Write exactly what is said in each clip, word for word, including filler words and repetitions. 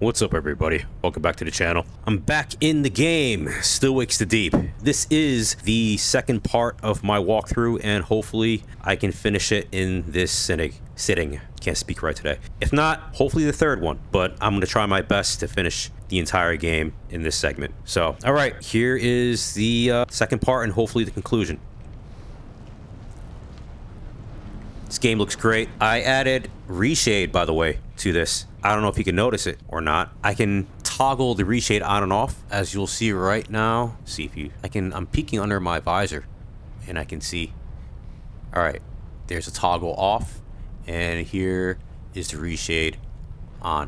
What's up, everybody? Welcome back to the channel. I'm back in the game, Still Wakes the Deep. This is the second part of my walkthrough, and hopefully I can finish it in this sitting. Sitting. Can't speak right today. If not, hopefully the third one, but I'm gonna try my best to finish the entire game in this segment. So, all right, here is the uh, second part and hopefully the conclusion. This game looks great. I added reshade, by the way, to this. I don't know if you can notice it or not. I can toggle the reshade on and off, as you'll see right now. See if you, I can, I'm peeking under my visor and I can see. All right, there's a toggle off and here is the reshade on.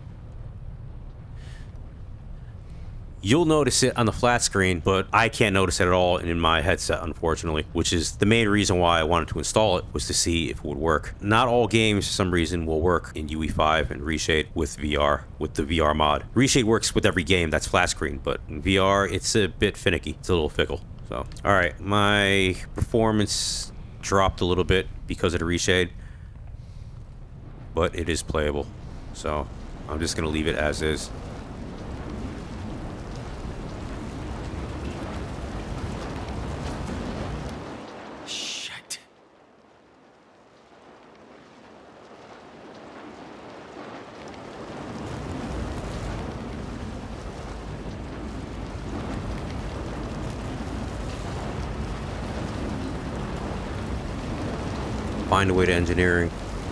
You'll notice it on the flat screen, but I can't notice it at all in my headset, unfortunately, which is the main reason why I wanted to install it, was to see if it would work. Not all games, for some reason, will work in U E five and Reshade with V R, with the V R mod. Reshade works with every game that's flat screen, but in V R, it's a bit finicky. It's a little fickle. So, all right, my performance dropped a little bit because of the Reshade, but it is playable. So, I'm just gonna leave it as is. Find a way to engineering.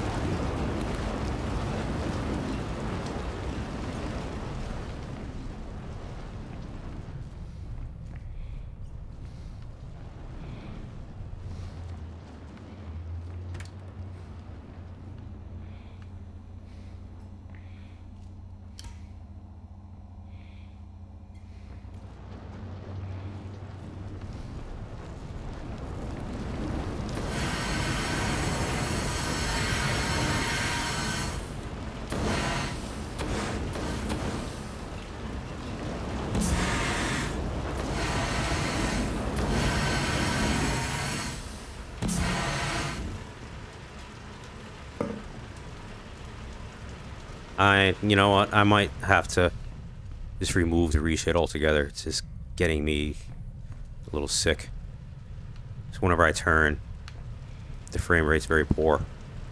I, you know what, I might have to just remove the reshade altogether. It's just getting me a little sick. So whenever I turn, the frame rate's very poor.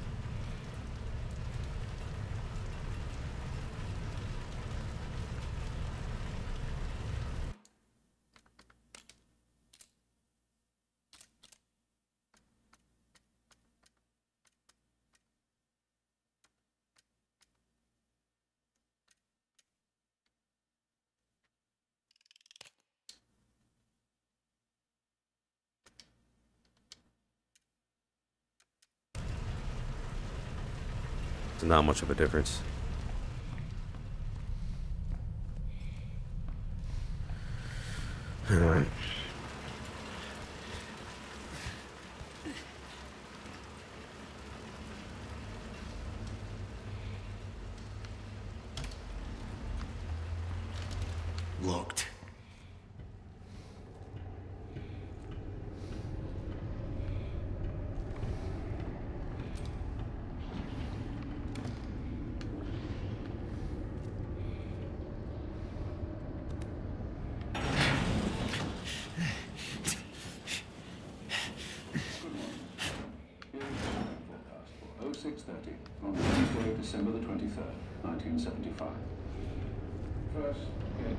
It's not much of a difference. All right. Locked. six thirty on Tuesday, December the twenty-third, nineteen seventy-five. First gate.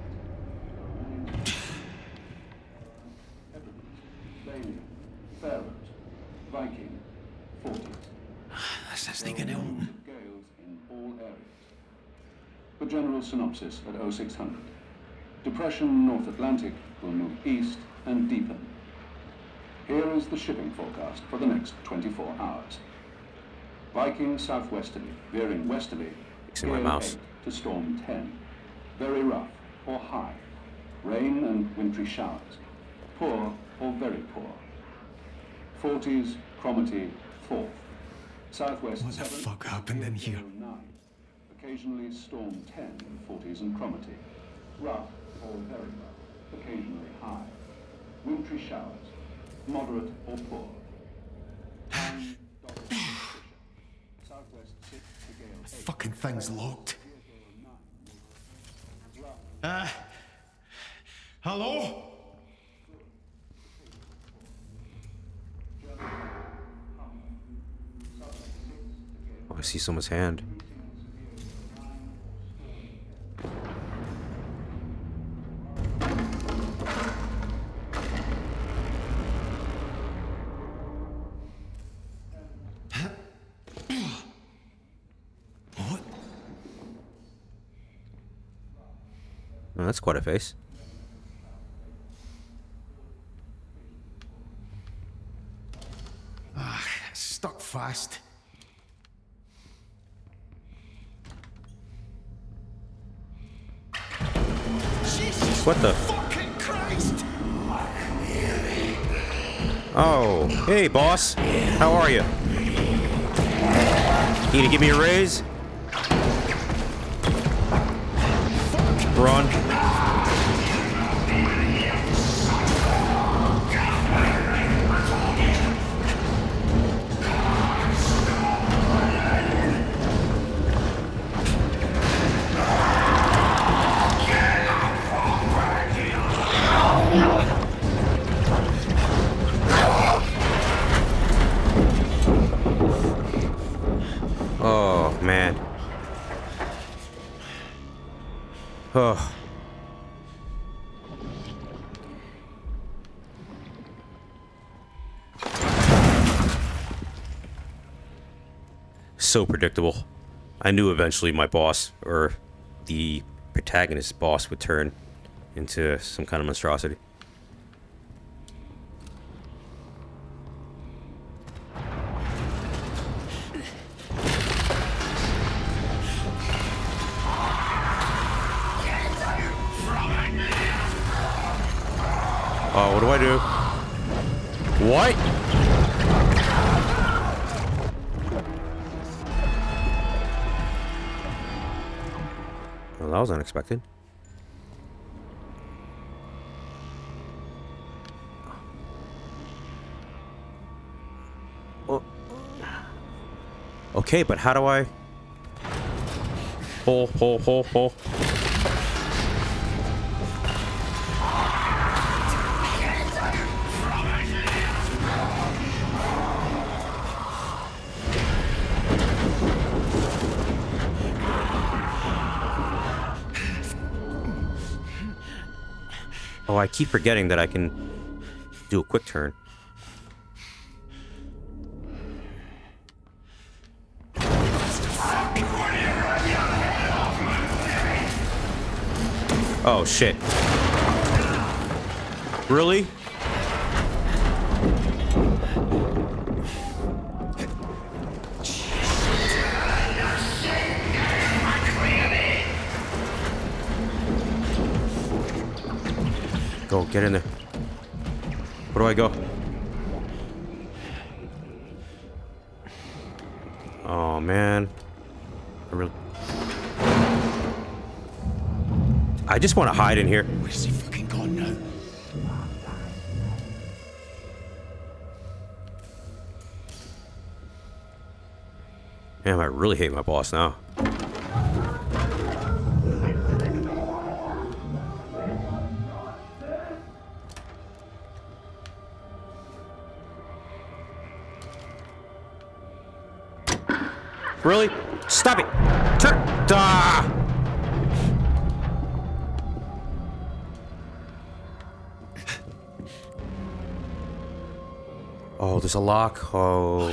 Lane, Fairroad, Viking, forties. That's this thing on. Gales in all areas. The general synopsis at oh six hundred. Depression North Atlantic will move east and deepen. Here is the shipping forecast for the next twenty-four hours. Viking southwesterly, veering westerly, Fixing my mouse. to storm ten. Very rough or high. Rain and wintry showers. Poor or very poor. forties, Cromarty, fourth. Southwest What the seven, fuck happened in here? nine. Occasionally storm ten in forties and Cromarty. Rough or very rough. Occasionally high. Wintry showers. Moderate or poor. And Southwest six to gale eight. Fucking thing's locked. Uh, hello? Oh, I see someone's hand. What? Oh, that's quite a face. Ah, stuck fast. Jesus What the? fucking Christ! Oh, hey, boss. How are you? You gonna give me a raise? Run. Oh, man. Oh. So predictable. I knew eventually my boss, or the protagonist's boss, would turn into some kind of monstrosity. Oh, what do I do? What? Well, that was unexpected. Well, okay, but how do I... Pull, pull, pull, pull. Oh, I keep forgetting that I can do a quick turn. Oh, shit. Really? Go, get in there. Where do I go? Oh, man. I really... I just want to hide in here. Where's he fucking gone now? Damn, I really hate my boss now. Really? Stop it! Turn! Ah! Oh, there's a lock. Oh.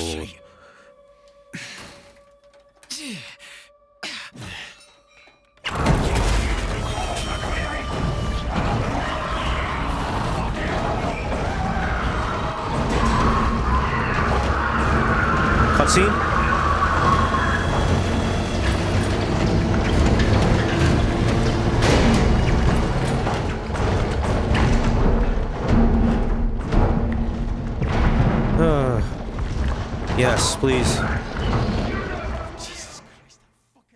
Cutscene? Uh, yes, please. Jesus Christ, fucking...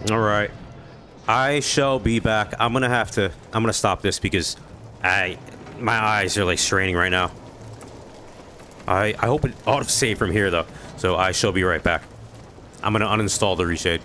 All right. I shall be back. I'm gonna have to. I'm gonna stop this because I, my eyes are like straining right now. I I hope it auto save from here though. So I shall be right back. I'm gonna uninstall the reshade.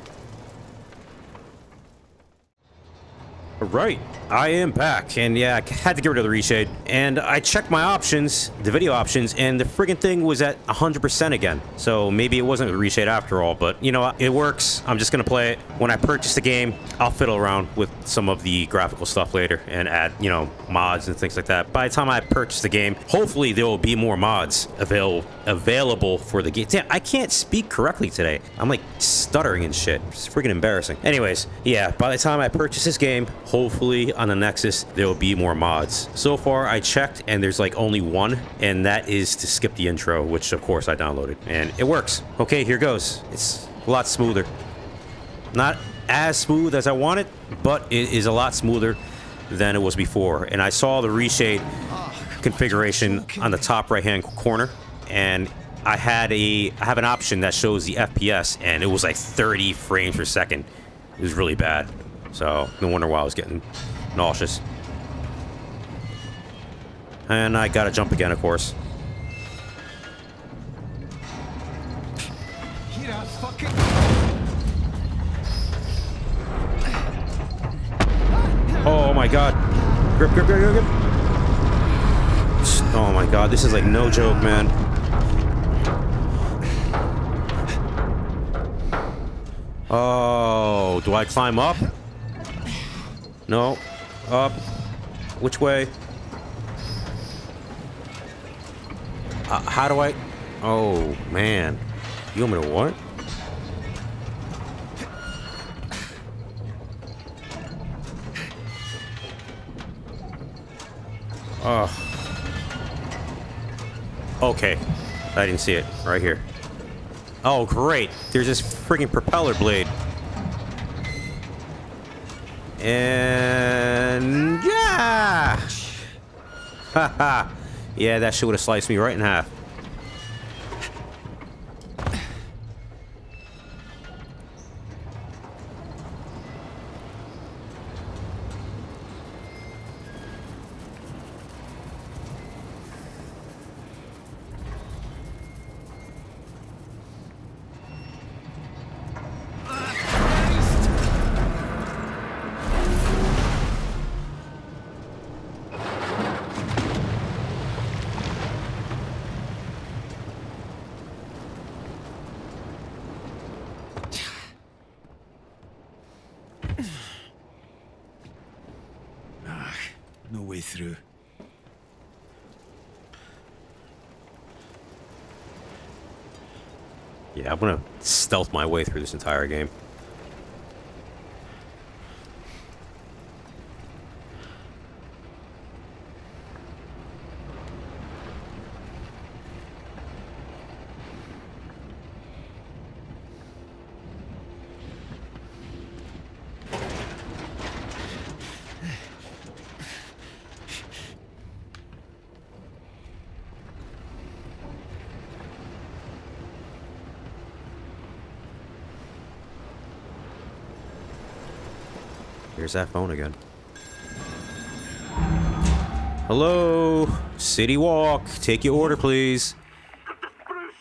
All right. I am back, and yeah, I had to get rid of the reshade, and I checked my options, the video options, and the friggin' thing was at one hundred percent again. So maybe it wasn't a reshade after all, but you know what? It works. I'm just gonna play it. When I purchase the game, I'll fiddle around with some of the graphical stuff later and add, you know, mods and things like that. By the time I purchase the game, hopefully there will be more mods avail available for the game. Damn, I can't speak correctly today. I'm like stuttering and shit. It's freaking embarrassing. Anyways, yeah, by the time I purchase this game, hopefully on the Nexus, there will be more mods. So far, I checked, and there's like only one, and that is to skip the intro, which of course I downloaded, and it works. Okay, here goes. It's a lot smoother. Not as smooth as I want it, but it is a lot smoother than it was before. And I saw the reshade configuration on the top right-hand corner, and I had a I have an option that shows the F P S, and it was like thirty frames per second. It was really bad. So no wonder why I was getting nauseous. And I gotta jump again, of course. Oh my god. Grip, grip, grip, grip, grip. Oh my god, this is like no joke, man. Oh, do I climb up? No. Up. Which way? Uh, how do I... Oh, man. You want me to what? Oh. Okay. I didn't see it. Right here. Oh, great. There's this freaking propeller blade. And... yeah! Haha. Yeah, that shit would have sliced me right in half. No way through. Yeah, I'm gonna stealth my way through this entire game. Here's that phone again. Hello? City Walk. Take your order, please. Bruce!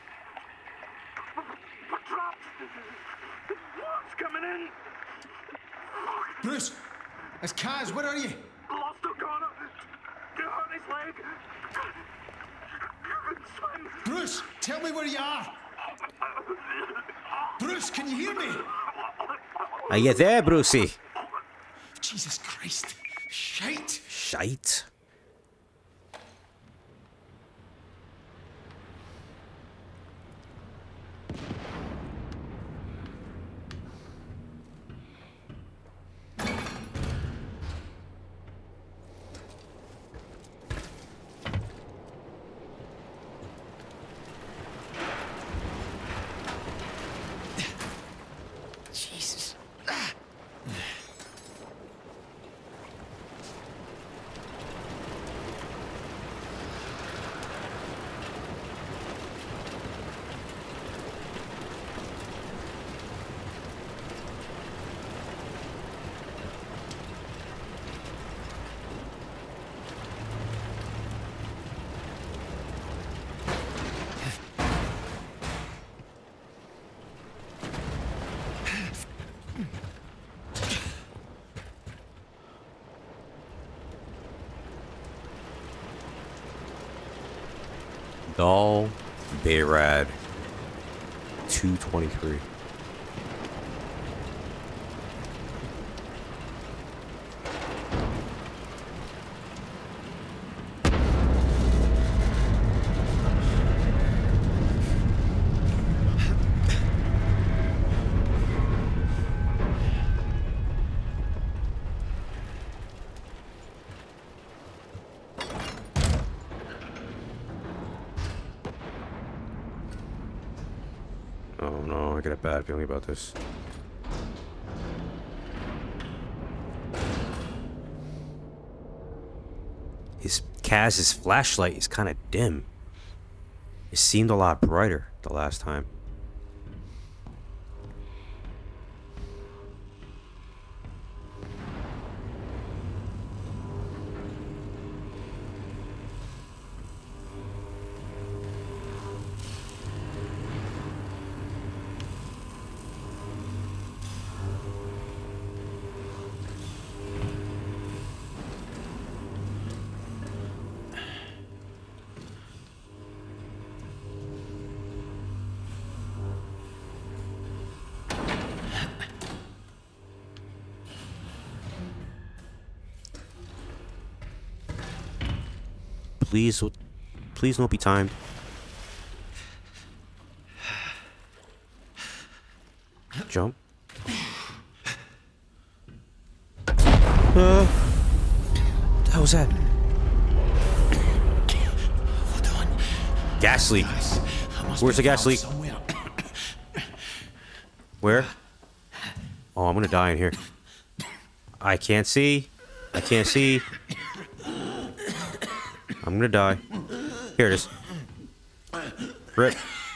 We're trapped! What's coming in? Bruce! It's Kaz, where are you? Lost O'Connor! Get hurt his leg! Swim! Bruce, tell me where you are! Bruce, can you hear me? Are you there, Brucey? Jesus Christ. Shite! Shite. Jesus. Dahl Bayrad two twenty-three. Oh no, I get a bad feeling about this. His Kaz's flashlight is kind of dim. It seemed a lot brighter the last time. Please, please don't be timed. Jump. Uh, what was that? Hold on. Gas leak. Guys, I must Where's be the gas found leak? somewhere. Where? Oh, I'm gonna die in here. I can't see. I can't see. I'm gonna die. Here it is. Rip.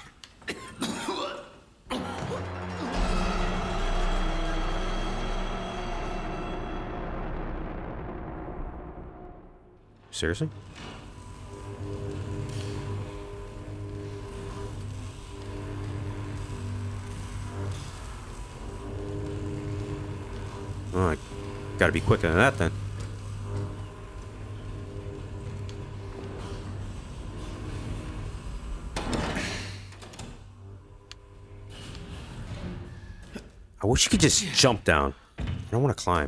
Seriously? Oh, I gotta be quicker than that then. I wish you could just jump down. I don't want to climb.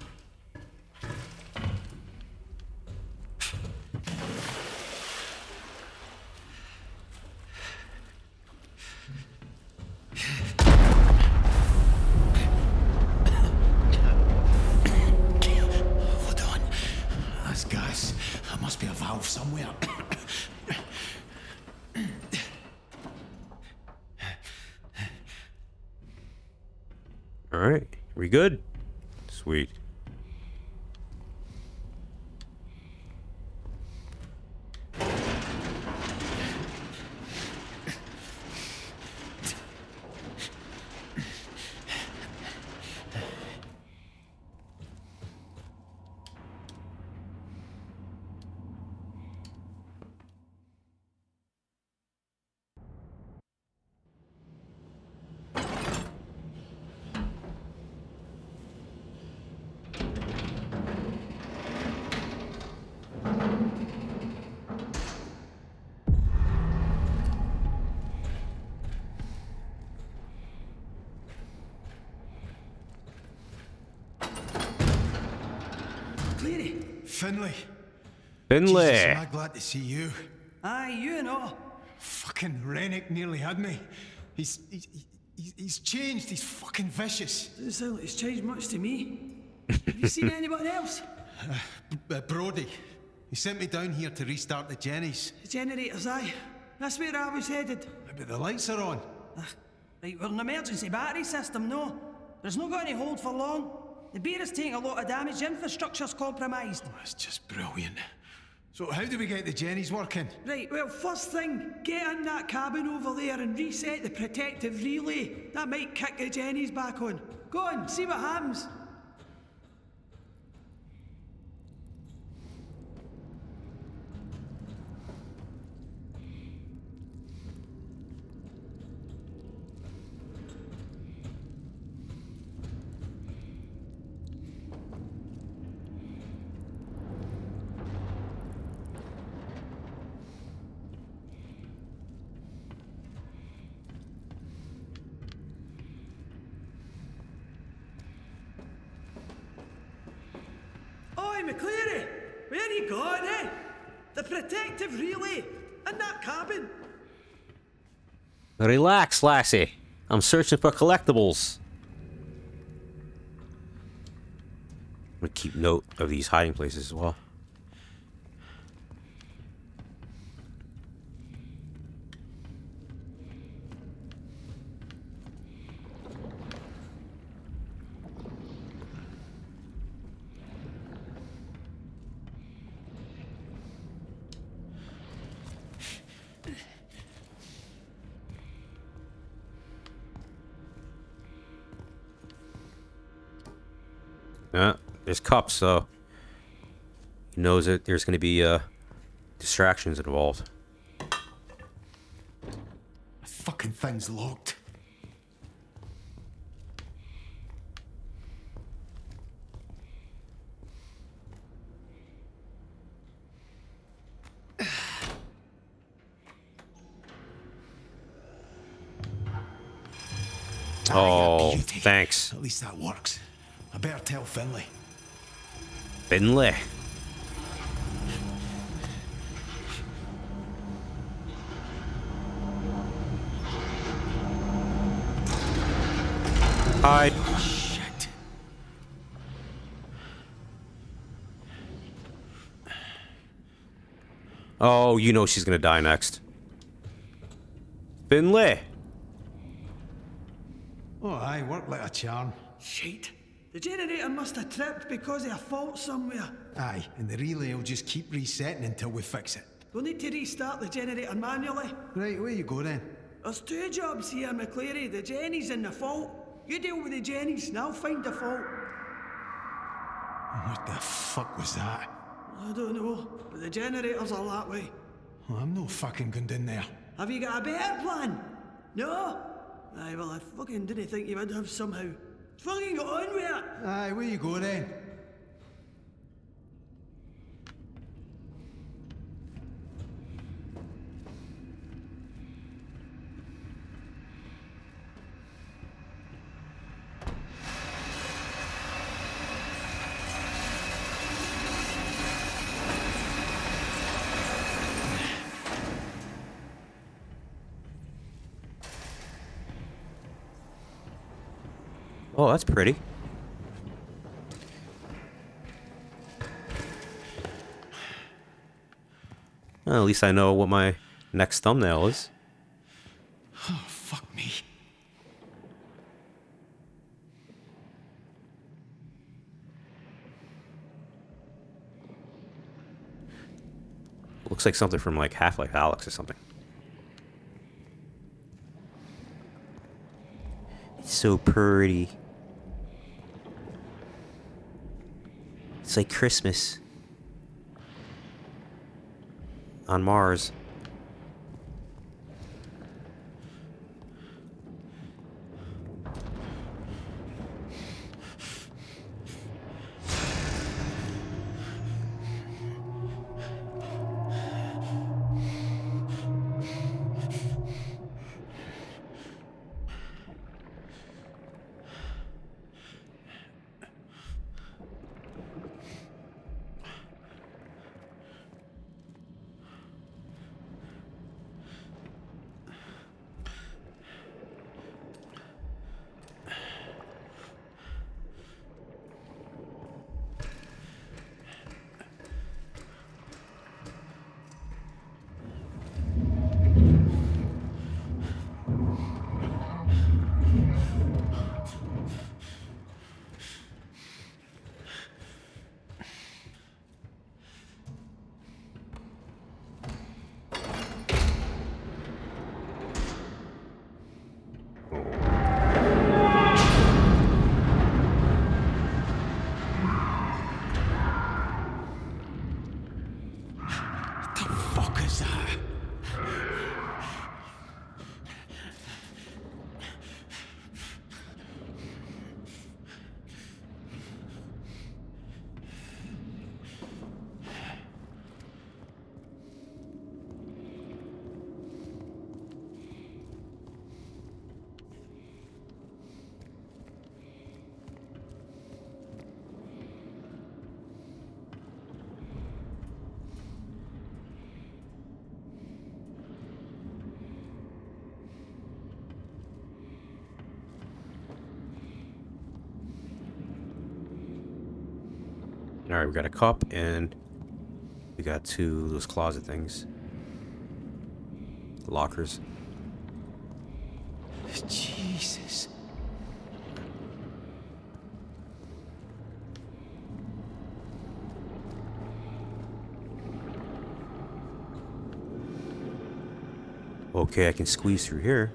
Hold on. That's gas. There must be a valve somewhere. All right, we good? Sweet. Cleary. Finlay. Finlay. Jesus, am I glad to see you. Aye, you know. Fucking Rennick nearly had me. He's, he's, he's, he's changed. He's fucking vicious. Doesn't sound like it's changed much to me. Have you seen anyone else? Uh, Brody. He sent me down here to restart the Jennies. The generators, aye. That's where I was headed. But the lights are on. Ugh. Right, we're an emergency battery system, no. There's not going to hold for long. The beer is taking a lot of damage, the infrastructure's compromised. That's just brilliant. So how do we get the Jennies working? Right, well, first thing, get in that cabin over there and reset the protective relay. That might kick the Jennies back on. Go on, see what happens. McCleary! Where are you going, eh? The protective relay in that cabin. Relax, lassie. I'm searching for collectibles. I'm gonna keep note of these hiding places as well. Yeah, there's cups, so he knows that there's going to be uh, distractions involved. The fucking thing's locked. Oh, thanks. At least that works. I better tell Finlay. Finlay. Hide. Shit. Oh, you know she's gonna die next. Finlay. Oh, aye, worked like a charm. Shite. The generator must have tripped because of a fault somewhere. Aye, and the relay will just keep resetting until we fix it. We'll need to restart the generator manually. Right, where you go then? There's two jobs here, McCleary. The Jenny's and the fault. You deal with the Jenny's and I'll find the fault. What the fuck was that? I don't know, but the generators are that way. Oh, I'm no fucking going down there. Have you got a better plan? No? Aye, well, I fucking didn't think you would have somehow. Fucking get on with it! Aye, where you go then? Oh, that's pretty. Well, at least I know what my next thumbnail is. Oh, fuck me. Looks like something from like Half-Life Alyx or something. It's so pretty. It's like Christmas on Mars. Alright, we got a cup, and we got two of those closet things. Lockers. Jesus. Okay, I can squeeze through here.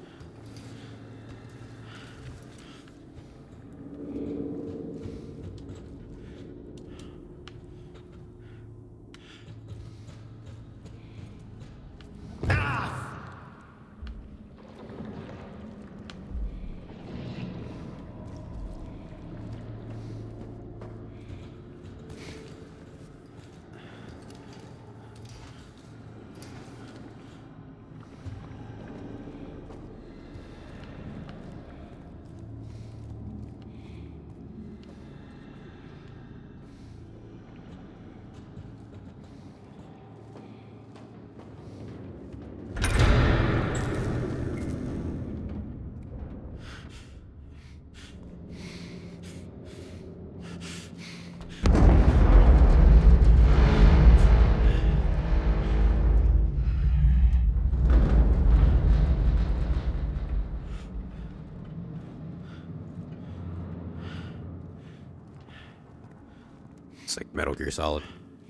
It's like Metal Gear Solid.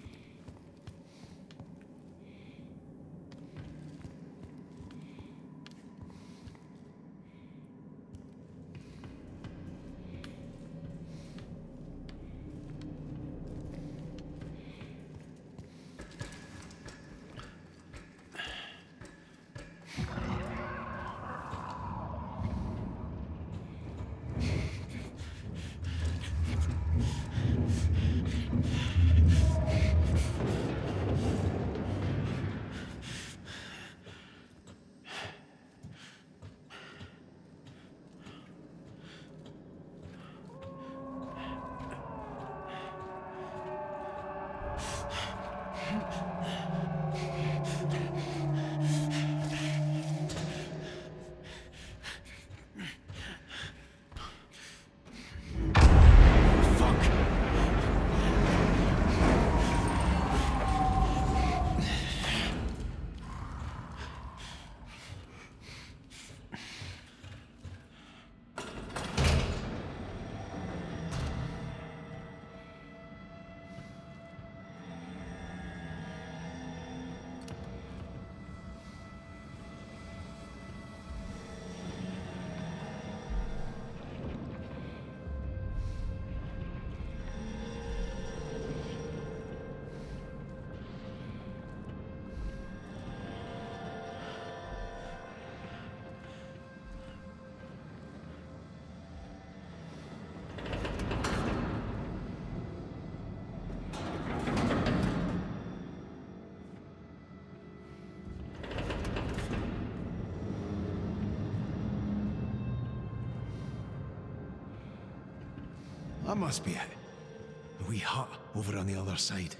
That must be it. A wee hut over on the other side.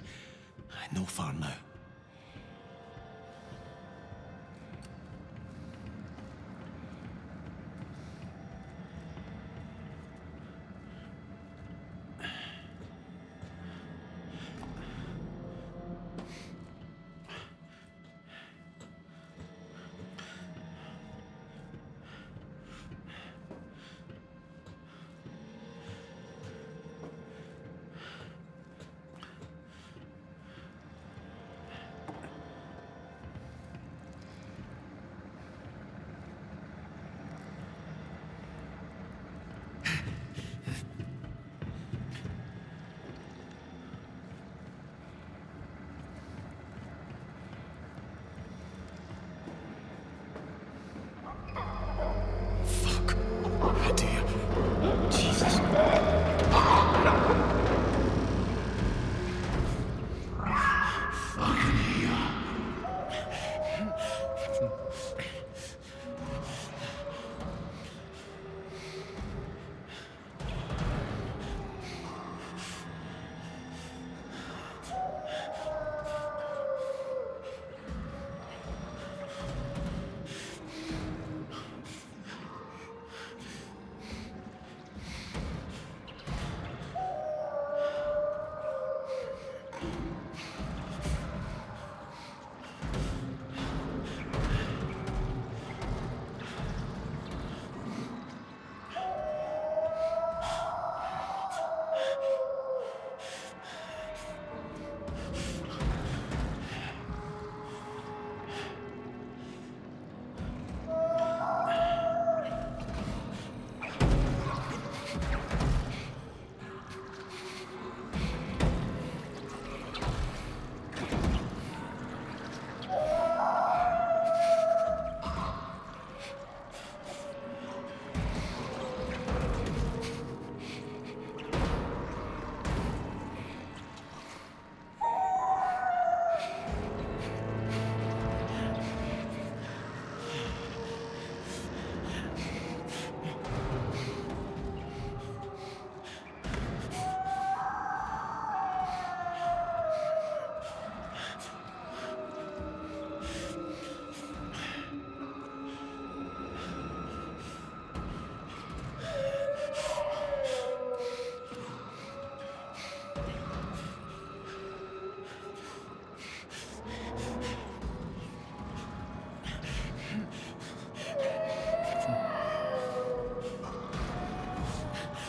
No far now.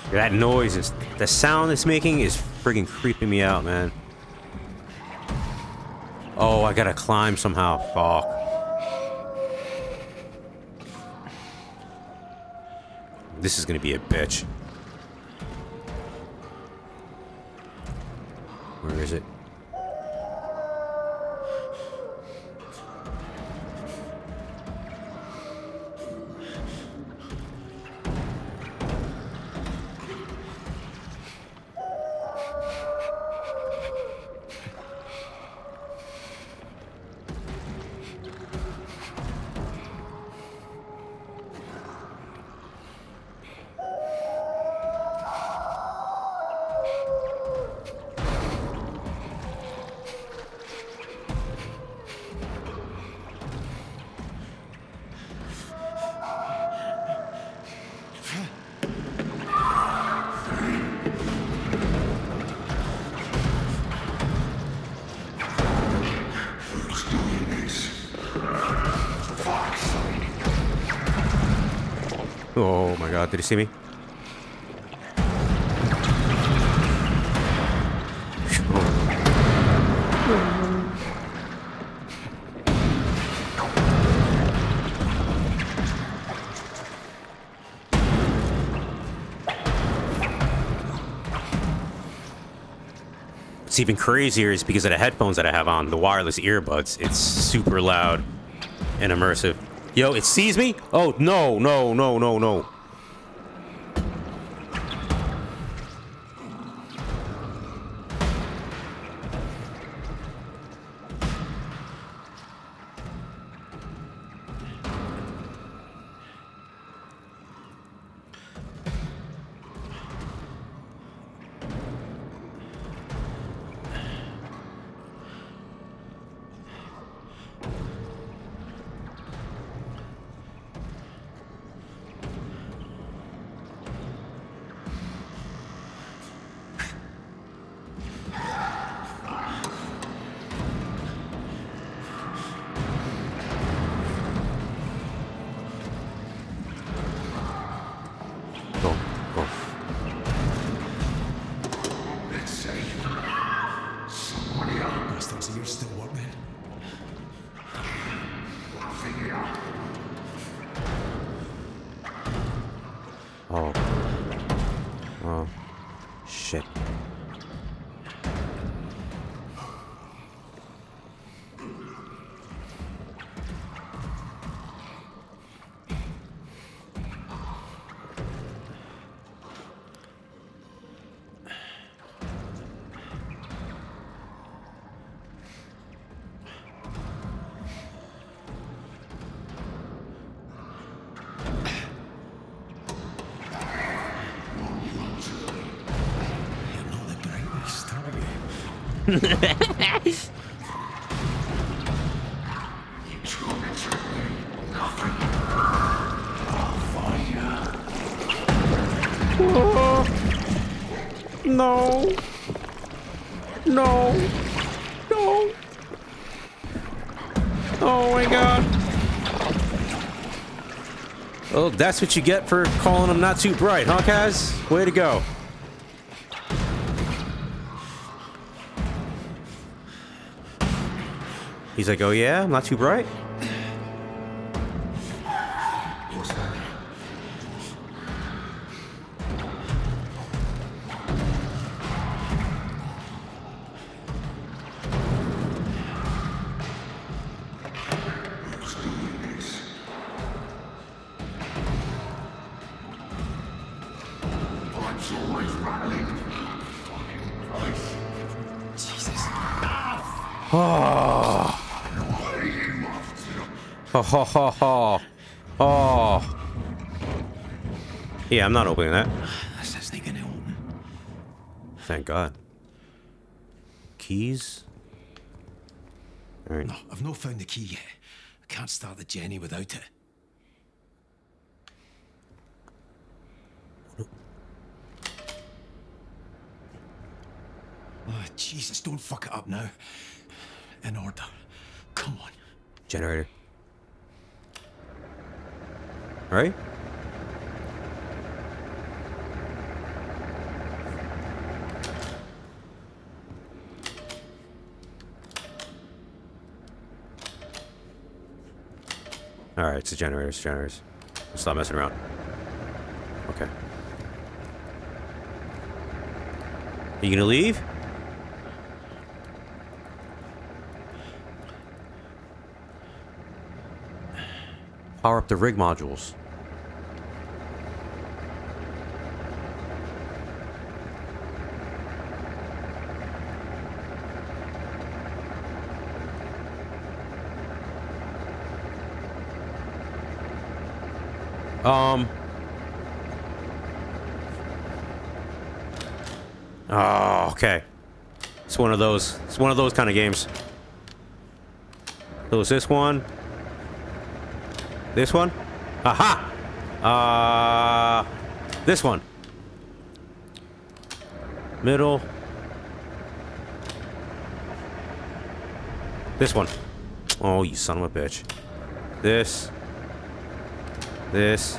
That noise is, the sound it's making is friggin' creeping me out, man. Oh, I gotta climb somehow. Fuck. This is gonna be a bitch. Where is it? Oh my god, did he see me? What's even crazier is because of the headphones that I have on, the wireless earbuds. It's super loud and immersive. Yo, it sees me? Oh, no, no, no, no, no. Oh. Oh. Shit. Oh, no. No. No. Oh my god. Oh, that's what you get for calling them not too bright, huh, Kaz? Way to go. He's like, oh yeah, I'm not too bright. Oh. Ho ho ho ho. Oh. Yeah, I'm not opening that. This isn't gonna open. Thank God. Keys? Alright. No, I've not found the key yet. I can't start the Jenny without it. Oh, Jesus, don't fuck it up now. In order. Come on. Generator. Right? Alright, it's the generators, generators. Stop messing around. Okay. Are you gonna leave? Power up the rig modules. Um. Oh, okay. It's one of those. It's one of those kind of games. So it's this one. This one. Aha! Uh, this one. Middle. This one. Oh, you son of a bitch. This. This.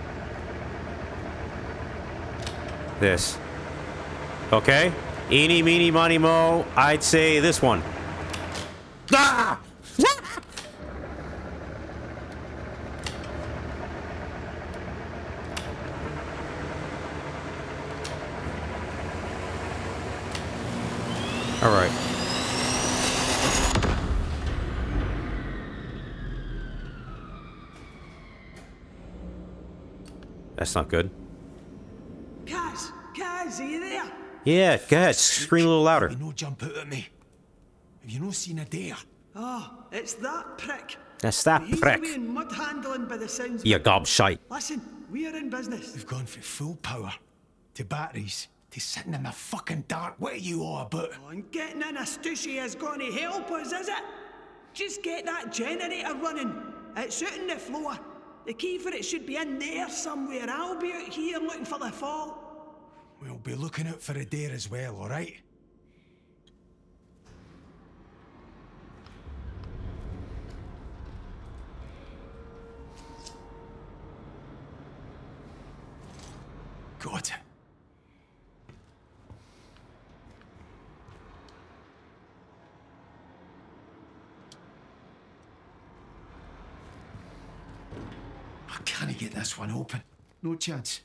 This. Okay. Eeny, meeny, miny, mo. I'd say this one. Ah! All right. That's not good. Kaz, Kaz, are you there? Yeah, go ahead. Scream a little louder. You no jump out at me. Have you no seen a dare? Oh, it's that prick. That's that He's prick. away in mud handling by the sounds. You gobshite. Listen, we are in business. We've gone from full power to batteries to sitting in the fucking dark. What are you all about? Oh, and getting in a stushy is going to help us, is it? Just get that generator running. It's out on the floor. The key for it should be in there somewhere. I'll be out here looking for the fault. We'll be looking out for a dare as well, all right? Got it. I can't get this one open. No chance.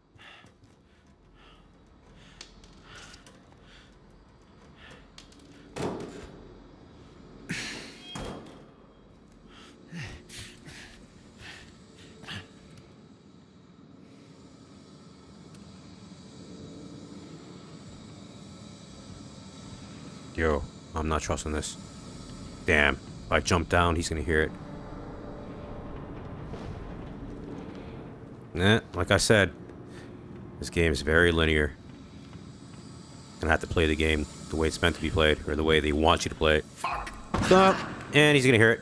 Yo, I'm not trusting this. Damn. If I jump down, he's gonna hear it. Nah, like I said, this game is very linear. Gonna have to play the game the way it's meant to be played, or the way they want you to play it. Fuck. Stop! And he's gonna hear it.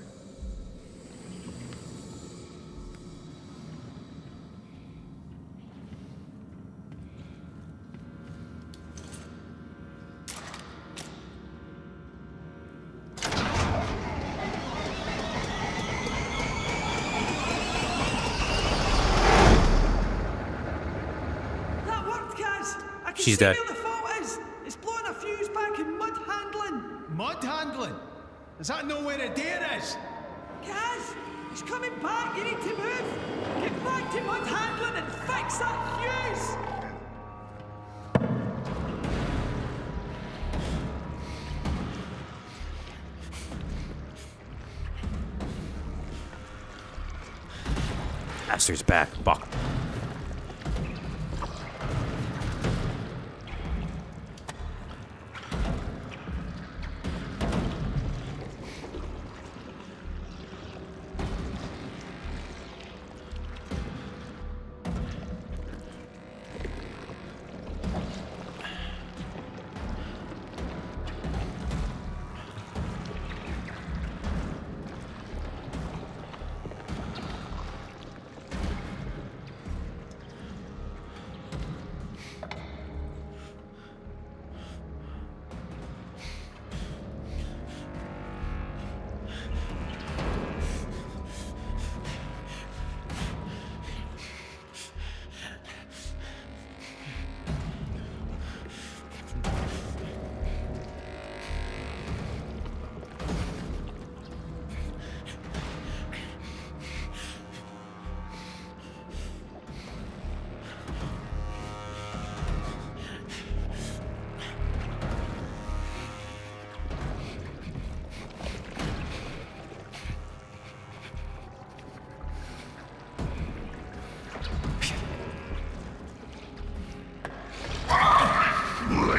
That worked, Kaz. I can She's see dead. where the fault is. It's blowing a fuse back in mud handling. Mud handling? Does that know where a dare is? Kaz, he's coming back. You need to move. Get back to mud handling and fix that fuse. Bastard's back. Fuck.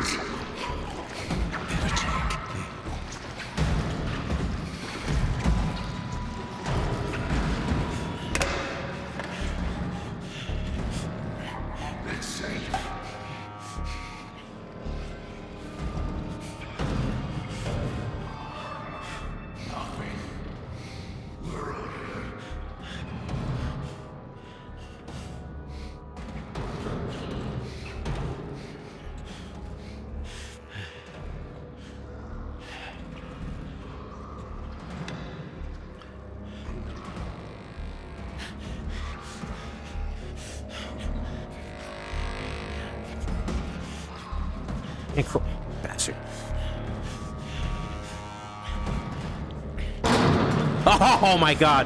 Better check. Let's see. Nothing. We're on it. Incredible bastard. Oh my god.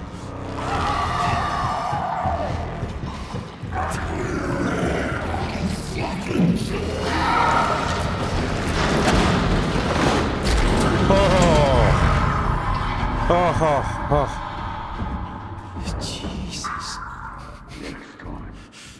Oh. Oh, oh, oh. Jesus. Next time.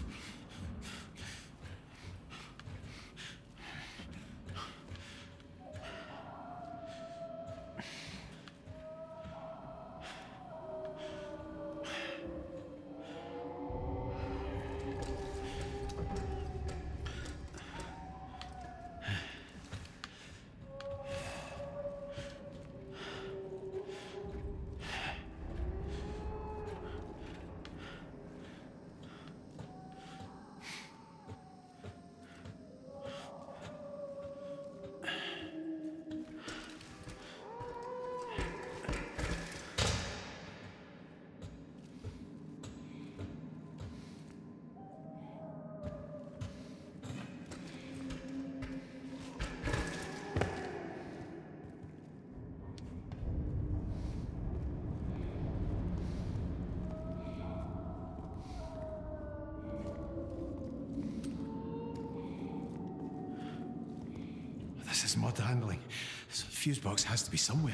This is mud handling. So the fuse box has to be somewhere.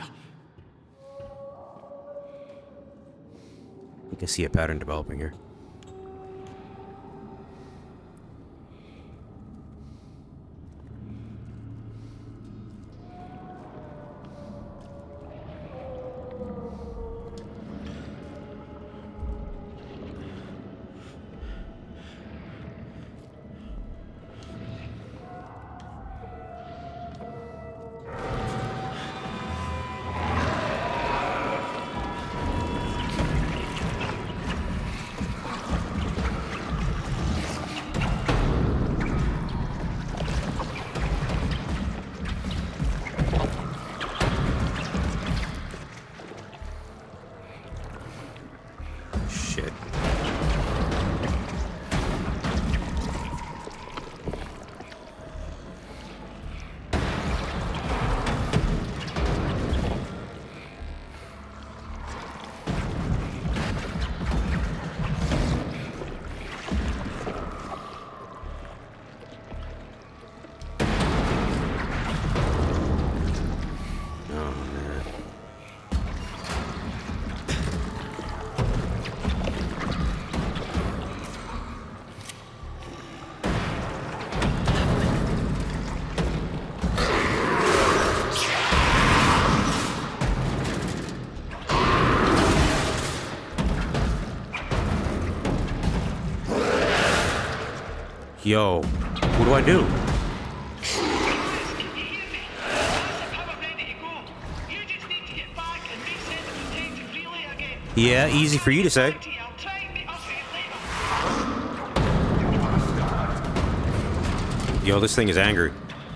You can see a pattern developing here. Shit. Yo, what do I do? Yeah, easy for you to say. Yo, this thing is angry.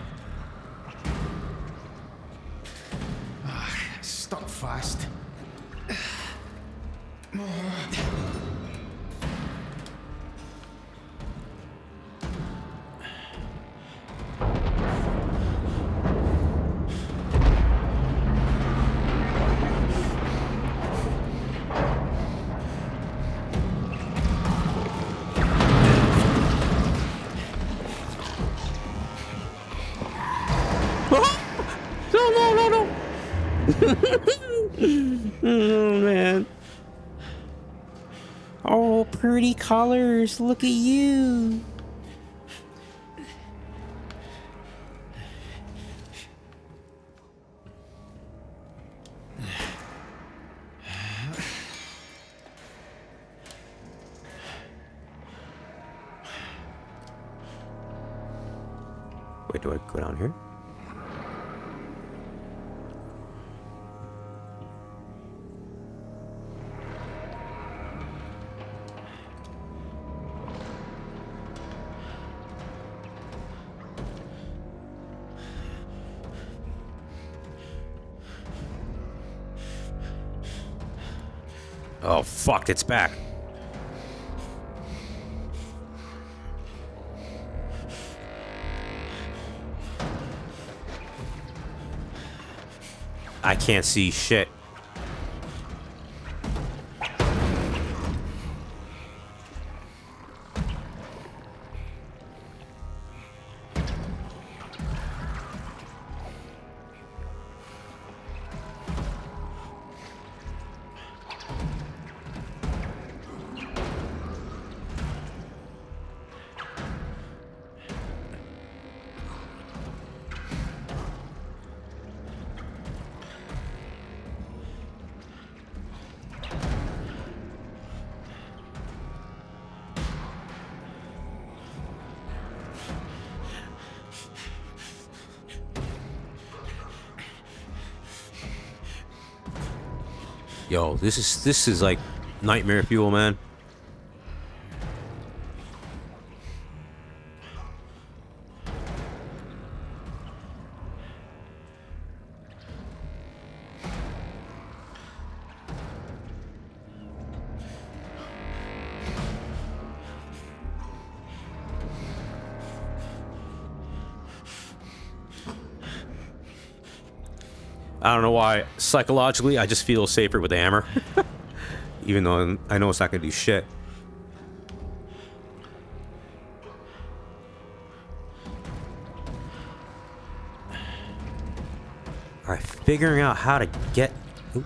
Stuck fast. Oh man. Oh, pretty colors. Look at you. Wait, do I go down here? Oh, fuck, it's back. I can't see shit. Yo, this is this is like nightmare fuel, man. I don't know why. Psychologically, I just feel safer with the hammer. Even though I know it's not going to do shit. Alright, figuring out how to get... Oop.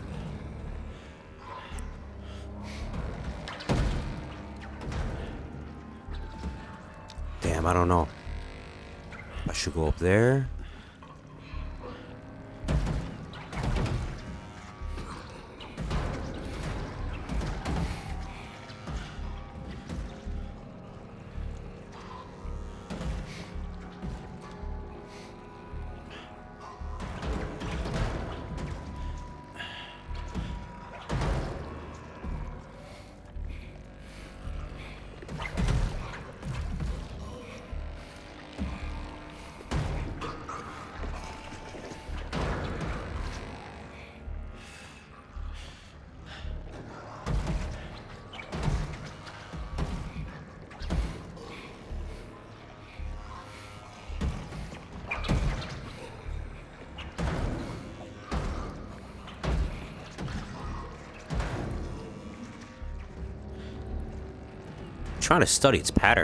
Damn, I don't know. I should go up there. Trying to study its pattern.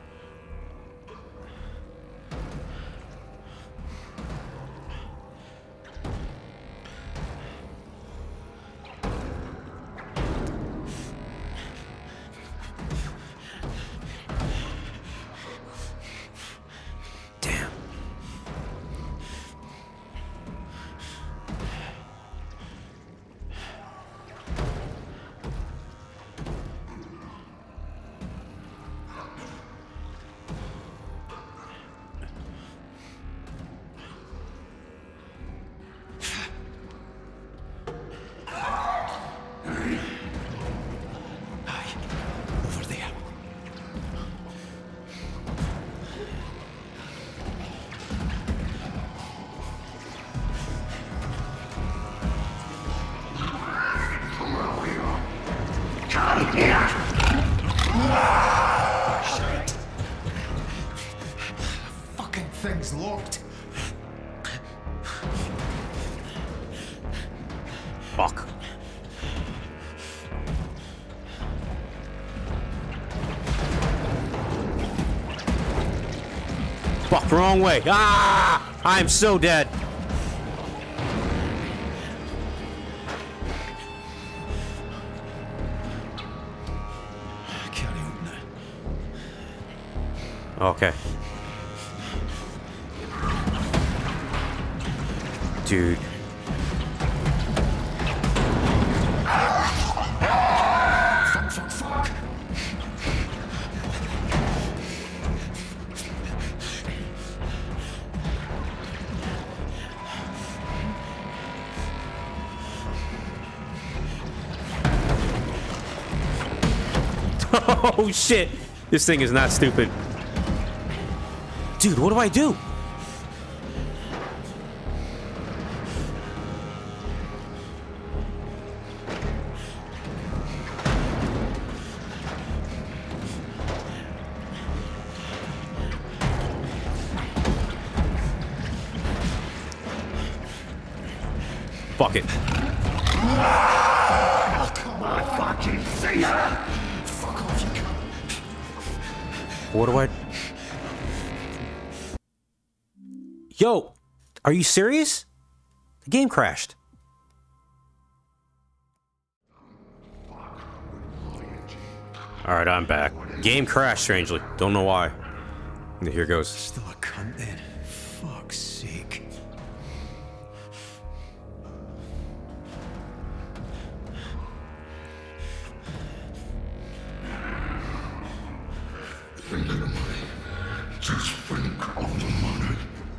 Damn. Fucking thing's locked. Fuck. Fuck, wrong way. Ah! I'm so dead. I can't open it. Okay. Dude. Fuck, fuck, fuck. Oh, shit. This thing is not stupid. Dude, what do I do? Fuck it. Oh, come on, fucking see ya! Fuck off, you cunt. What do I... Yo, are you serious? The game crashed. Alright, I'm back. Game crashed, strangely. Don't know why. Here goes. Still a cunt then. Fuck's sake. Think of the money. Just think of the money.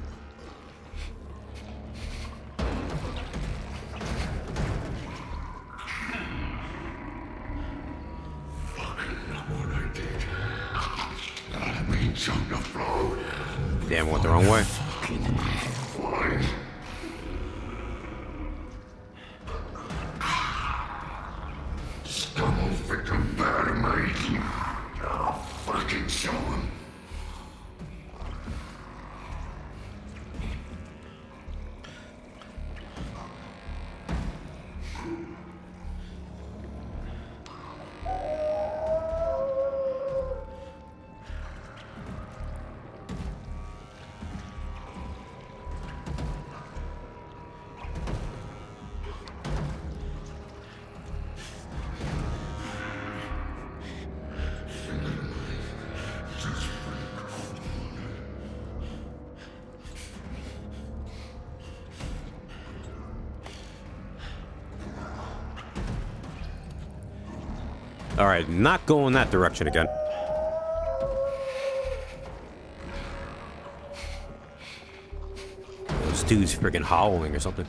On the floor. Damn, went the wrong way. Scum will victim bad of me. I'll fucking show him. Alright, not going that direction again. This dude's freaking howling or something.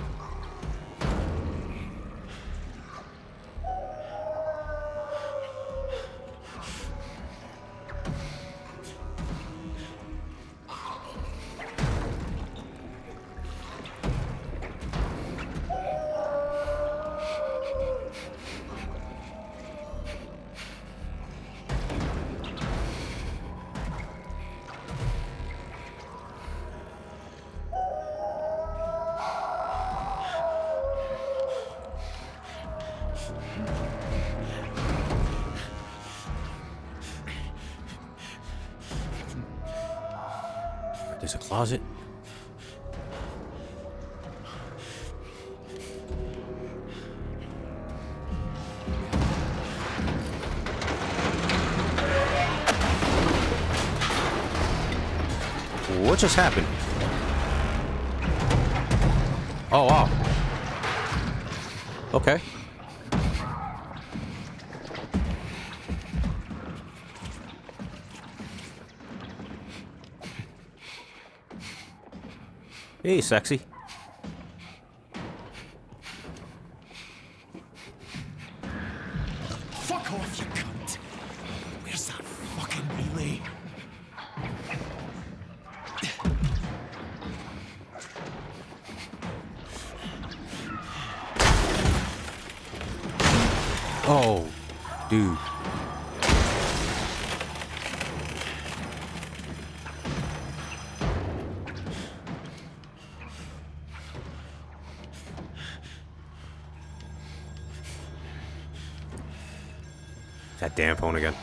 There's a closet. What just happened? Oh, wow. Okay. Hey, sexy. Fuck off, you cunt. Where's that fucking relay? Oh, dude. That damn phone again.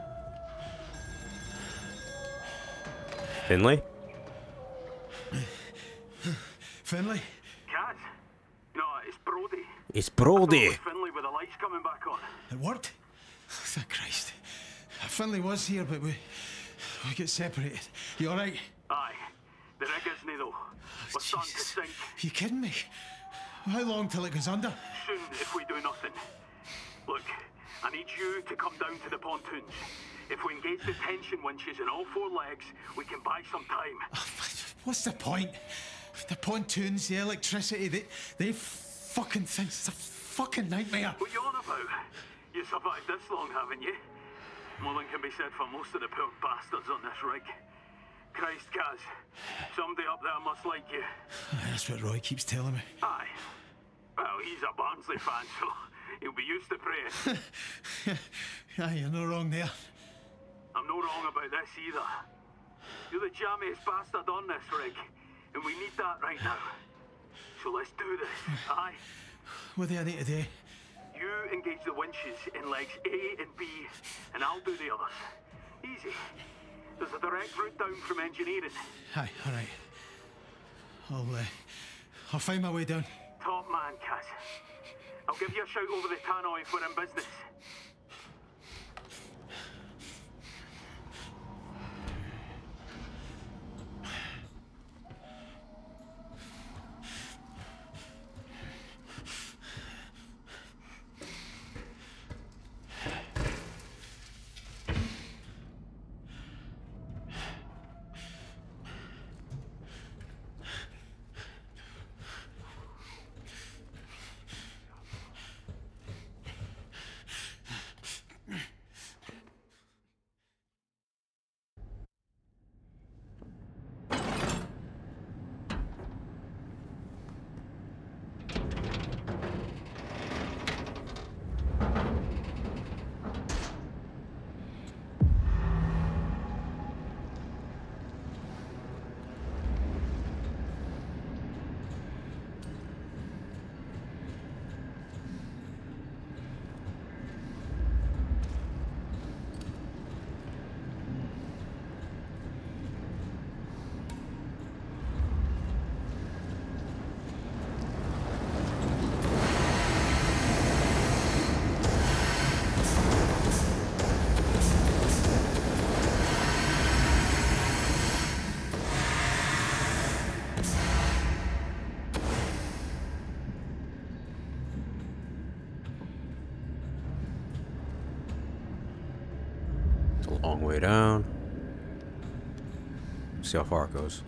Finley? Finley? Cat? No, it's Brody. It's Brody. It was Finley with the lights coming back on. It worked? Thank Christ. Finley was here, but we we get separated. You alright? Aye. The rig isn't though. We're starting to sink. You kidding me? How long till it goes under? Soon if we do nothing. Look, I need you to come down to the pontoons. If we engage the tension winches in all four legs, we can buy some time. What's the point? The pontoons, the electricity, they, they fucking things. It's a fucking nightmare. What you on about? You survived this long, haven't you? More than can be said for most of the poor bastards on this rig. Christ, Kaz. Somebody up there must like you. That's what Roy keeps telling me. Aye. Well, he's a Barnsley fan, so he'll be used to praying. Aye, you're no wrong there. I'm no wrong about this either. You're the jammiest bastard on this rig, and we need that right now. So let's do this, aye? What do I need to do? You engage the winches in legs A and B, and I'll do the others. Easy. There's a direct route down from engineering. Aye, all right. I'll, uh, I'll find my way down. Top man, Kaz. I'll give you a shout over the tannoy if we're in business. Long way down. See how far it goes.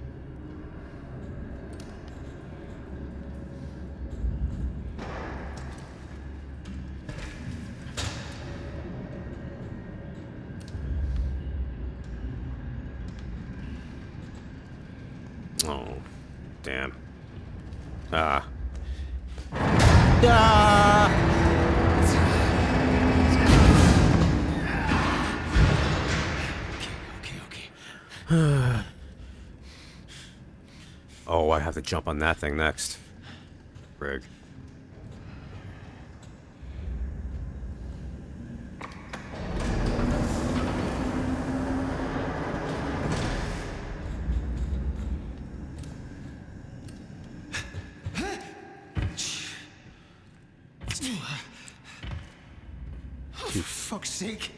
Oh, damn. Ah. Ah! Oh, I have to jump on that thing next. Frig. Oh, for fuck's sake.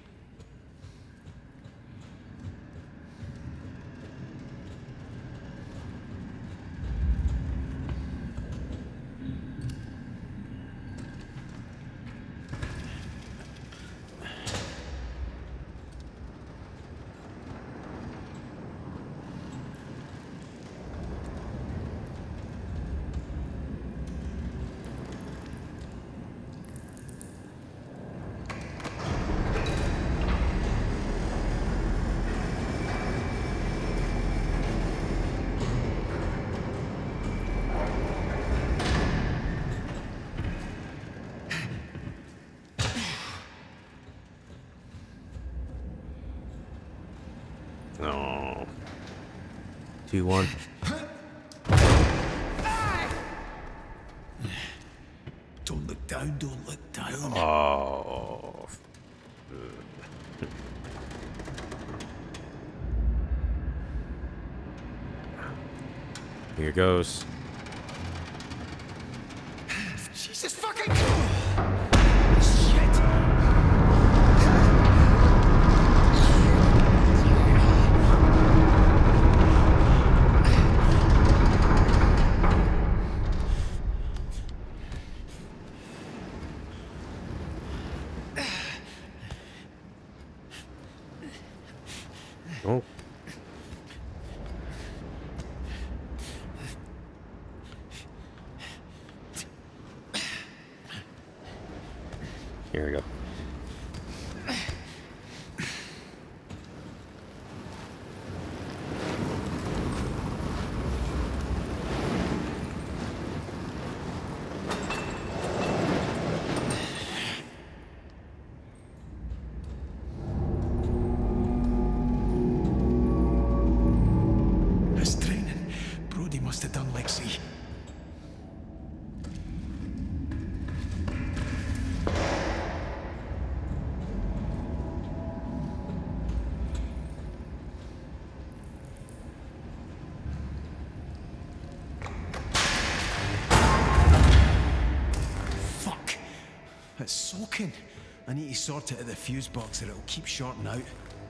No. Two, one. Don't look down, don't look down. Oh. Here goes. Jesus fucking shit. Oh. Here we go. must have done Lexi. Fuck! It's soaking. I need to sort it at the fuse box or it'll keep shorting out.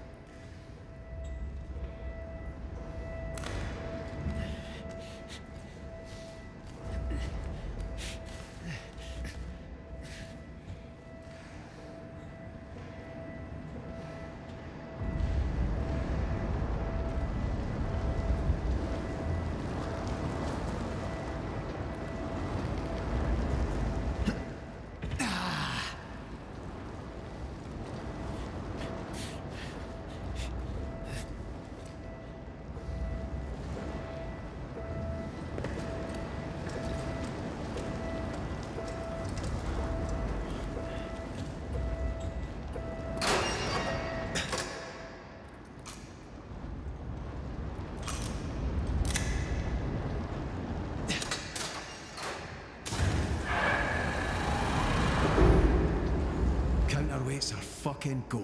Counterweights are fucking go.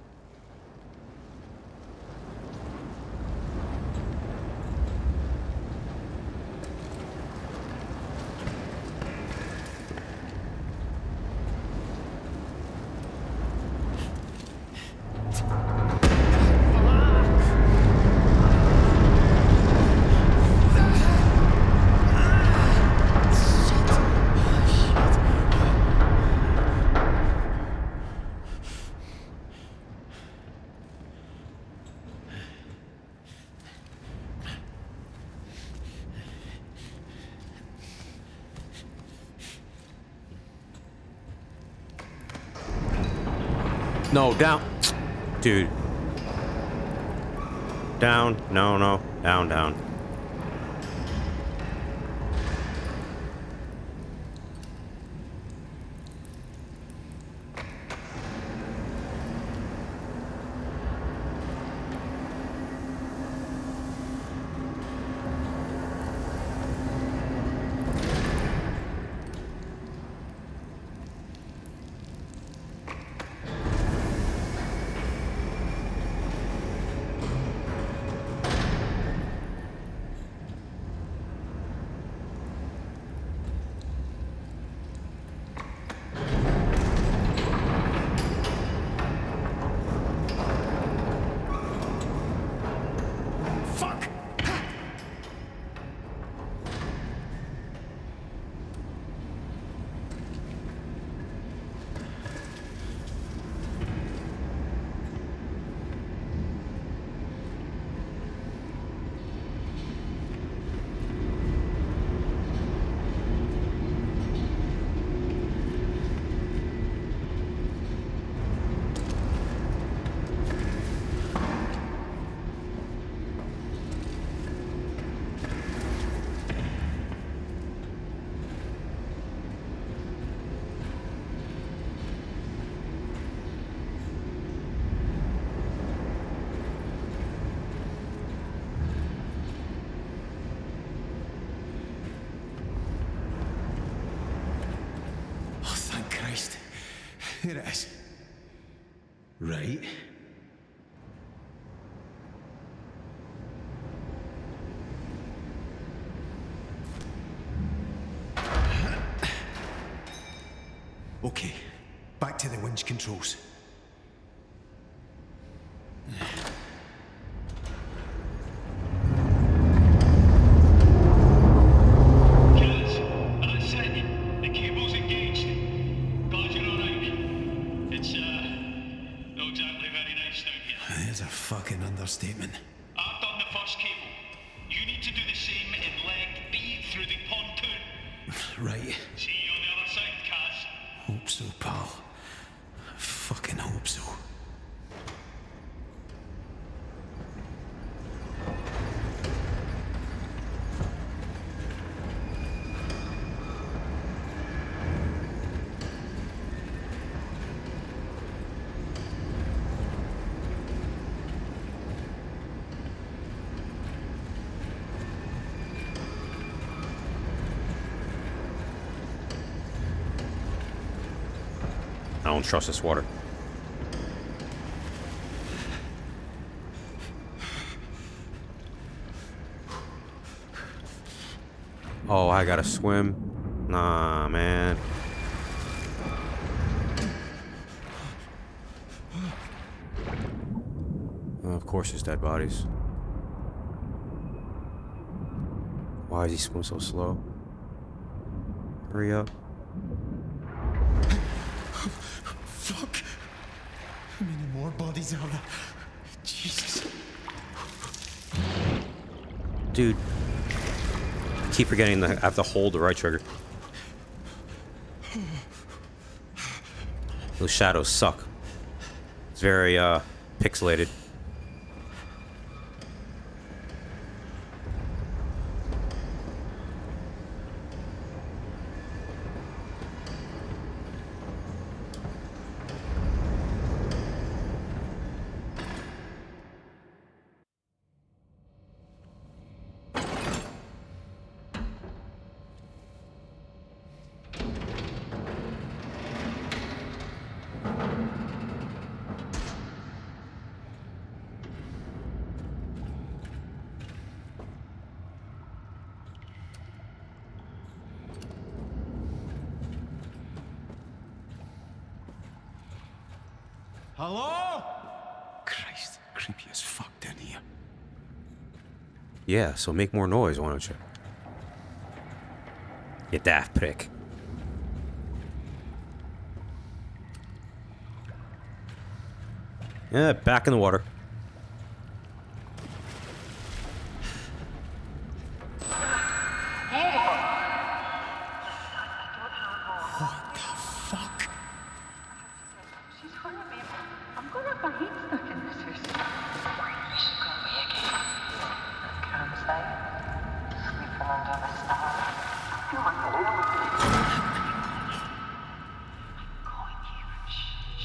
No, down. Dude. Down. No, no. Down, down. Here it is. Right. Okay, back to the winch controls. Statement. I've done the first cable. You need to do the same in leg B through the pontoon. Right. See you on the other side, Kaz. Hope so, pal. I fucking hope so. don't trust this water. Oh, I gotta swim. Nah, man. Oh, of course there's dead bodies. Why is he swimming so slow? Hurry up. Fuck! How many more bodies are there? Jesus. Dude. I keep forgetting that I have to hold the right trigger. Those shadows suck. It's very, uh, pixelated. Hello? Christ, creepy as fuck down here. Yeah, so make more noise, why don't you? You daft prick. Yeah, back in the water. What the fuck? She's hurting me. I'm gonna have my head stuck in this house. We should go away again. Campsite. Sleeping under the stars. I feel like the air would be. I'm going here. Shh,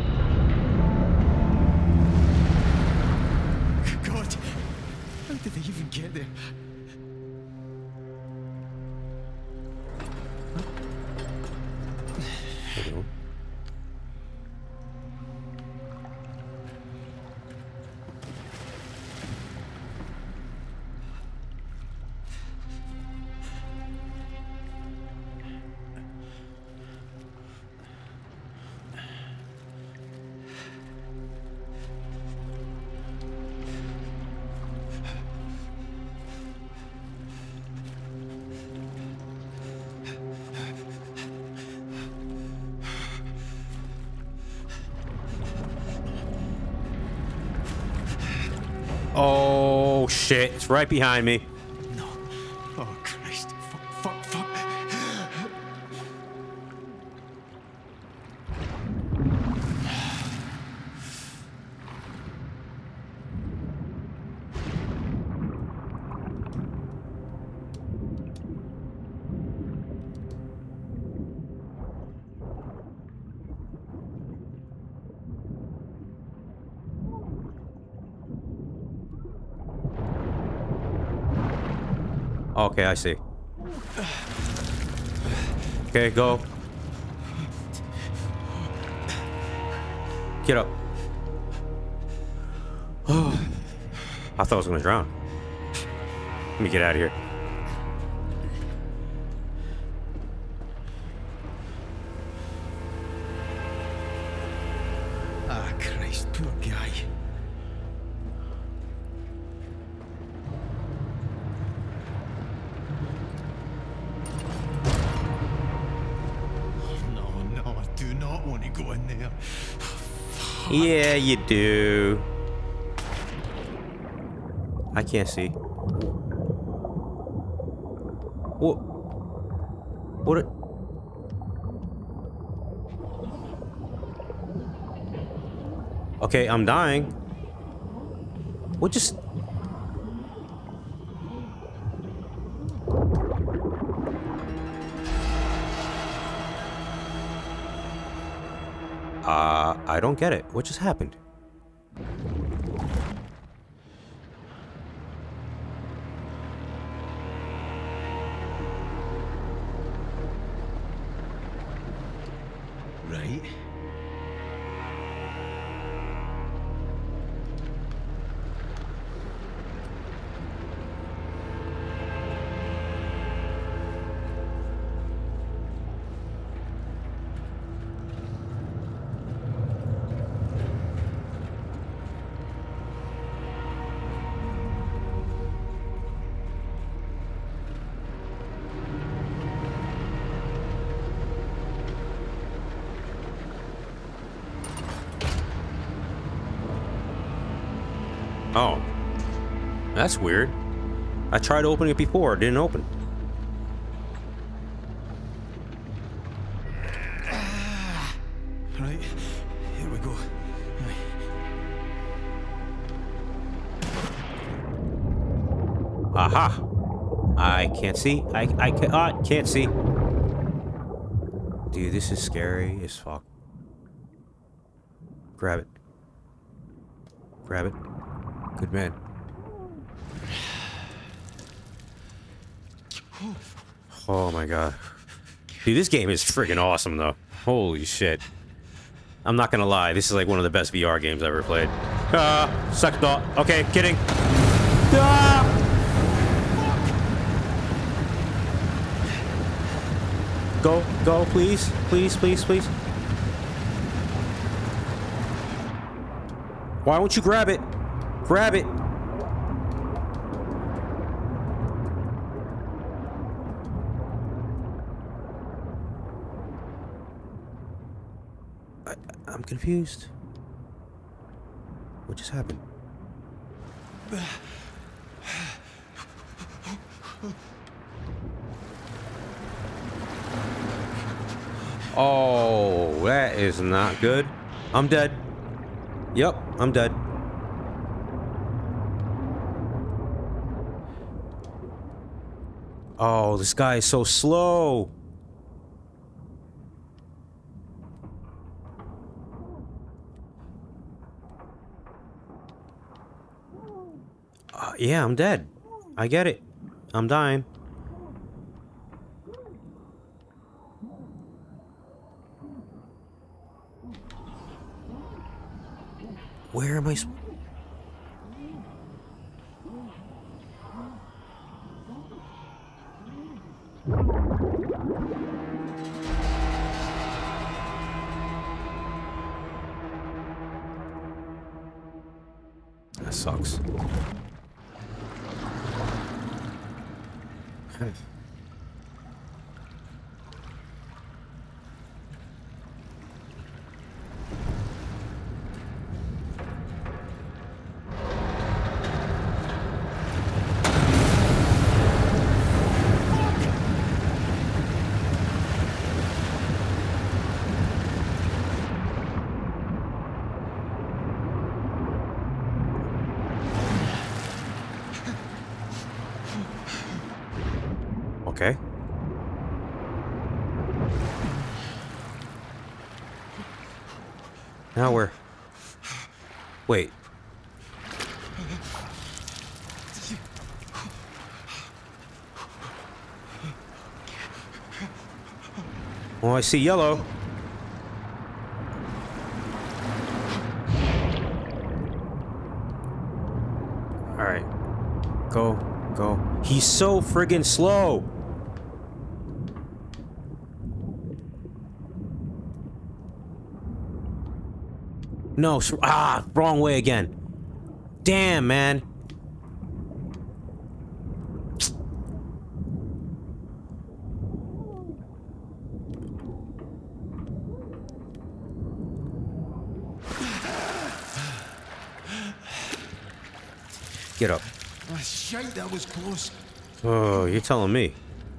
shh. God, how did they even get there? There you go. Oh shit, it's right behind me. No. Oh, Christ. Fuck, fuck, fuck. Okay, I see. Okay, go. Get up. Oh, I thought I was gonna drown. Let me get out of here. Ah, Christ, poor guy. No, no, I do not want to go in there. Yeah, you do. I can't see. What? What? It... Okay, I'm dying. What just... Uh, I don't get it. What just happened? Right. Oh. That's weird. I tried opening it before, it didn't open. Right, here we go. Aha! I can't see. I I can't, ah, can't see. Dude, this is scary as fuck. Grab it. Grab it. Good man. Oh my god. Dude, this game is freaking awesome though. Holy shit. I'm not gonna lie, this is like one of the best V R games I've ever played. Ah, suck thought. Okay, kidding. Ah! Go, go, please, please, please, please. Why won't you grab it? Grab it. I, I'm confused. What just happened? Oh, that is not good. I'm dead. Yep, I'm dead. Oh, this guy is so slow. Uh, yeah, I'm dead. I get it. I'm dying. Where am I? Sp That sucks. Okay. Now we're... Wait. Oh, I see yellow. Alright. Go. Go. He's so friggin' slow! No, ah, wrong way again. Damn, man. Get up. Ah, shite, that was close. Oh, you're telling me.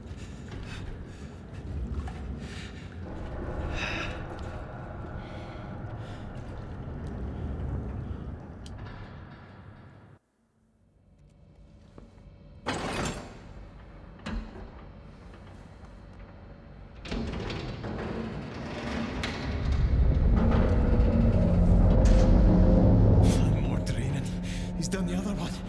More draining. He's done the other one.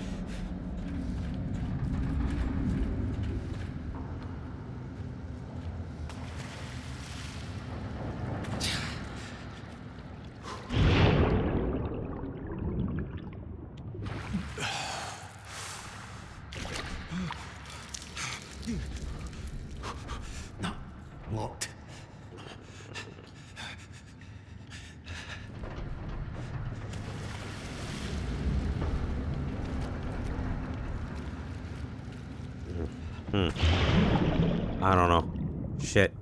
No, locked. Hmm. I don't know. Shit.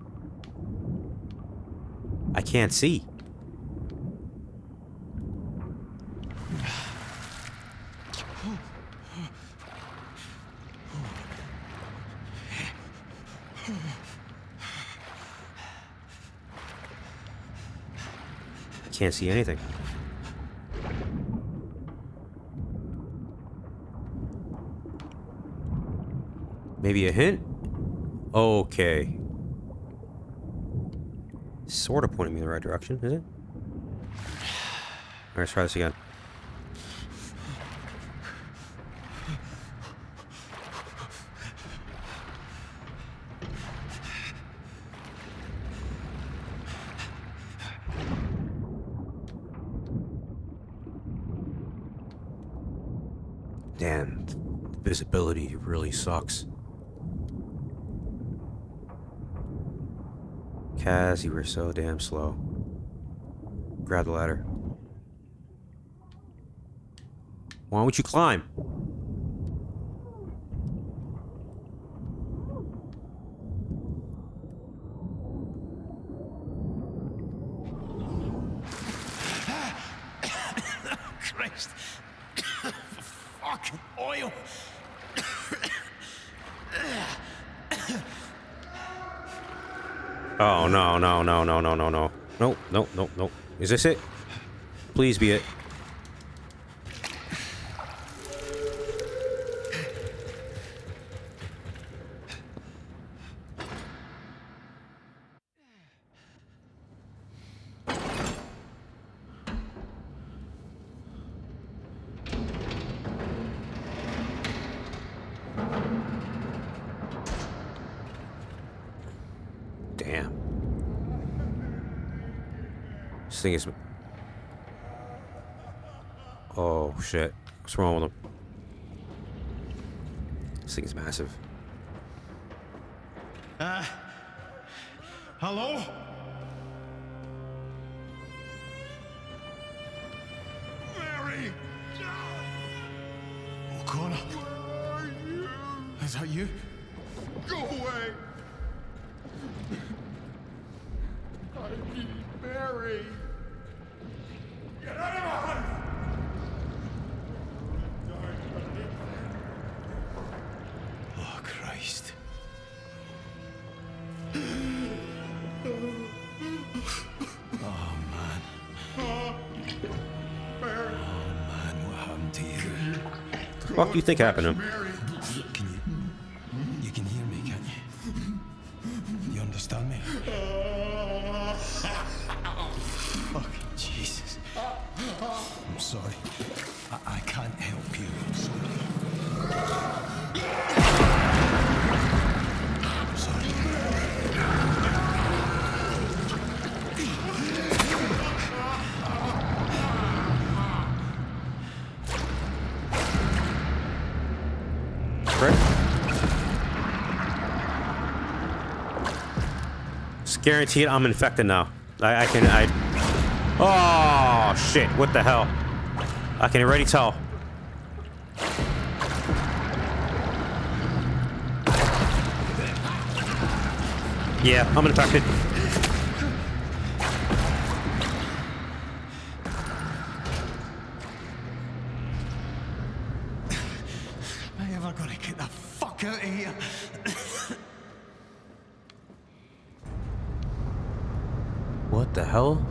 I can't see. Can't see anything. Maybe a hint? Okay. Sort of pointing me in the right direction, is it? Alright, let's try this again. Damn, visibility really sucks. Kaz, you were so damn slow. Grab the ladder. Why don't you climb? Christ. Fucking oil. Oh, no, no, no, no, no, no, no. No, no, no, no. Is this it? Please be it. Damn. This thing is... Oh, shit. What's wrong with him? This thing is massive. Uh, hello? Mary! O'Connor. Where are you? Is that you? Go away! I need Mary! Get out of my house! Oh, Christ. Oh, man. Mary! Oh, man, what happened to you? What the fuck do you think happened to him? Mary! Can you... You can hear me, can't you? You understand me? Fucking Jesus. I'm sorry. I, I can't help you. I'm sorry. I'm sorry. Right? It's guaranteed I'm infected now. I, I can... I... Oh, shit. What the hell? I can already tell. Yeah, I'm infected. Am I ever gonna get the fuck out of here? What the hell?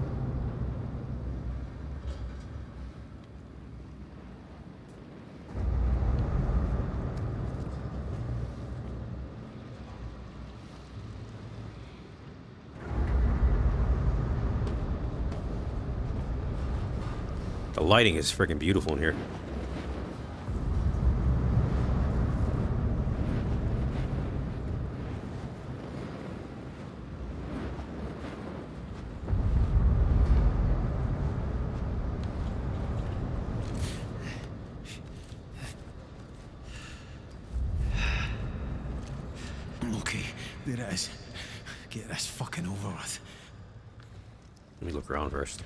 The lighting is freaking beautiful in here. Okay, there it is. Get this fucking over with. Let me look around first.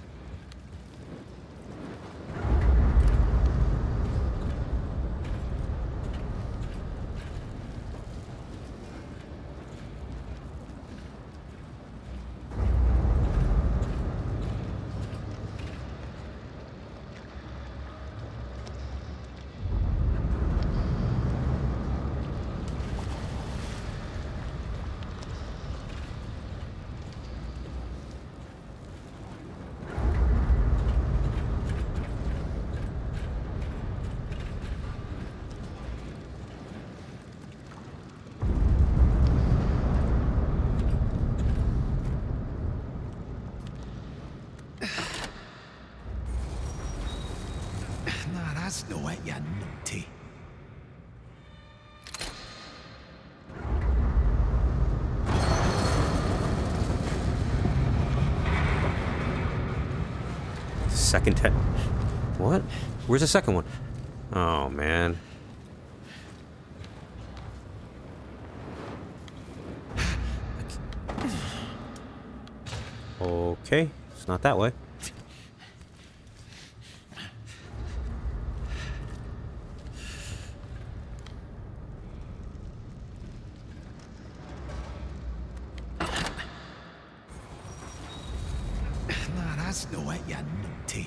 second te- What? Where's the second one? Oh, man. Okay, it's not that way. Nah, that's no it, you numpty.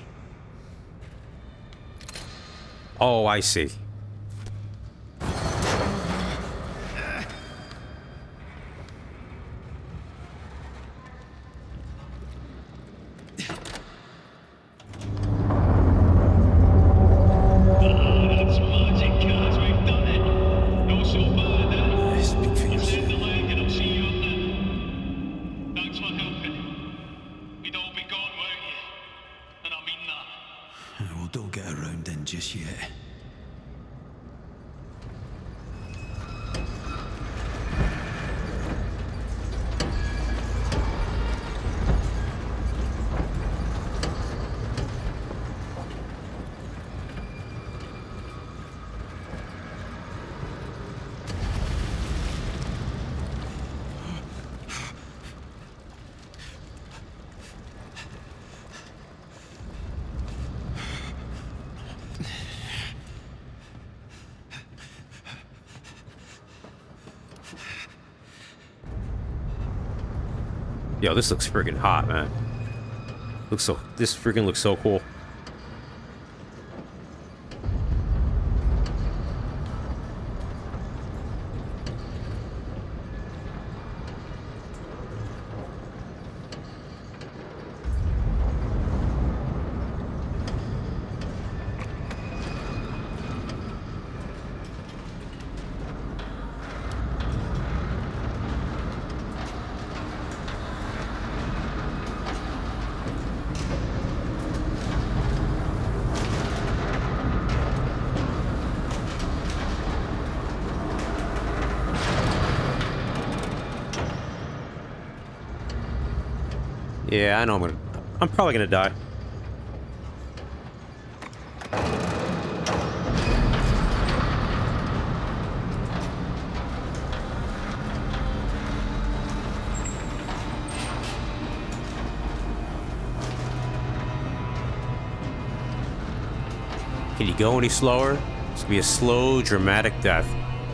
Oh, I see. Well, don't get around in just yet. Yo, this looks friggin' hot, man. Looks so. This freaking looks so cool. Yeah, I know I'm gonna... I'm probably gonna die. Can you go any slower? It's gonna be a slow, dramatic death.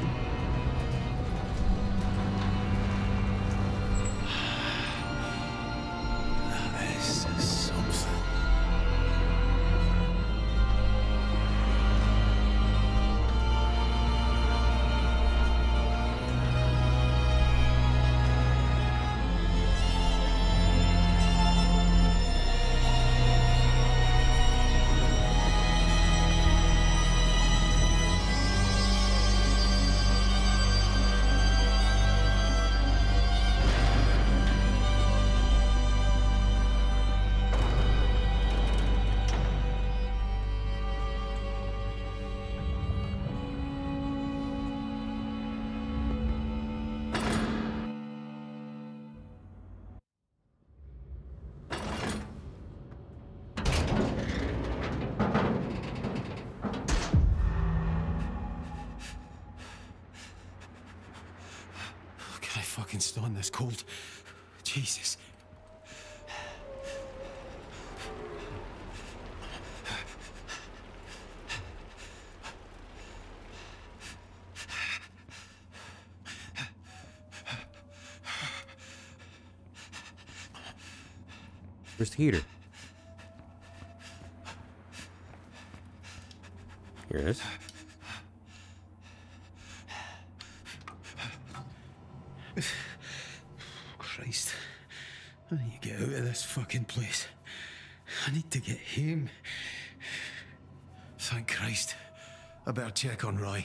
Can I fucking stand this cold? Jesus. Where's the heater? Here it is. Christ. I need to get out of this fucking place. I need to get home. Thank Christ. I better check on Roy.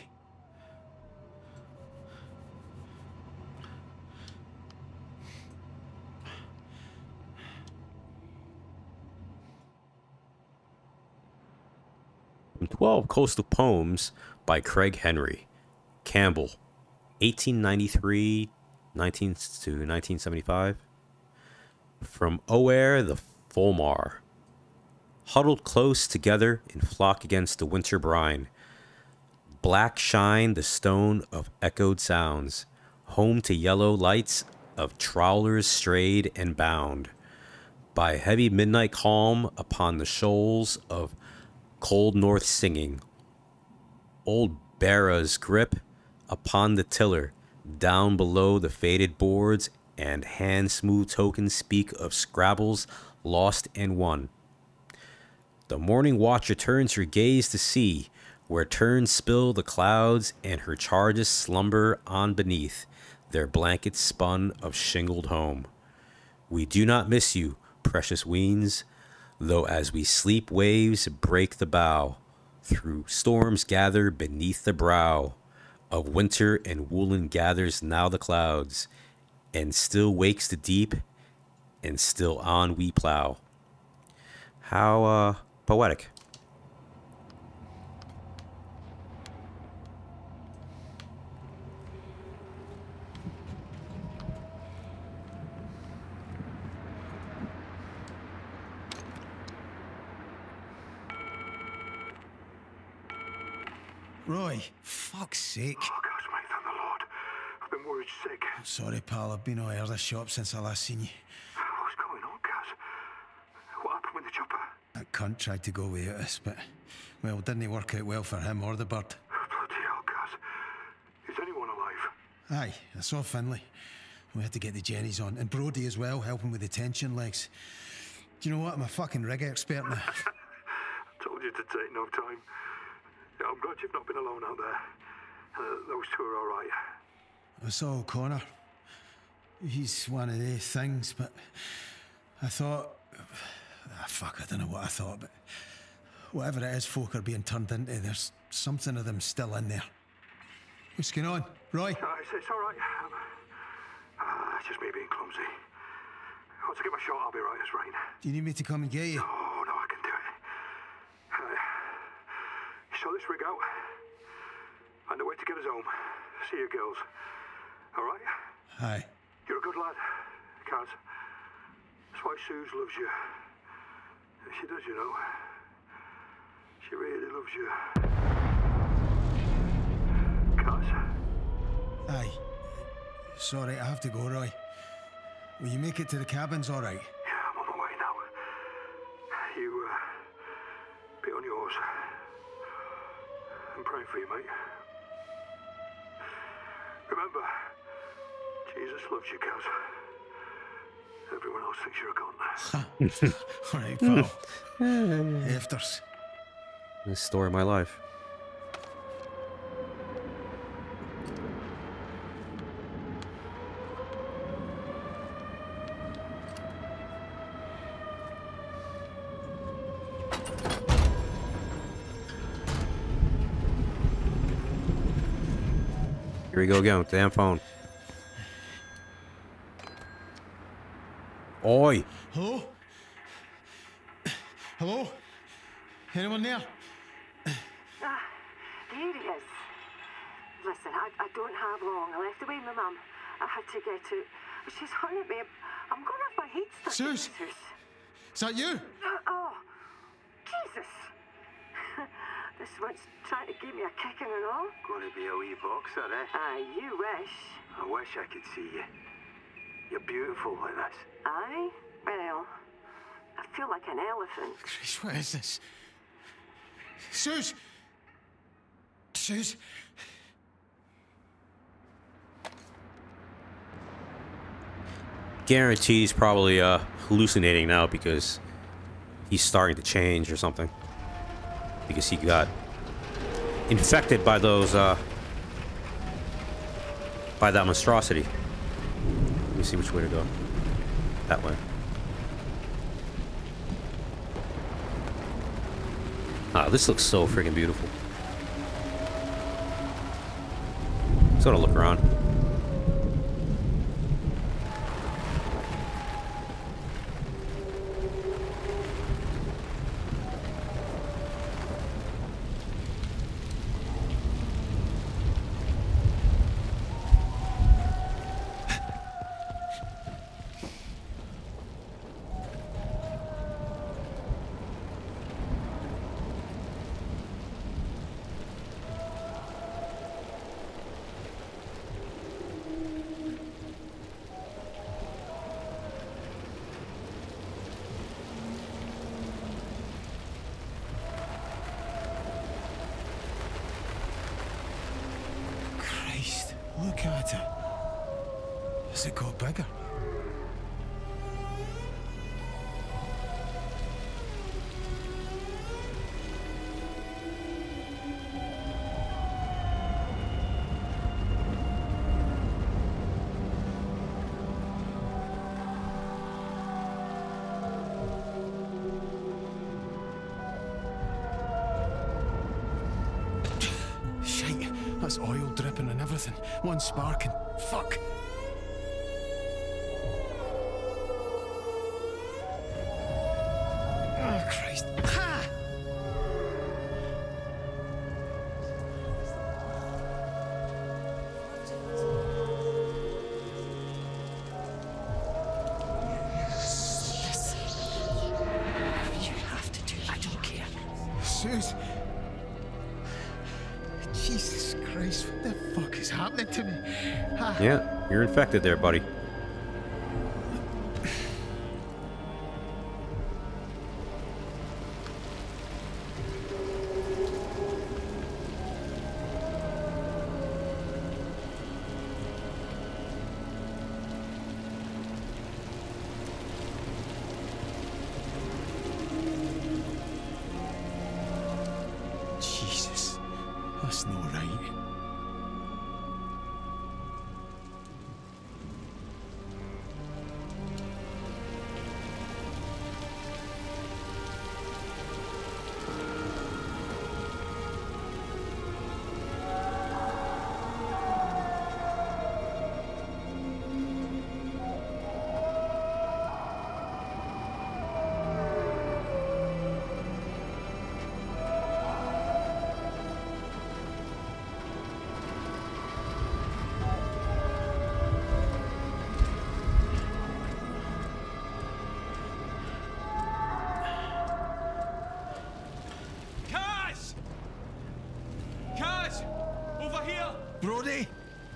twelve Coastal Poems by Craig Henry. Campbell. eighteen ninety-three nineteen to nineteen seventy-five. From Oer the Fulmar. huddled close together in flock against the winter brine. Black shine the stone of echoed sounds, home to yellow lights of trawlers strayed and bound by heavy midnight calm upon the shoals of cold north singing. Old Barra's grip upon the tiller, down below the faded boards, and hand-smooth tokens speak of Scrabbles lost and won. The morning watcher turns her gaze to see where turns spill the clouds, and her charges slumber on beneath their blankets spun of shingled home. We do not miss you, precious weens, though as we sleep waves break the bow, through storms gather beneath the brow of winter, and woolen gathers now the clouds, and still wakes the deep, and still on we plow. How uh, poetic. Roy, fuck's sake. Oh, gosh, mate, thank the Lord. I've been worried sick. Sorry, pal, I've been away out of the shop since I last seen you. What's going on, Kaz? What happened with the chopper? That cunt tried to go without us, but, well, didn't work out well for him or the bird. Bloody hell, Kaz. Is anyone alive? Aye, I saw Finlay. We had to get the Jennies on, and Brody as well, helping with the tension legs. Do you know what? I'm a fucking rig expert now. Told you to take no time. Yeah, I'm glad you've not been alone out there. Uh, those two are all right. I saw O'Connor. He's one of the things, but I thought... Ah, fuck, I don't know what I thought, but whatever it is folk are being turned into, there's something of them still in there. What's going on? Roy? Uh, it's, it's all right. Um, uh, it's just me being clumsy. Once I get my shot, I'll be right as rain. Do you need me to come and get you? Oh, no, I can do it. Uh, you saw this rig out? I know where to get us home. See you, girls. All right? Aye. You're a good lad, Kaz. That's why Suze loves you. She does, you know. She really loves you. Kaz? Aye. Sorry, I have to go, Roy. Will you make it to the cabins all right? Yeah, I'm on my way now. You, uh, be on yours. I'm praying for you, mate. Remember, Jesus loves you, Kaz. Everyone else thinks you're a cunt. All right, pal. Afters. This story of my life. Here we go again with the damn phone. Oi! Hello? Hello? Anyone there? Ah, here he is. Listen, I, I don't have long. I left away with my mum. I had to get out. She's hurting me. I'm going off my head stuck. Suze? Is that you? Uh, oh, Jesus. This one's trying to give me a kicking and all. Gonna be a wee boxer, eh? Aye, you wish. I wish I could see you. You're beautiful like this. Aye? Well, I feel like an elephant. Christ, what is this? Suze! Suze! Guarantee he's probably uh, hallucinating now because he's starting to change or something. Because he got infected by those, uh, by that monstrosity. Let me see which way to go. That way. Ah, this looks so freaking beautiful. Just gotta look around. matter? Has it got bigger? That's oil dripping and everything. One spark and fuck. Oh, Christ. Ha! You have to do it. I don't care. Suze. Jesus Christ, what the fuck is happening to me? Ah. Yeah, you're infected there, buddy. Jesus, that's not right. Brody?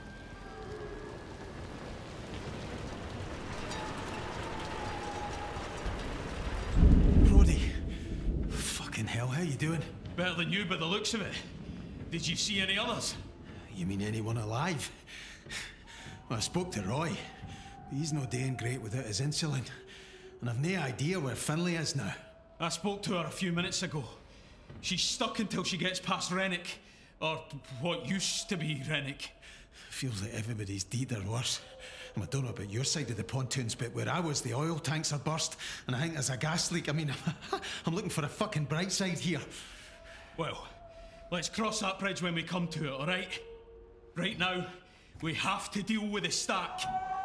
Brody? Fucking hell, how you doing? Better than you by the looks of it. Did you see any others? You mean anyone alive? Well, I spoke to Roy. He's no doing great without his insulin. And I've no idea where Finlay is now. I spoke to her a few minutes ago. She's stuck until she gets past Rennick. Or what used to be Rennick. Feels like everybody's deed or worse. And I don't know about your side of the pontoons, but where I was, the oil tanks are burst, and I think there's a gas leak. I mean, I'm looking for a fucking bright side here. Well, let's cross that bridge when we come to it, all right? Right now, we have to deal with the stack.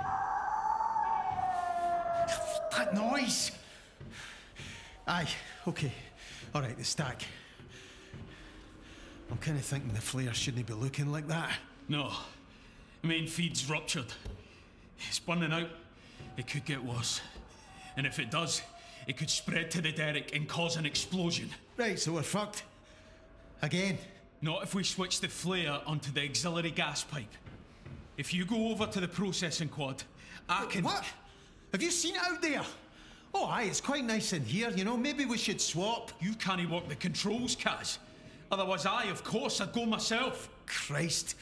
That noise! Aye, okay. All right, the stack. I'm kind of thinking the flare shouldn't be looking like that. No. Main feed's ruptured. It's burning out. It could get worse. And if it does, it could spread to the derrick and cause an explosion. Right, so we're fucked. Again? Not if we switch the flare onto the auxiliary gas pipe. If you go over to the processing quad, I can... What? Have you seen it out there? Oh, aye, it's quite nice in here, you know. Maybe we should swap. You can't work the controls, Kaz. Otherwise, I, of course, I'd go myself. Christ.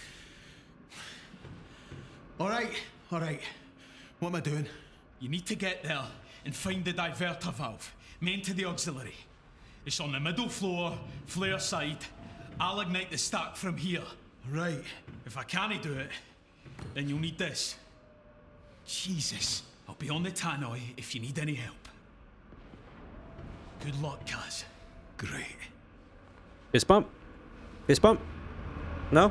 All right, all right. What am I doing? You need to get there and find the diverter valve, main to the auxiliary. It's on the middle floor, flare side. I'll ignite the stack from here. Right. If I can't do it, then you'll need this. Jesus. I'll be on the tannoy if you need any help. Good luck, Kaz. Great. Fist bump? Fist bump? No?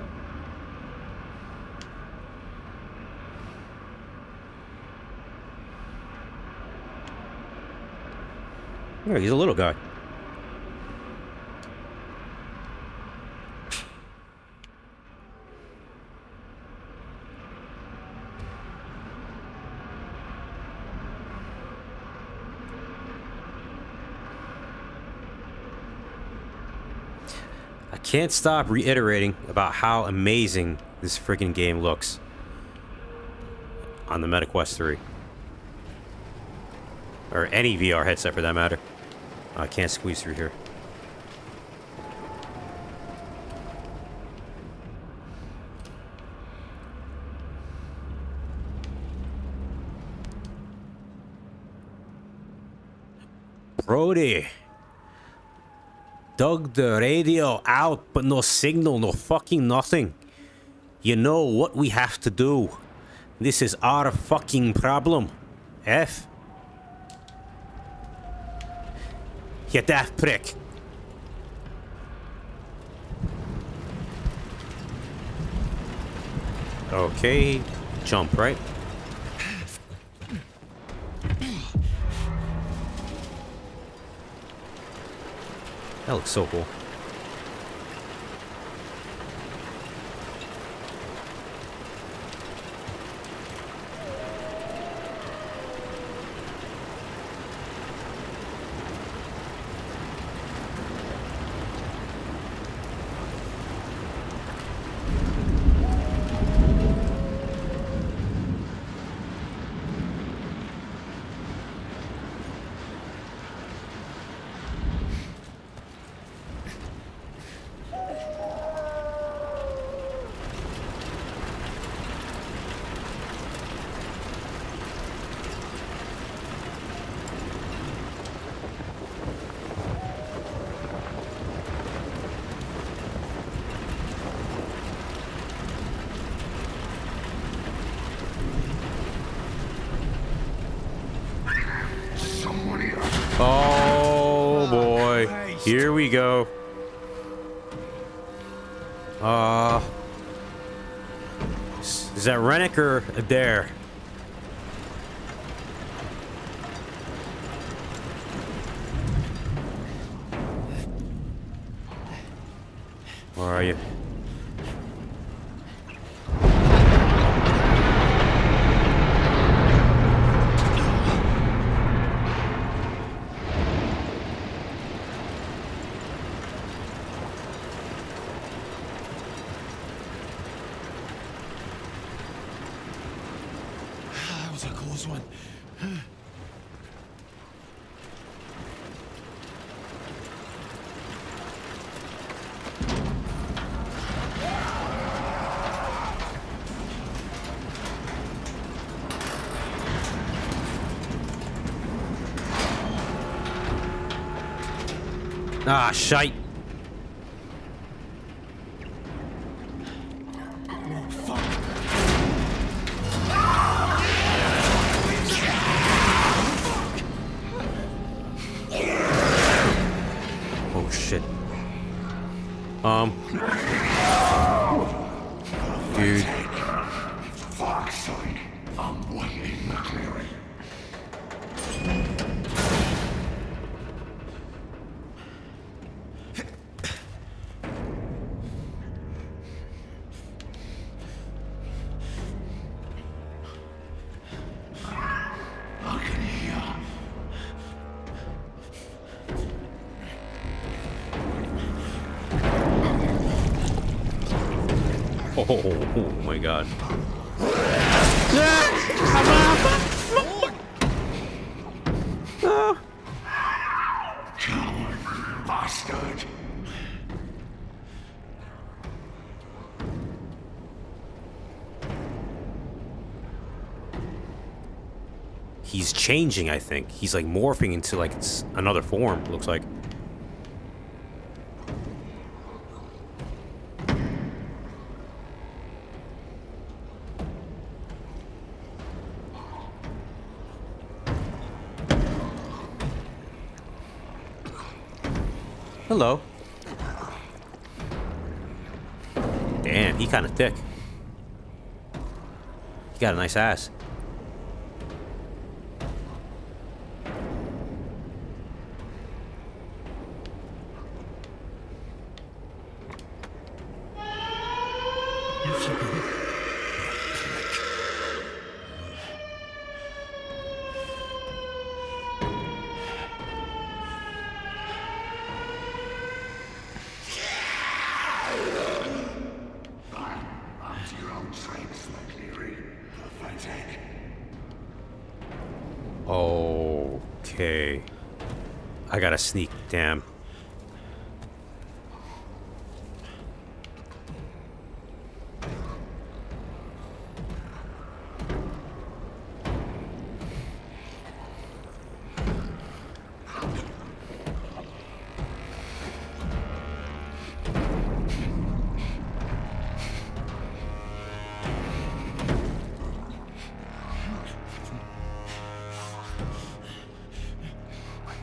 Yeah, he's a little guy. I can't stop reiterating about how amazing this freaking game looks on the MetaQuest three. Or any V R headset for that matter. I can't squeeze through here. Brody. Dug the radio out, but no signal, no fucking nothing. You know what we have to do. This is our fucking problem. F. You daft prick. Okay, jump, right? That looks so cool. Oh boy, here we go. Uh, is that Rennick or Adair? Where are you? One. Ah, shite. Um, dude. Fuck's sake, I'm waiting the clearing. I can hear. Oh, oh my god. Coward bastard. He's changing, I think. He's like morphing into like it's another form, looks like. Hello. Damn, he kind of thick. He got a nice ass. Okay. I gotta sneak, damn.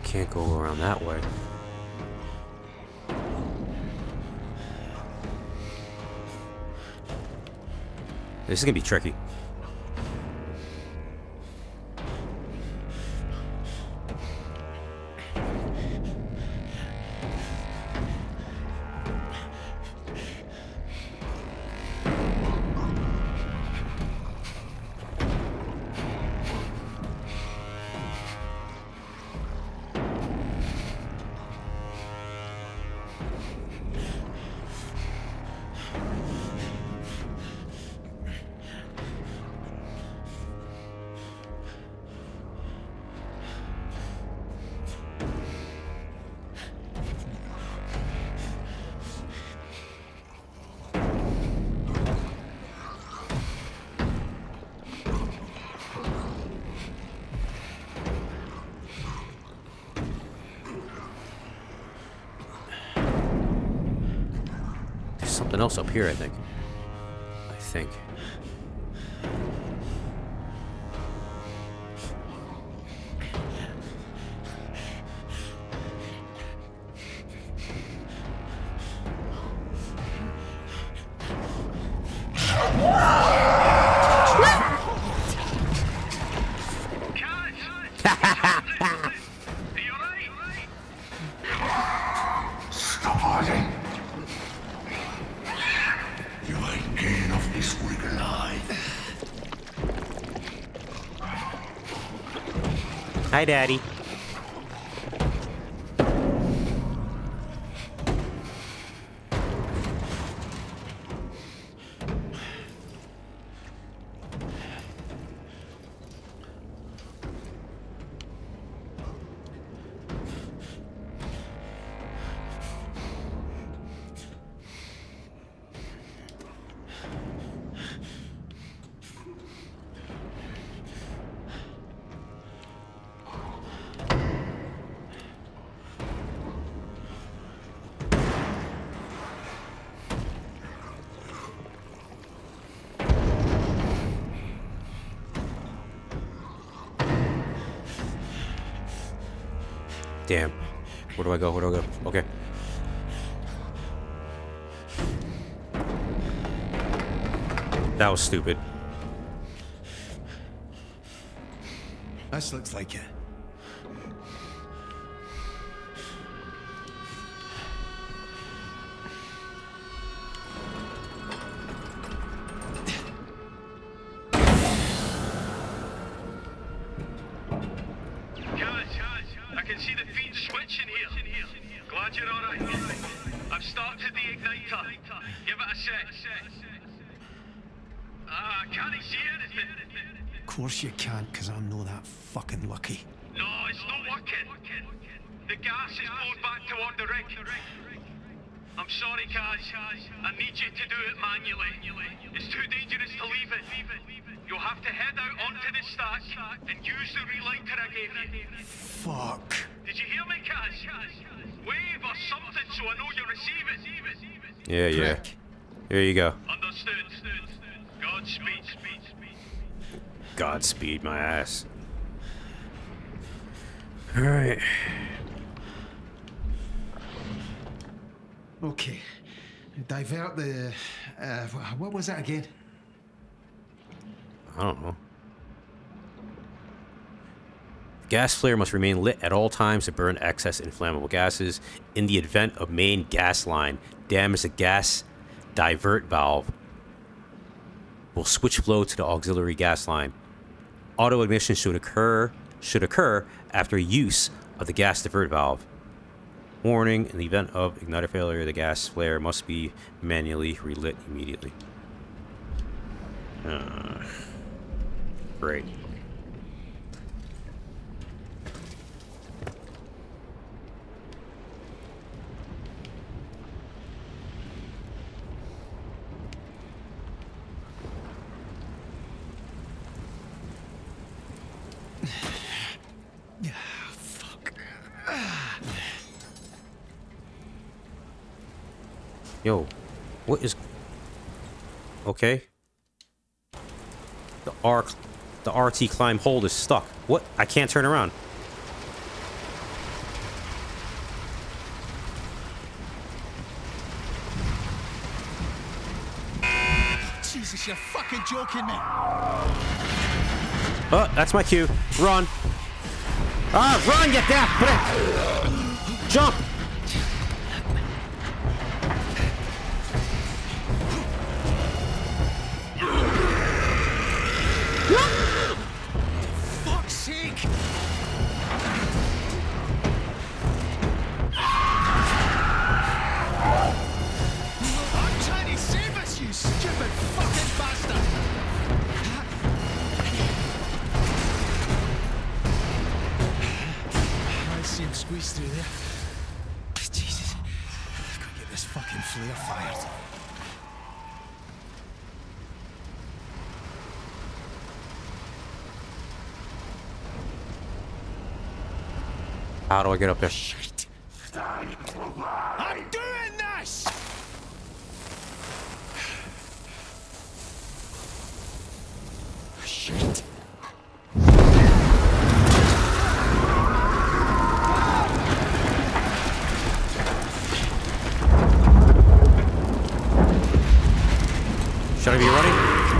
Can't go around that way. This is gonna be tricky. Something else up here, I think. I think. Hi, Daddy. Damn. Where do I go? Where do I go? Okay. That was stupid. This looks like it. Of course you can't, because I'm not that fucking lucky. No, it's not working. The gas is poured back toward the rig. I'm sorry, Kaz. I need you to do it manually. It's too dangerous to leave it. You'll have to head out onto the stack and use the relighter I gave you. Fuck. Did you hear me, Kaz? Wave or something so I know you receive it. Yeah, yeah. Prick. Here you go. Understood. Godspeed. Godspeed my ass. Alright. Okay. Divert the... Uh, what was that again? I don't know. Gas flare must remain lit at all times to burn excess inflammable gases. In the event of main gas line damage, the gas divert valve will switch flow to the auxiliary gas line. Auto ignition should occur should occur after use of the gas divert valve. Warning: in the event of igniter failure, the gas flare must be manually relit immediately. Uh, great. Yo, what is... Okay. The R... The R T climb hold is stuck. What? I can't turn around. You're fucking joking me. Oh, that's my cue. Run. Ah, run, you daft prick! Jump! Fuck's sake! I'm trying to save us, you stupid fucking bastard! I see him squeeze through there. Jesus, I've got to get this fucking flare fired. How do I get up there? Shit! I'm doing this! Shit! Should I be running?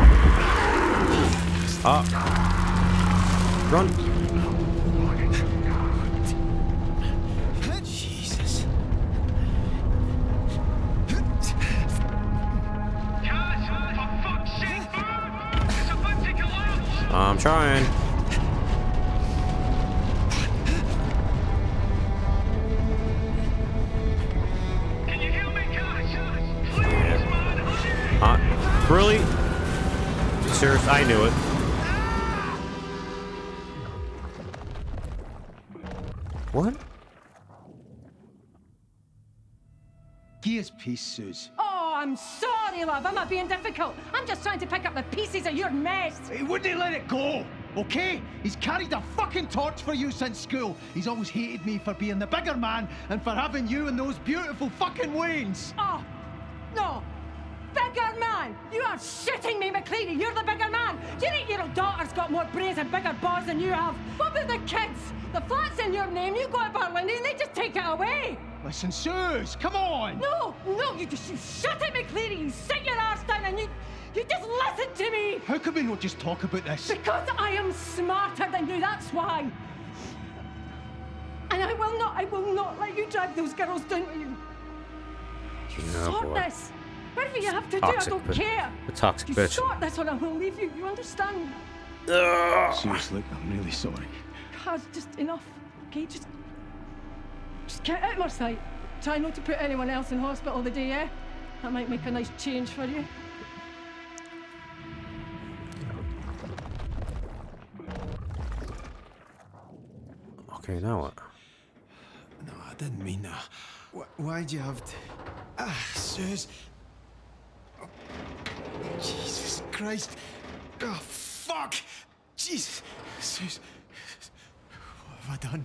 Ah. Run. Jesus. Guys, for fuck's sake, move! It's about to collapse! I'm trying. Can you hear me, guys? Please, man, hurry! Uh, really? Serious? I knew it. What? Gears piece, Suze. Oh, I'm sorry, love. I'm not being difficult. I'm just trying to pick up the pieces of your mess. He wouldn't let it go, okay? He's carried a fucking torch for you since school. He's always hated me for being the bigger man and for having you and those beautiful fucking Waynes. Oh, no. Bigger man! You are shitting me, McCleary. You're the bigger man. Do you think your daughter's got more brains and bigger balls than you have? What about the kids? The flat's in your name. You go to Berlin and they just take it away. Listen, Suze, come on. No, no, you just, you shut it, McCleary. You sit your arse down and you, you just listen to me. How can we not just talk about this? Because I am smarter than you, that's why. And I will not, I will not let you drag those girls down with you. You Oh, sort boy. this. Whatever you have to Toxic do, I don't bitch. care. The toxic you bitch. sort this or I will leave you. You understand? Suze, look, I'm really sorry. God, just enough. Okay, just, just get out of my sight. Try not to put anyone else in hospital the day, eh? That might make a nice change for you. Okay, now what? No, I didn't mean that. Wh- Why'd you have to... Ah, Suze. Oh, Jesus Christ. Oh, fuck. Jesus. Suze. What have I done?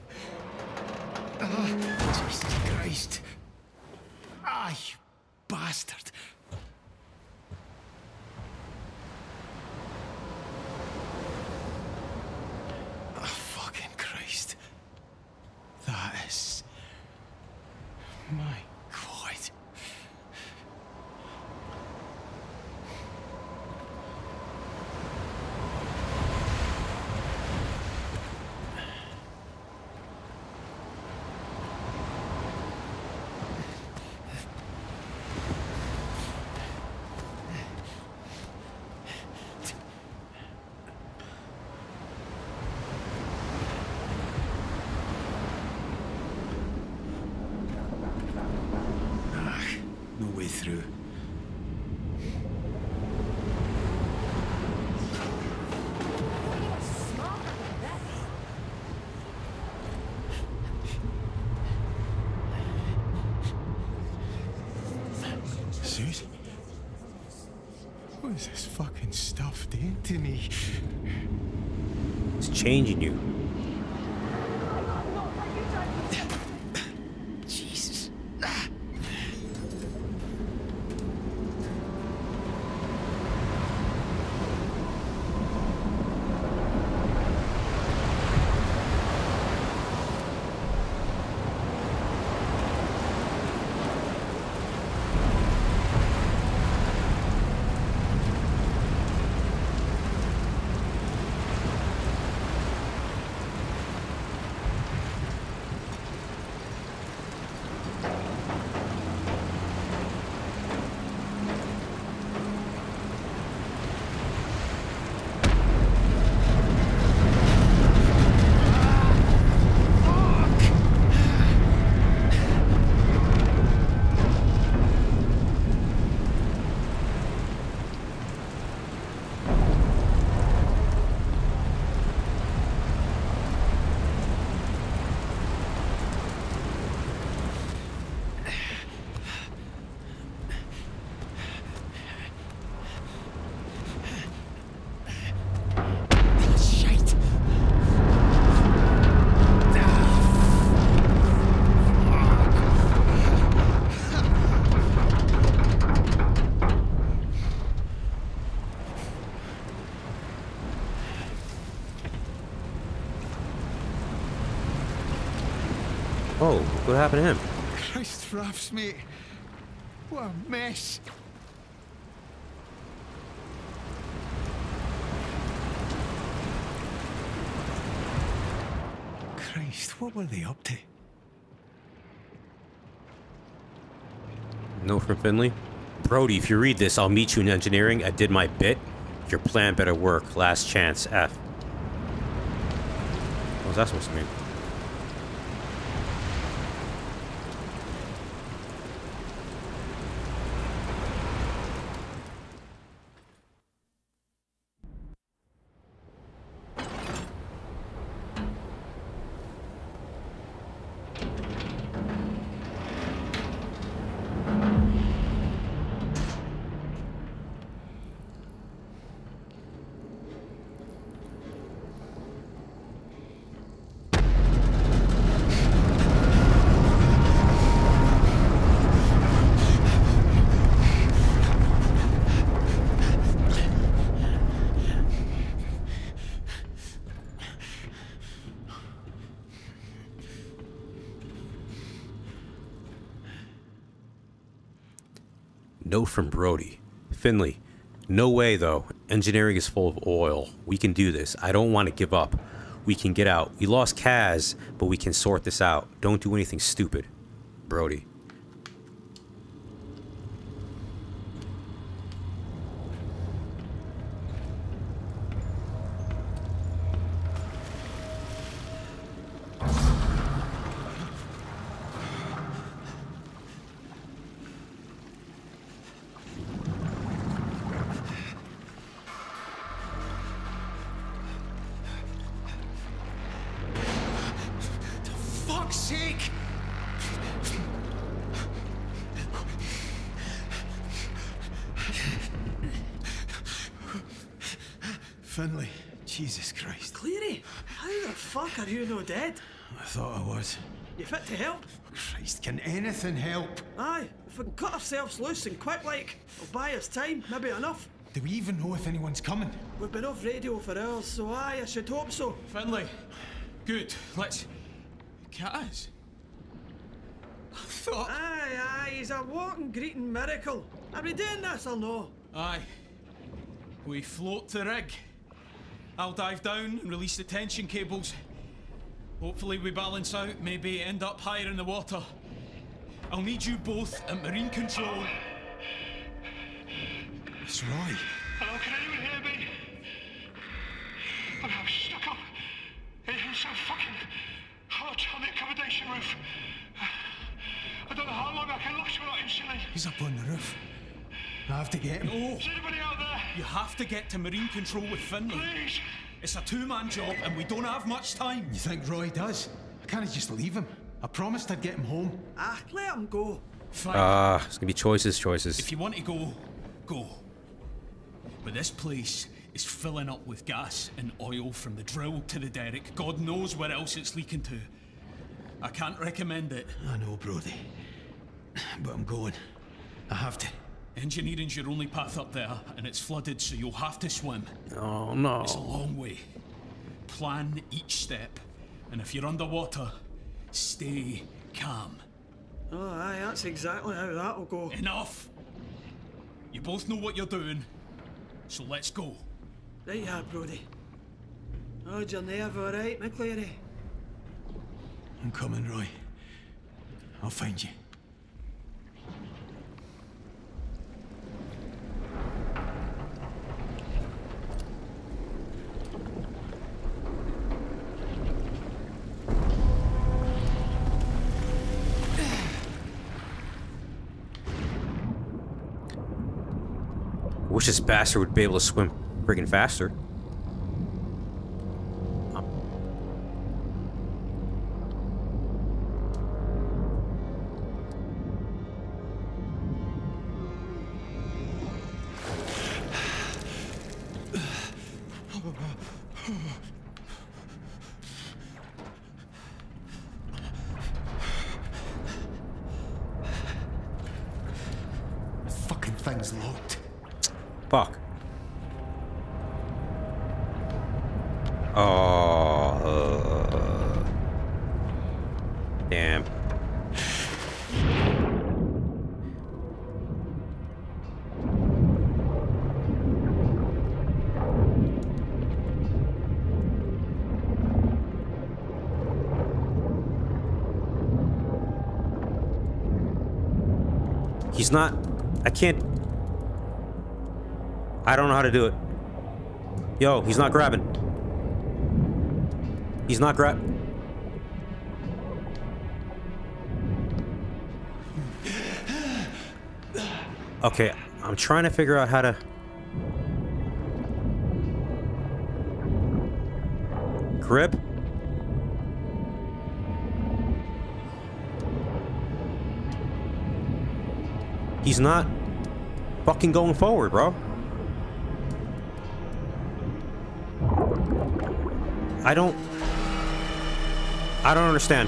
Ah, Jesus Christ. Ah, you bastard. Oh, fucking Christ. That is... My God. No way through. Suze? What is this fucking stuff doing to me? It's changing you. Jesus. Oh, what happened to him? Christ, Raffs, mate. What a mess. Christ, what were they up to? No from Finley. Brody, if you read this, I'll meet you in engineering. I did my bit. Your plan better work. Last chance, F. What was that supposed to mean? Note from Brody. Finley, no way though. Engineering is full of oil. We can do this. I don't want to give up. We can get out. We lost Kaz, but we can sort this out. Don't do anything stupid. Brody. Sake! Finley, Jesus Christ. Cleary, how the fuck are you no dead? I thought I was. You fit to help? Christ, can anything help? Aye, if we can cut ourselves loose and quick like, it'll buy us time, maybe enough. Do we even know if anyone's coming? We've been off radio for hours, so aye, I should hope so. Finley, good, let's... Kaz? I thought... Aye, aye, he's a walking greeting miracle. Are we doing this or no? Aye. We float the rig. I'll dive down and release the tension cables. Hopefully we balance out, maybe end up higher in the water. I'll need you both at marine control. It's Roy. Hello, can anyone hear me? I'm now stuck up. It's so fucking hot on the accommodation roof. I don't know how long I can last without insulating. He's up on the roof. I have to get him. No! Is anybody out there? You have to get to marine control with Finley. Please! It's a two-man job and we don't have much time. You think Roy does? I can't just leave him. I promised I'd get him home. Ah, let him go. Fine. Ah, uh, it's gonna be choices, choices. If you want to go, go. But this place is filling up with gas and oil from the drill to the derrick. God knows where else it's leaking to. I can't recommend it. I know, Brody. But I'm going. I have to. Engineering's your only path up there, and it's flooded, so you'll have to swim. Oh, no. It's a long way. Plan each step, and if you're underwater, stay calm. Oh, aye, that's exactly how that'll go. Enough! You both know what you're doing, so let's go. Right, yeah, Brody. How'd your nerve, all right, McCleary? I'm coming, Roy. I'll find you. Wish this bastard would be able to swim friggin' faster. Fucking thing's locked. Fuck. Oh. Uh, damn. He's not... I can't... I don't know how to do it. Yo, he's not grabbing. He's not grab... Okay, I'm trying to figure out how to... Grip? He's not fucking going forward, bro. I don't... I don't understand.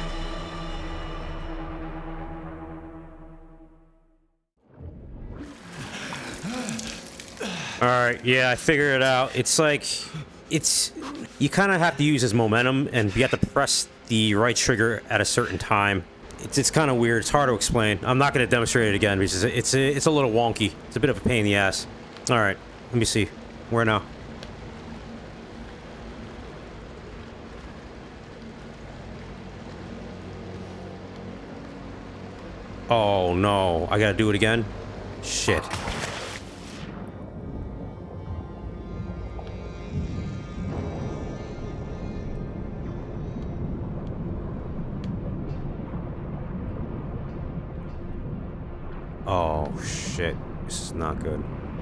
Alright, yeah, I figured it out. It's like... It's... You kind of have to use his momentum, and you have to press the right trigger at a certain time. It's, it's kind of weird. It's hard to explain. I'm not going to demonstrate it again, because it's a, it's a little wonky. It's a bit of a pain in the ass. Alright, let me see. Where now? Oh, no. I gotta do it again? Shit. Oh, shit. This is not good.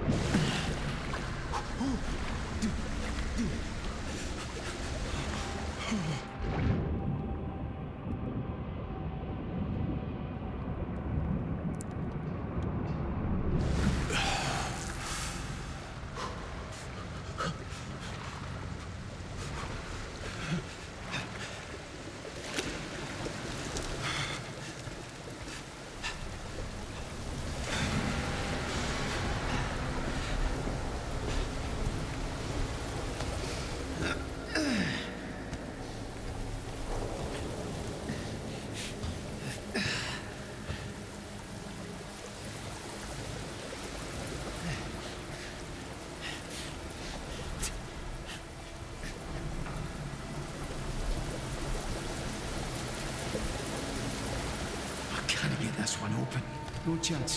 This one open. No chance.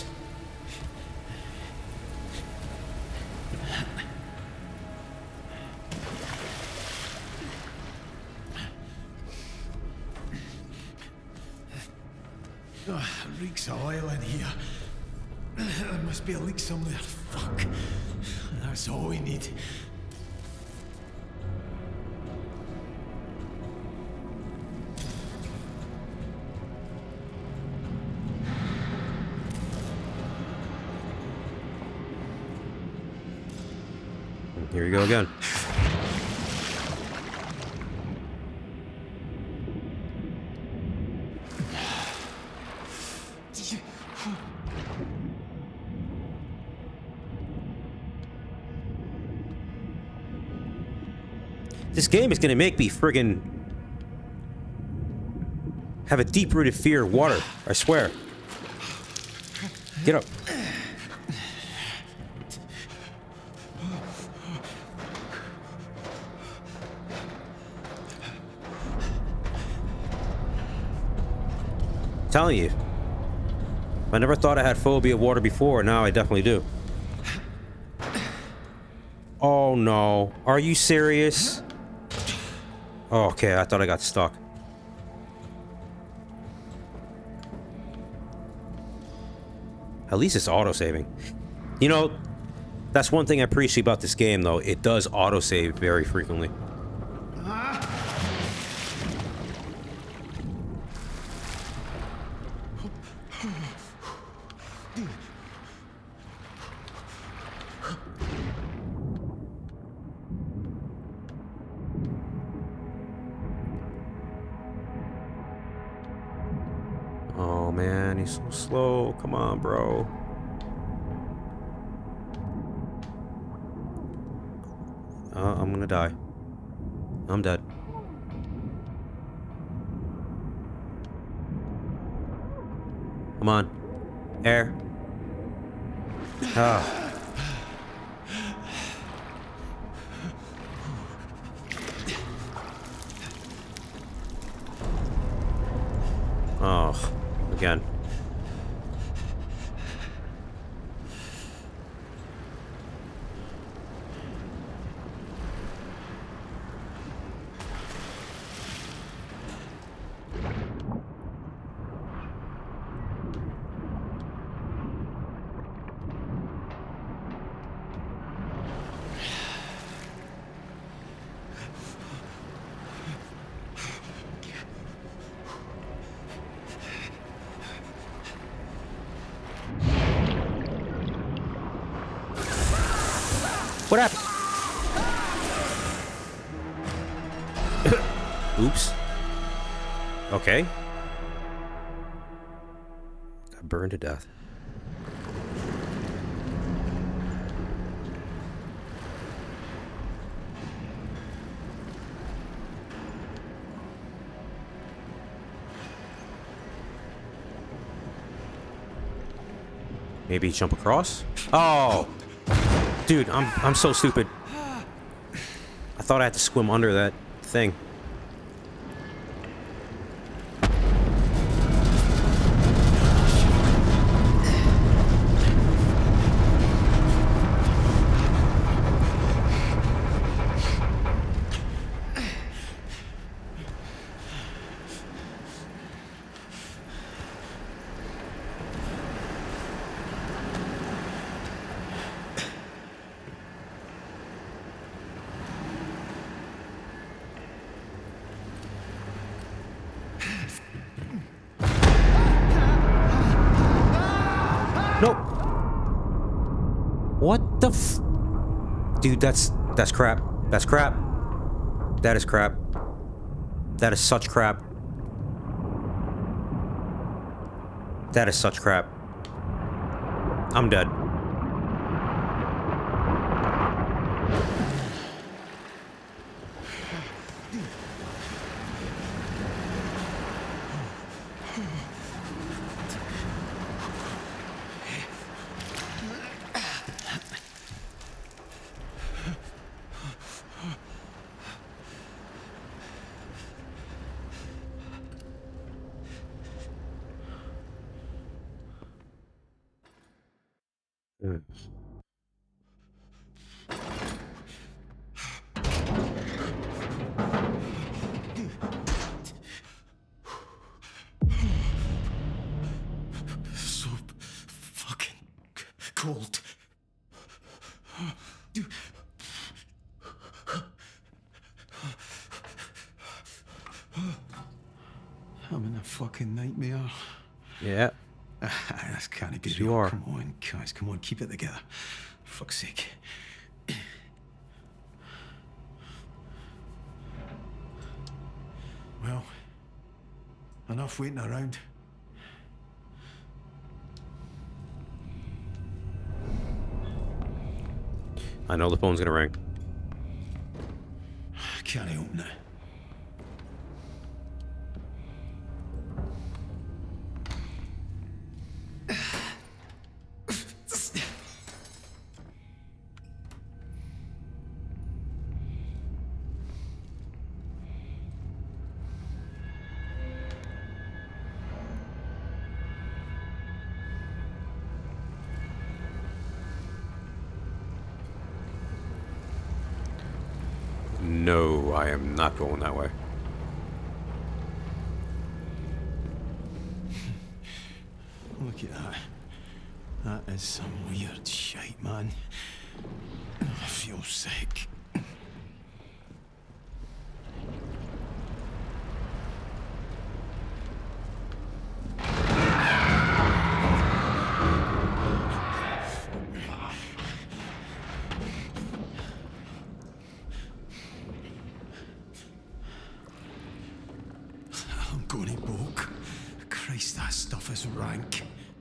Oh, it reeks of oil in here. There must be a leak somewhere. Fuck. That's all we need. Here we go again. This game is gonna make me friggin' have a deep-rooted fear of water. I swear. Get up. I'm telling you, I never thought I had phobia of water before. Now I definitely do. Oh no, are you serious? Oh, okay, I thought I got stuck. At least it's auto-saving. You know, that's one thing I appreciate about this game, though. It does auto-save very frequently. Oh man, he's so slow. Come on, bro. Uh, I'm gonna die. I'm dead. Come on. Air. Ah. Oh, again. What happened? Oops. Okay. Got burned to death. Maybe jump across? Oh! Dude, I'm I'm so stupid. I thought I had to swim under that thing. Nope. What the f... Dude, that's... That's crap. That's crap. That is crap. That is such crap. That is such crap. I'm dead. Mm. So fucking cold. I'm in a fucking nightmare. Yeah. That can't be You real. are. Come on, guys, come on, keep it together. For fuck's sake. Well, enough waiting around. I know the phone's gonna ring. Can't I open it? No, I am not going that way. Look at that. That is some weird shite, man. I feel sick. I'm going to bulk. Christ, that stuff is rank.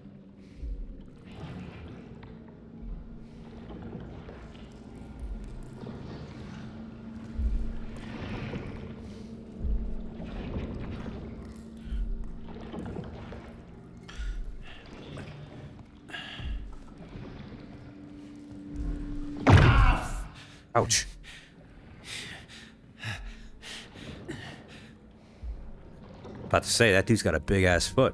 Ouch. About to say, that dude's got a big ass foot.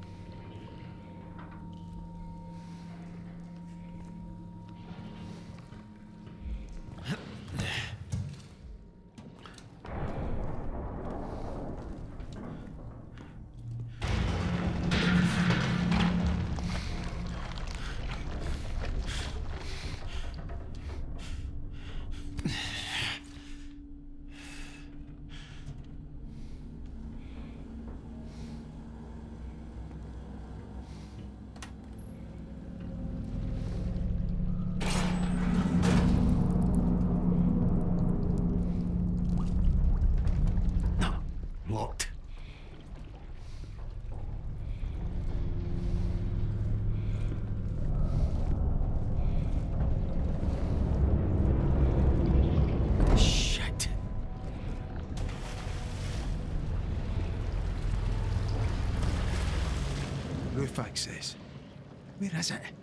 roof access. Where is it?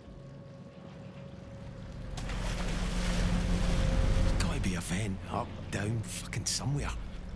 There's gotta be a vent up, down, fucking somewhere.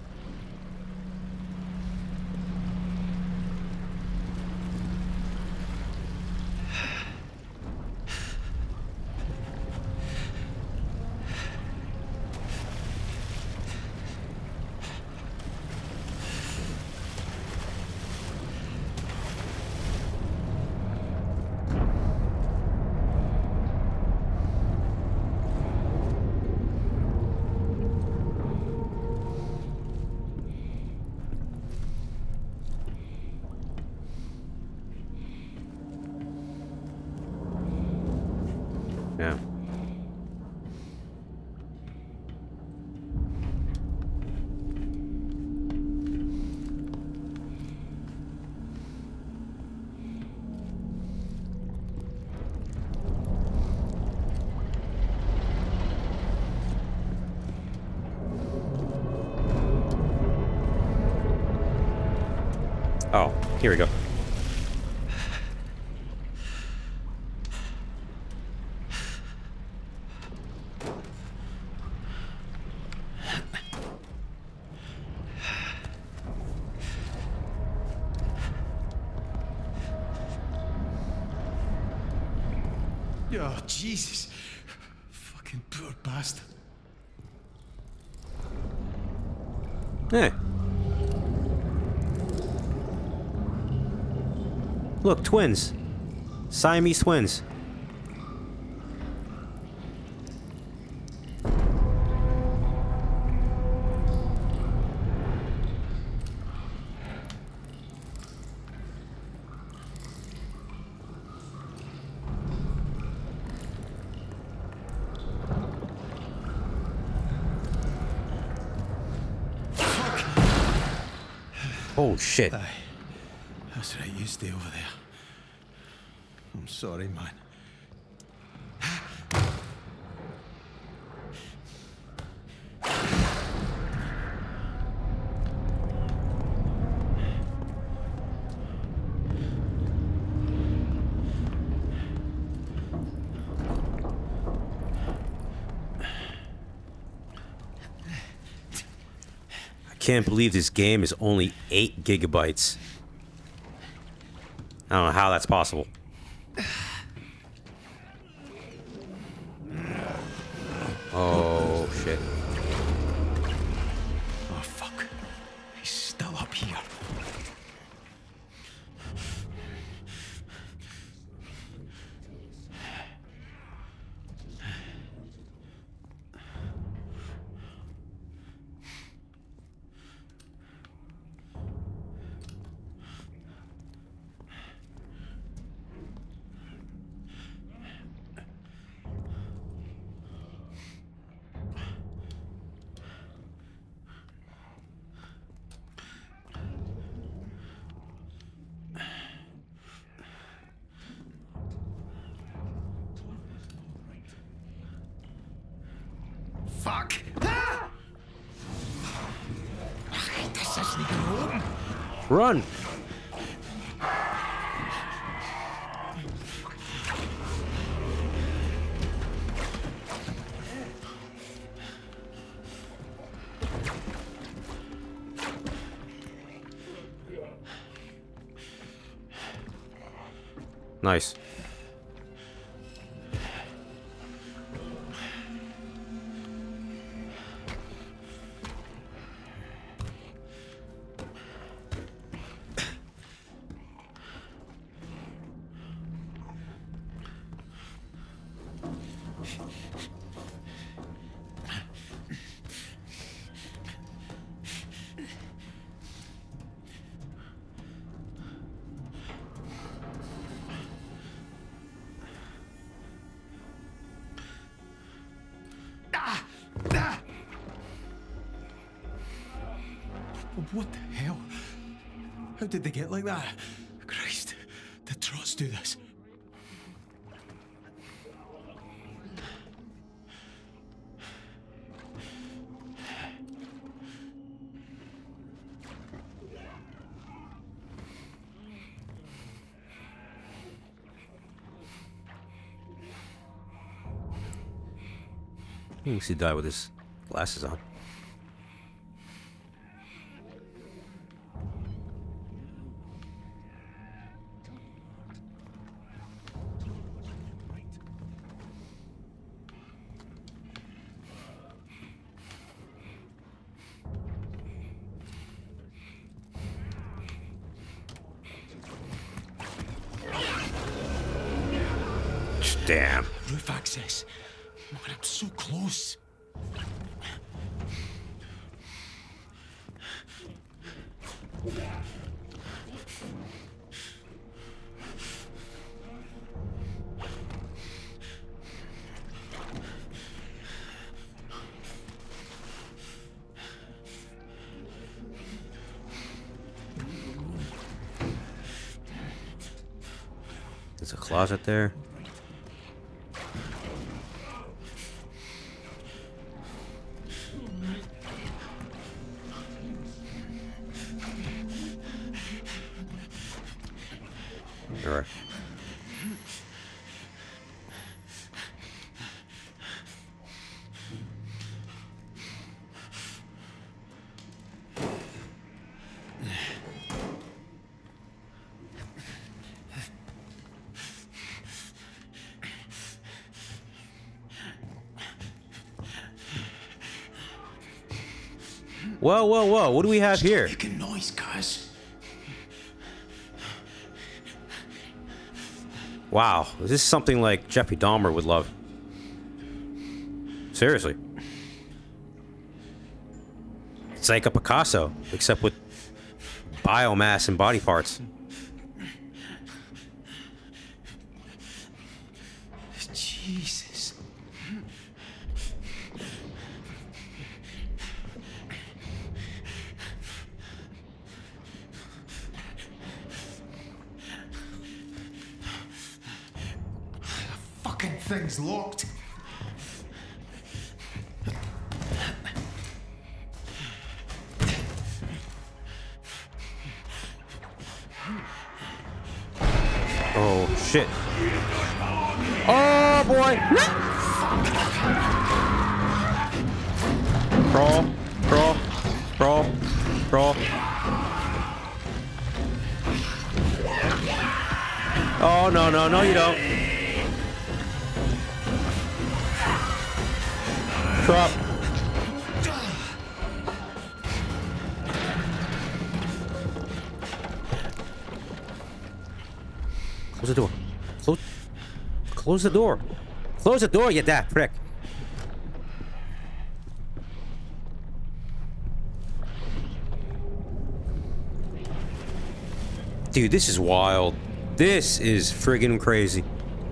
Yeah. Oh, here we go. Oh, Jesus. Fucking poor bastard. Hey. Look, twins. Siamese twins. Oh shit. Aye. That's right, you stay over there. I'm sorry, man. Can't believe this game is only eight gigabytes. I don't know how that's possible. Oh shit. Oh fuck. He's still up here. Fuck! Ah! This isn't gonna open. Run! Nice. What the hell? How did they get like that? Christ, did Trots do this? You can see die with his glasses on. Damn. Roof access. Man, I'm so close. There's a closet there. All right. Whoa, whoa, whoa! What do we have Stop here? making noise, guys. Wow, this is something like Jeffrey Dahmer would love. Seriously. It's like a Picasso, except with biomass and body parts. Jesus. Fucking thing's locked. Oh, shit. Oh, boy. Crawl, crawl, crawl, crawl. Oh, no, no, no, you don't. Drop. Close the door. Close. Close the door. Close the door, you daft prick. Dude, this is wild. This is friggin' crazy.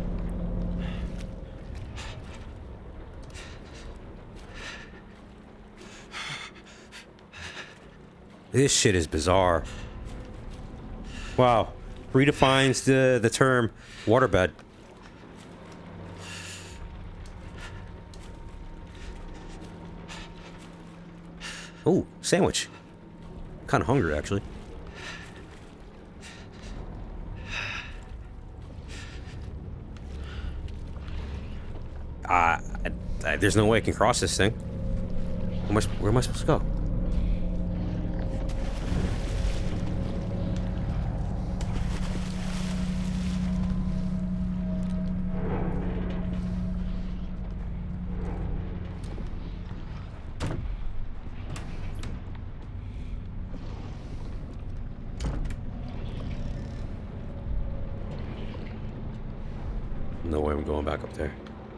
This shit is bizarre. Wow. Redefines the, the term waterbed. Ooh, sandwich. Kind of hungry, actually. Uh, I, I, there's no way I can cross this thing. Where am I, where am I supposed to go? No way I'm going back up there.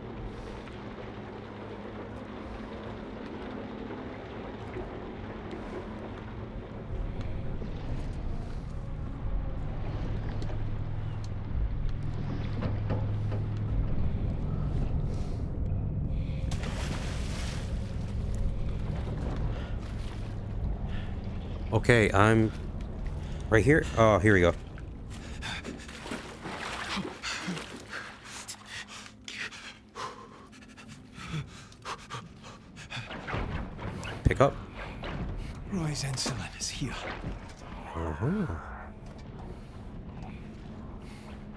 Okay, I'm right here. Oh, here we go. Pick up. Roy's insulin is here. Uh-huh.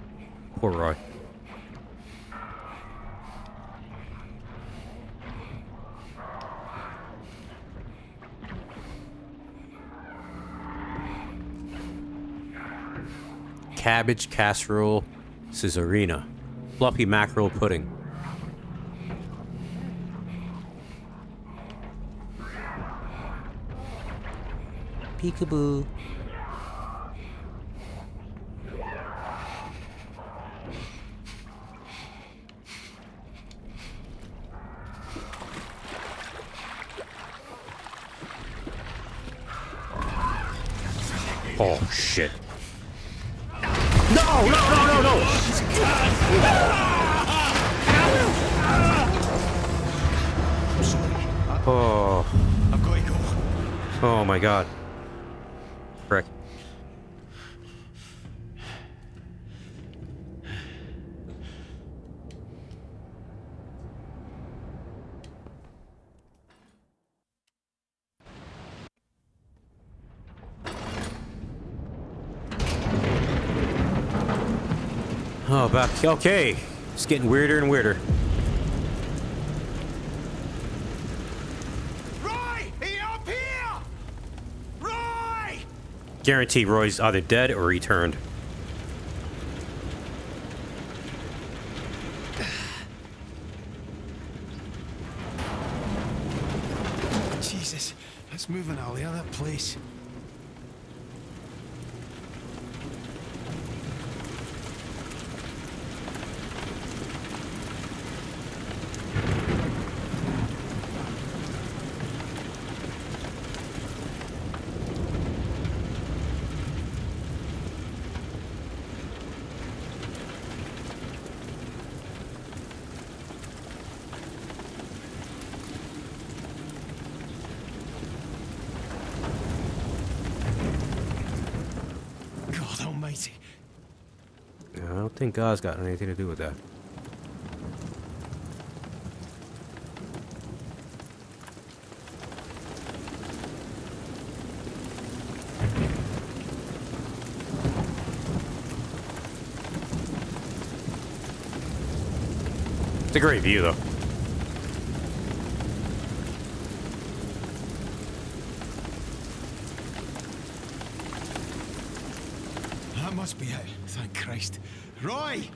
Poor Roy. cabbage casserole Caesarina. Fluffy mackerel pudding. Peekaboo. Oh shit. No, no, no, no, no! Oh. I've got to go. Oh my god. Frick. Oh, back. Okay. It's getting weirder and weirder. Roy! He up here! Roy! Guarantee Roy's either dead or returned. Jesus, it's moving all the other place. I don't think God's got anything to do with that. It's a great view, though. That must be it. Thank Christ. Roy!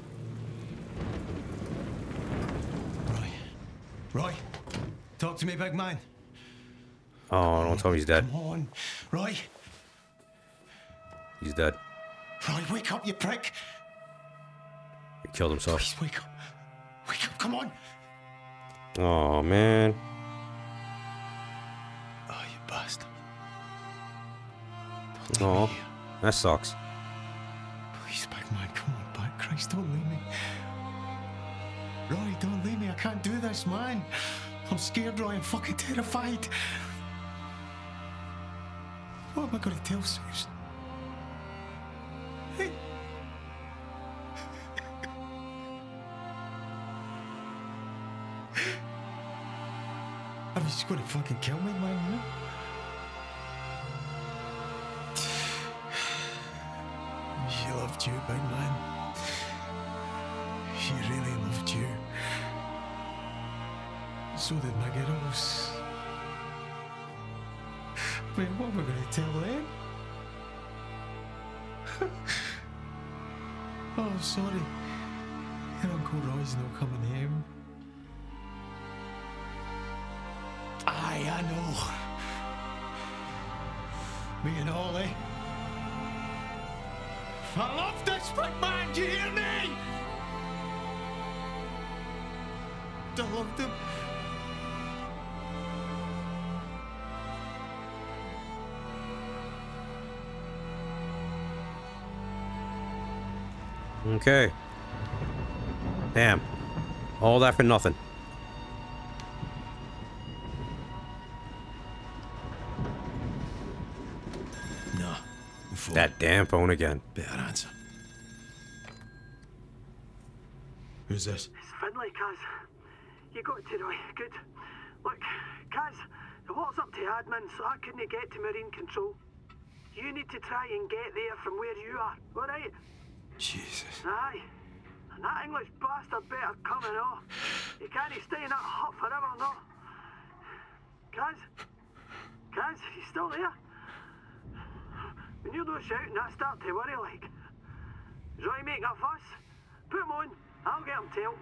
Roy. Roy. Talk to me, big man. Oh, don't tell me he's dead. Come on. Roy. He's dead. Roy, wake up, you prick. He killed himself. Please wake up. Wake up, come on. Oh, man. Oh, you bastard. Oh, that sucks. Please, big man, come on back. Christ, don't leave me. Roy, don't leave me. I can't do this, man. I'm scared, Roy. I'm fucking terrified. What am I going to tell Susan? Hey. Are you just going to fucking kill me, man? You know? She loved you, big man. She really loved you. So did my girls. Man, what am I going to tell them? Oh, sorry. Your Uncle Roy's not coming home. Aye, I know. Me and Ollie. I love this big man, do you hear me? I loved him. Okay. Damn. All that for nothing. No. That damn phone again. Better answer. Who's this? It's Finlay, Kaz. You got it to Roy. Good. Look, Kaz, the water's up to admin, so I couldn't get to Marine Control. You need to try and get there from where you are, alright? Jesus. Aye. And that English bastard better come and off. He can't stay in that hut forever, no. Kaz? Kaz, you still there? When you're not shouting, I start to worry, like. Roy making a fuss? Put him on. I'll get him tailed.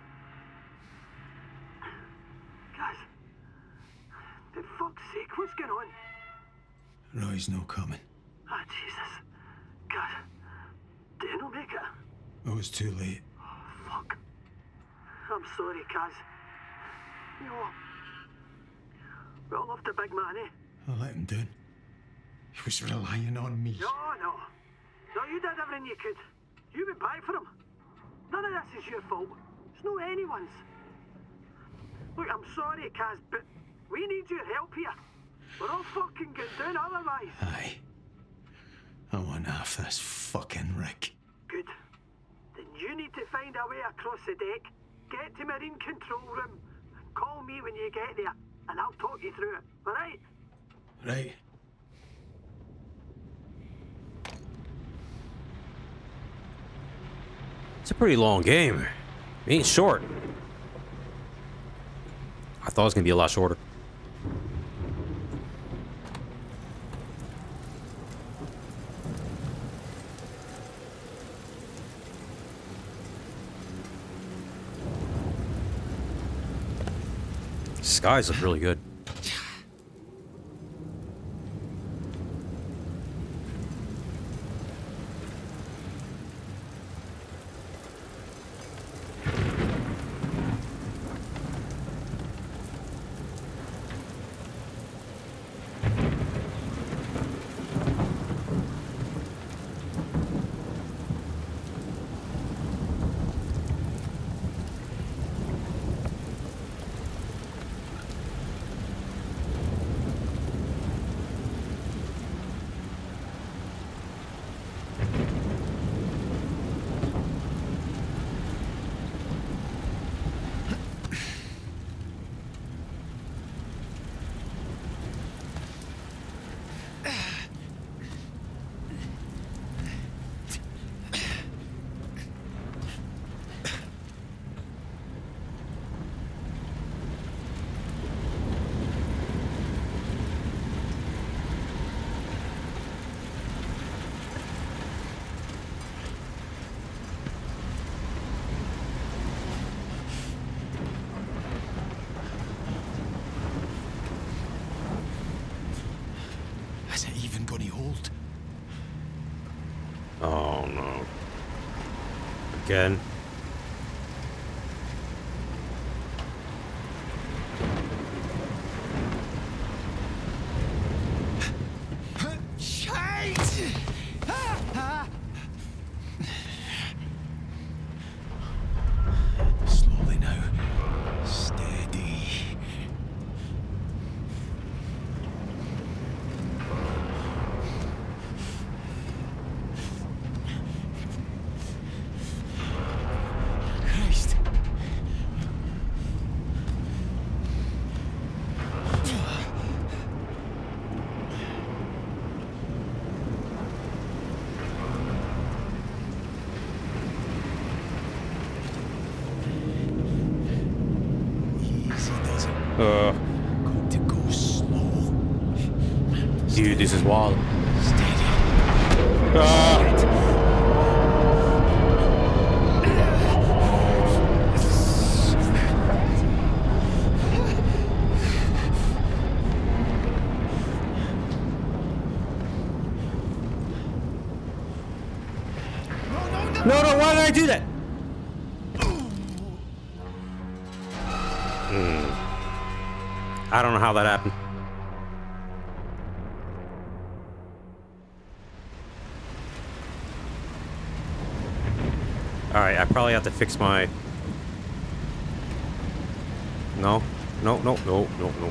Guys, for fuck's sake, what's going on? Roy's no coming. Ah, Jesus. God, did he not make it? Oh, it's too late. Oh, fuck. I'm sorry, Kaz. You know, we all loved the big man, eh? I let him down. He was relying on me. No, no. No, you did everything you could. You went back for him. None of this is your fault. It's not anyone's. Look, I'm sorry, Kaz, but we need your help here. We're all fucking going down otherwise. Aye. I want half this fucking rig. Good. Then you need to find a way across the deck, get to Marine Control Room, and call me when you get there, and I'll talk you through it, alright? Right. It's a pretty long game. It ain't short. I thought it was gonna be a lot shorter. Skies look really good. Is it even gonna hold? Oh no. Again. Slowly now. Steady. Christ. Easy does it. Uh, Got to go slow. dude, this is wild. Steady. Ah. No, no, why did I do that? Hmm. I don't know how that happened. Alright, I probably have to fix my... No, no, no, no, no, no.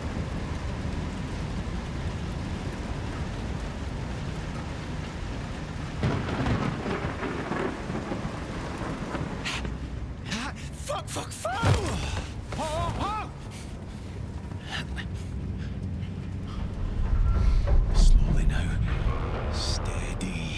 Fuck, fuck, fuck! Oh, oh, oh. Slowly now. Steady.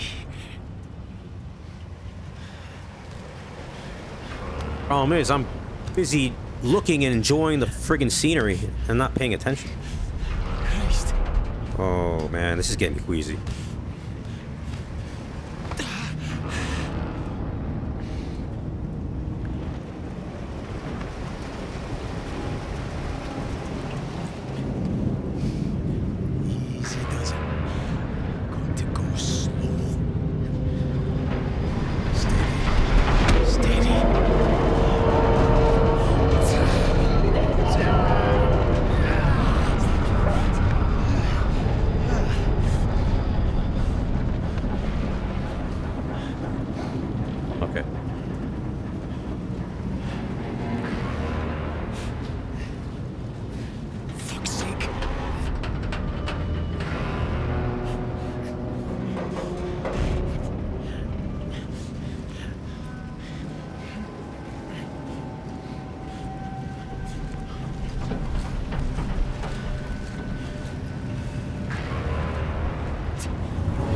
Problem is, I'm busy looking and enjoying the friggin' scenery and not paying attention. Christ. Oh man, this is getting queasy.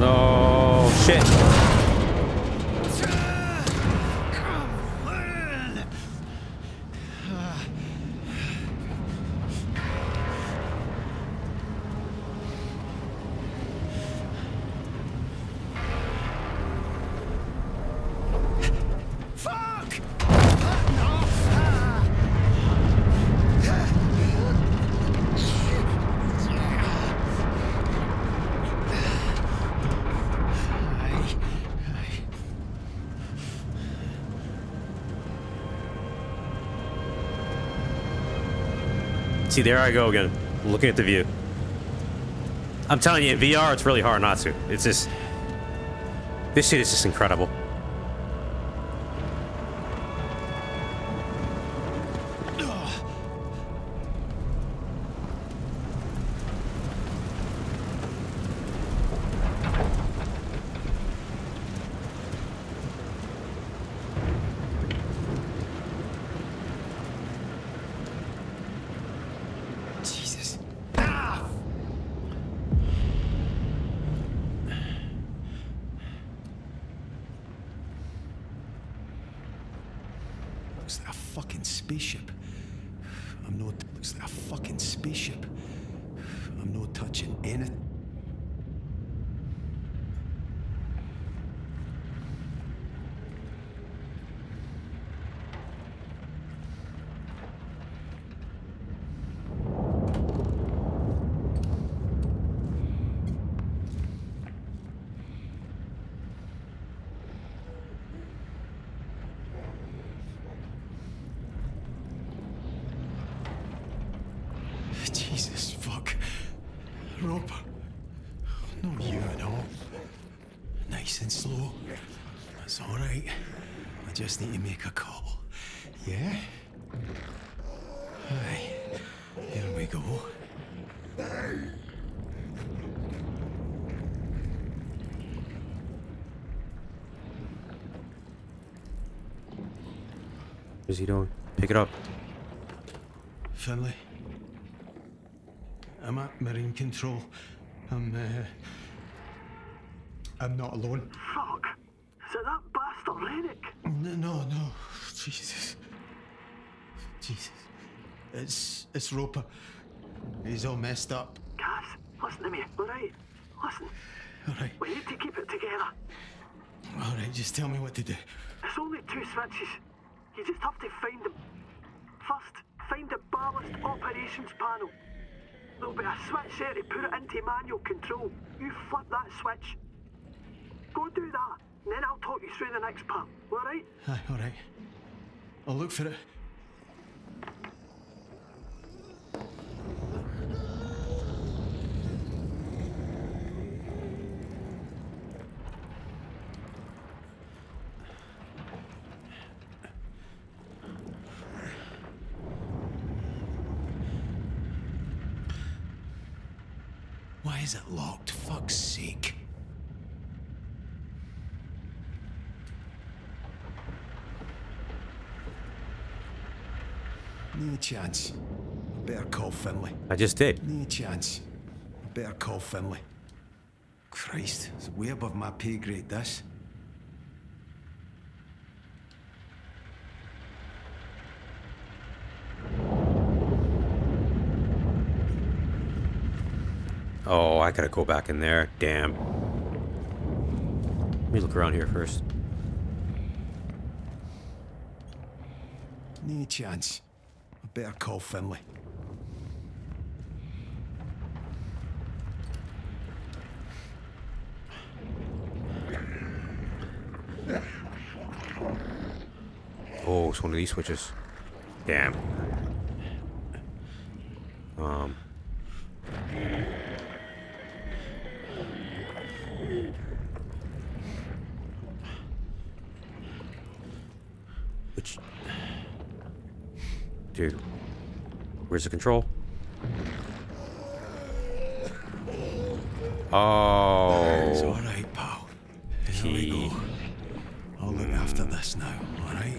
No, shit. See, there I go again, looking at the view. I'm telling you, in V R, it's really hard not to. It's just... This shit is just incredible. Looks like a fucking spaceship. I'm not. Looks like a fucking spaceship. I'm not touching anything. Jesus, fuck. Roper. No, you at all. Nice and slow. That's all right. I just need to make a call. Yeah? Aye. Here we go. What's he doing? Pick it up. Finlay. I'm at Marine Control. I'm, uh... I'm not alone. Fuck! Is it that bastard Rennick? No, no, no. Jesus. Jesus. It's... it's Roper. He's all messed up. Cass, listen to me, alright? Listen. Alright. We need to keep it together. Alright, just tell me what to do. It's only two switches. You just have to find them. First, find the ballast operations panel. There'll be a switch there to put it into manual control. You flip that switch. Go do that, and then I'll talk you through the next part, alright? Aye, alright. I'll look for it. Why is it locked? Fuck's sake. No chance. Better call Finlay. I just did. No chance. Better call Finlay. Christ, it's way above my pay grade, this. Oh, I gotta go back in there. Damn. Let me look around here first. No chance. I better call Finlay. Oh, it's one of these switches. Damn. Um. Which... Dude. Where's the control? Oh. It's all right, pal. Here we go. I'll look after this now, all right?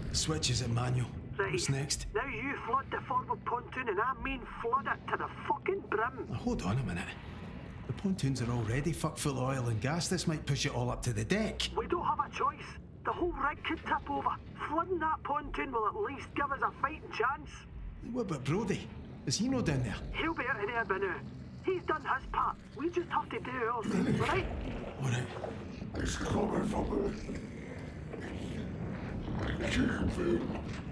Switch is at manual. Right. What's next? Now you flood the forward pontoon and I mean flood it to the fucking brim. Now, hold on a minute. The pontoons are already fuck full of oil and gas. This might push it all up to the deck. We don't have a choice. The whole rig could tip over. Flooding that pontoon will at least give us a fighting chance. What about Brody? Is he no down there? He'll be out of there by now. He's done his part. We just have to do ours, right? All right. It's coming from me. Keep it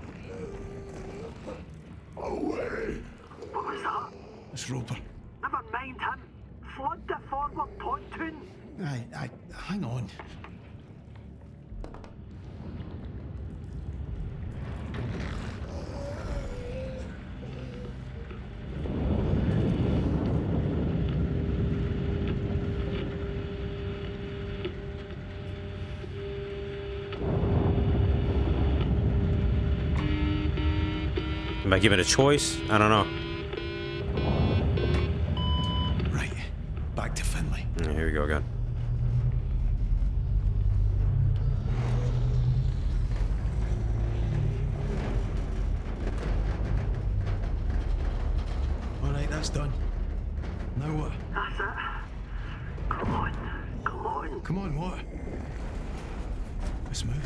away. What was that? It's Roper. Never mind him. Flood the forward pontoon. Aye, aye, hang on. Am I given a choice? I don't know. Right, back to Finlay. Yeah, here we go again. All right, that's done. Now what? That's it. Come on. Come on. Come on, what? It's moving.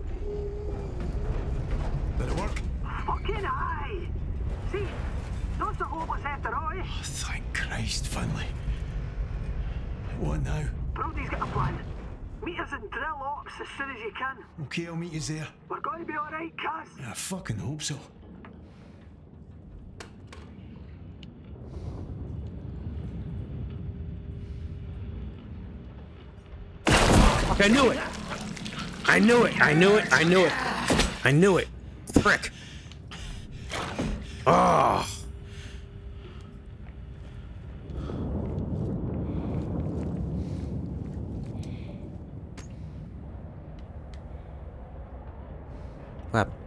Did it work? Fucking aye! See? Not so hopeless after all, eh? Oh, thank Christ, Finlay. What now? Brody's got a plan. Meet us in drill ops as soon as you can. Okay, I'll meet you there. We're going to be alright, Kaz. I fucking hope so. Fuck, I knew it! I knew it! I knew it! I knew it! I knew it! Frick! Oh! What happened?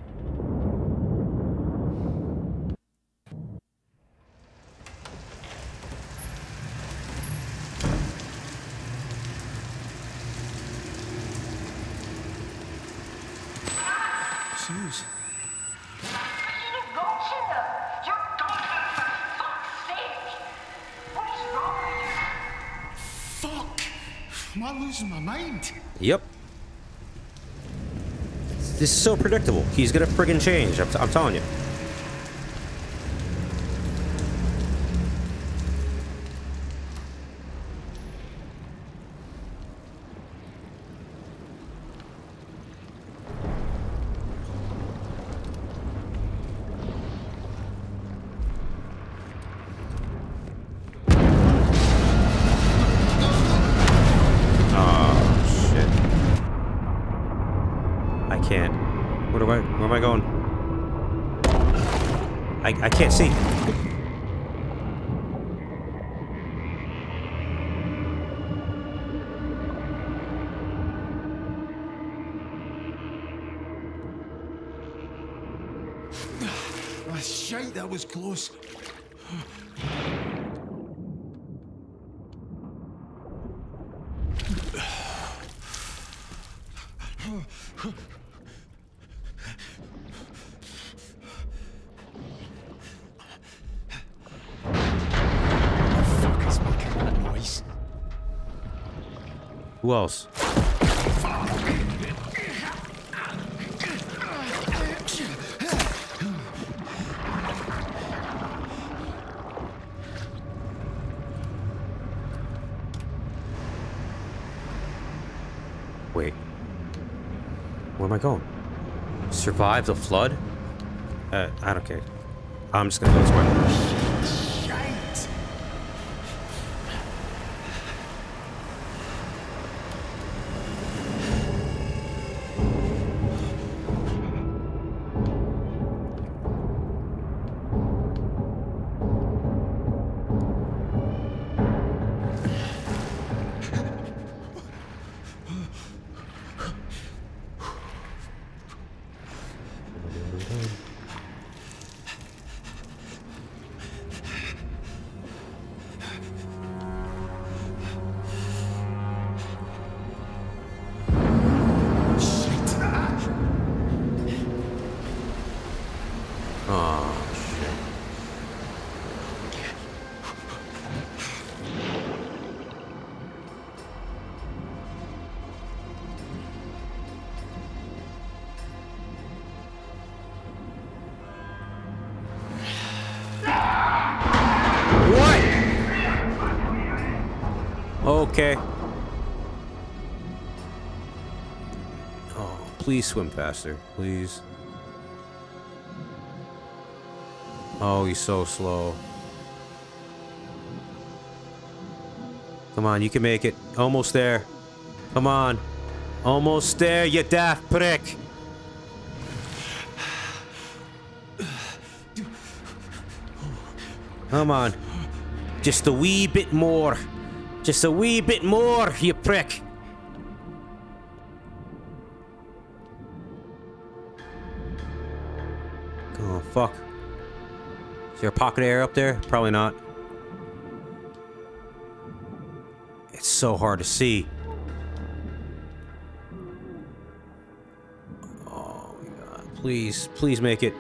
Suze. Fuck! Am I losing my mind? Yep. This is so predictable. He's gonna friggin' change. I'm, t I'm telling you. I, I can't see. Ah, shite, that was close. Who else? Wait. Where am I going? Survive the flood? Uh, I don't care. I'm just gonna go this way. Okay. Oh, please swim faster, please. Oh, he's so slow. Come on, you can make it. Almost there. Come on. Almost there, you daft prick. Come on. Just a wee bit more. Just a wee bit more, you prick. Oh, fuck. Is there a pocket of air up there? Probably not. It's so hard to see. Oh my god. Please, please make it.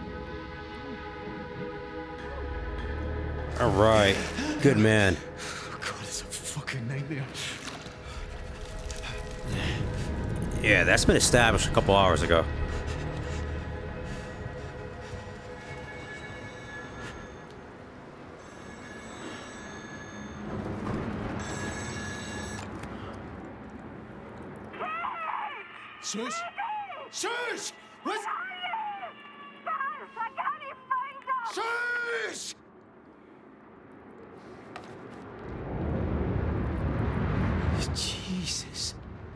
Alright. Good man. God, it's a fucking nightmare. Yeah, that's been established a couple hours ago. Sus? Sus! What's... Sus! Jesus.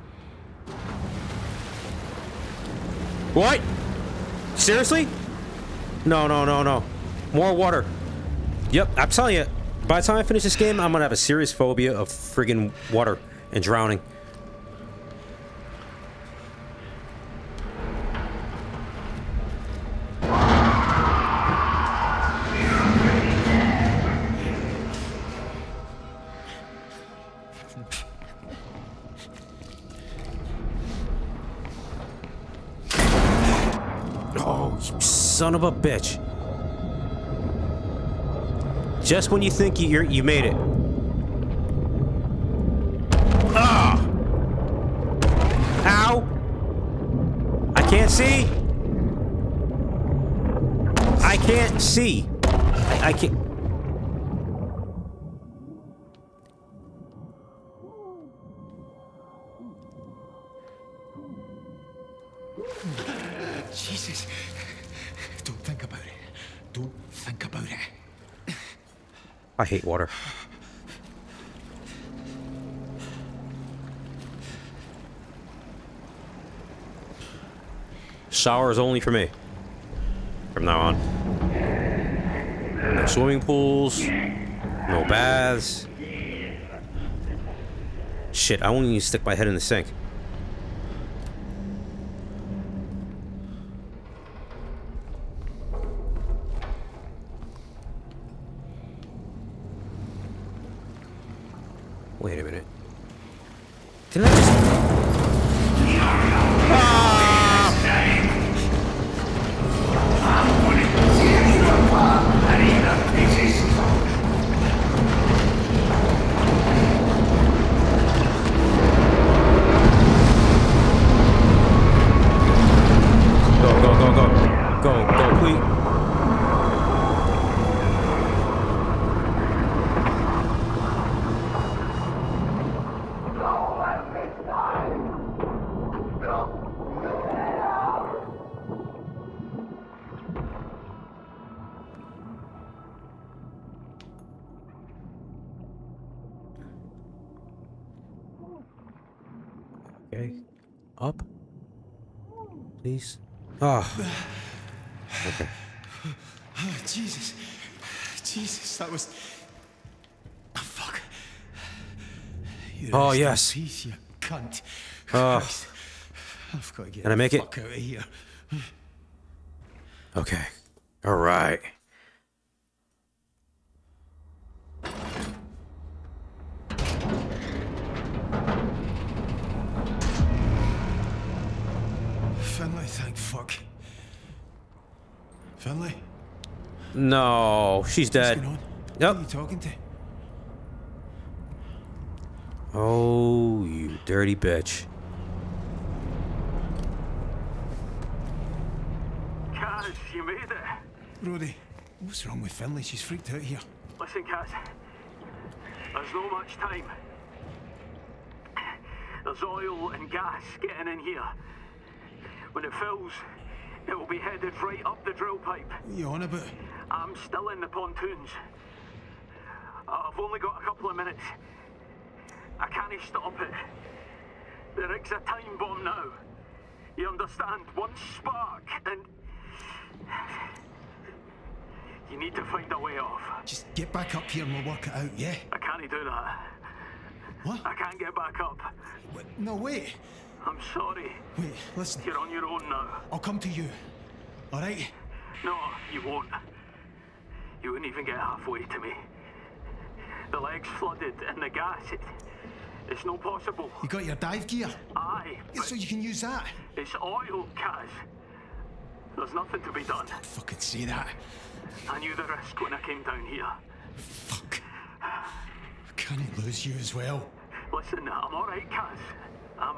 What? Seriously? No, no, no, no. More water. Yep, I'm telling you, by the time I finish this game, I'm gonna have a serious phobia of friggin' water and drowning. Son of a bitch. Just when you think you're, you made it. Ah! Ow! I can't see! I can't see! I, I can't... Jesus. Don't think about it. Don't think about it. I hate water. Shower is only for me. From now on. No swimming pools. No baths. Shit, I only need to stick my head in the sink. Wait a minute. Did I just... Ah! I'm gonna tear you apart and eat the pieces. Go, go, go, go. Go, go, please. Okay. Up. Please. Ah. Oh. Okay. Oh, Jesus. Jesus, that was... Oh, fuck. You Oh, yes. Piece, you cunt. Oh. Christ. I've got to get Can I make the it? fuck out of here. Okay. All right. Finlay, thank fuck. Finlay? No, she's dead. What's going on? Yep. Who are you talking to? Oh, you dirty bitch. Kaz, you made it. Roddy, what's wrong with Finlay? She's freaked out here. Listen, Kaz. There's no much time. There's oil and gas getting in here. When it fills, it will be headed right up the drill pipe. What are you on about? I'm still in the pontoons. I've only got a couple of minutes. I can't stop it. The rig's a time bomb now. You understand? One spark and... you need to find a way off. Just get back up here and we'll work it out, yeah? I can't do that. What? I can't get back up. Wait, no, wait. I'm sorry. Wait, listen. You're on your own now. I'll come to you. All right? No, you won't. You wouldn't even get halfway to me. The leg's flooded and the gas, it, it's no possible. You got your dive gear? Aye. Yeah, so you can use that. It's oil, Kaz. There's nothing to be done. Don't fucking say that. I knew the risk when I came down here. Fuck. Can I lose you as well? Listen, I'm alright, Kaz. I'm...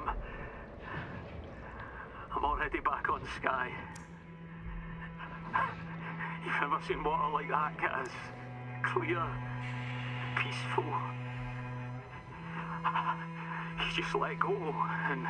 I'm already back on Skye. You've never seen water like that, Kaz. Clear. Peaceful. You just let go and...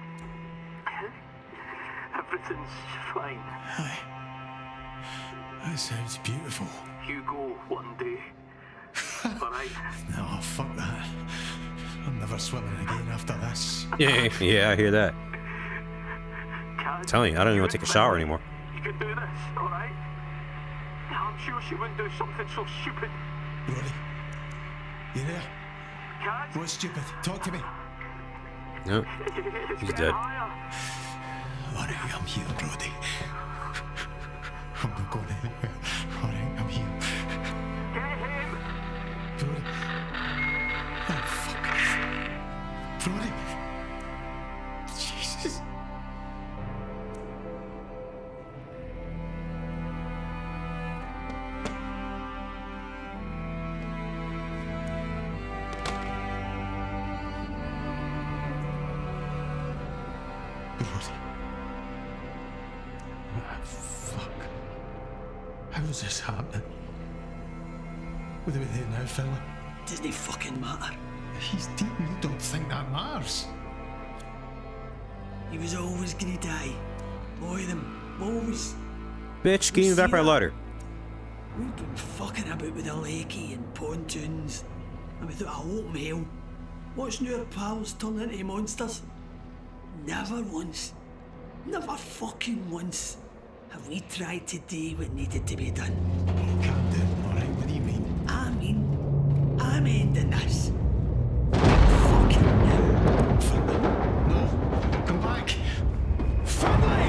everything's fine. Aye. That sounds beautiful. You go one day. Alright? No, fuck that. I'm never swimming again after this. Yeah, yeah, I hear that. Kaz, I'm telling you, I don't even want to take a shower anymore. You can do this, alright? I'm sure she wouldn't do something so stupid. Brody, you there? Kaz? What's stupid? Talk to me. No, It's he's getting dead. higher. Alright, I'm here, Brody. I'm not going anywhere. Alright, I'm here. Get him! Brody. Oh, fuck. Brody. Jesus. Brody. Ah, fuck. How is this happening? What are we there now, fella? Doesn't it fucking matter? He's dead and you don't think that matters. He was always gonna die. All of them. Always. Bitch, give me back my lighter. We've been fucking about with the lakey and pontoons. And without a hope in hell. Watching our pals turn into monsters. Never once. Never fucking once have we tried to do what needed to be done. You can't do it, alright? What do you mean? I mean, I'm ending this. Fucking now. Finlay. No. Come back. Finlay!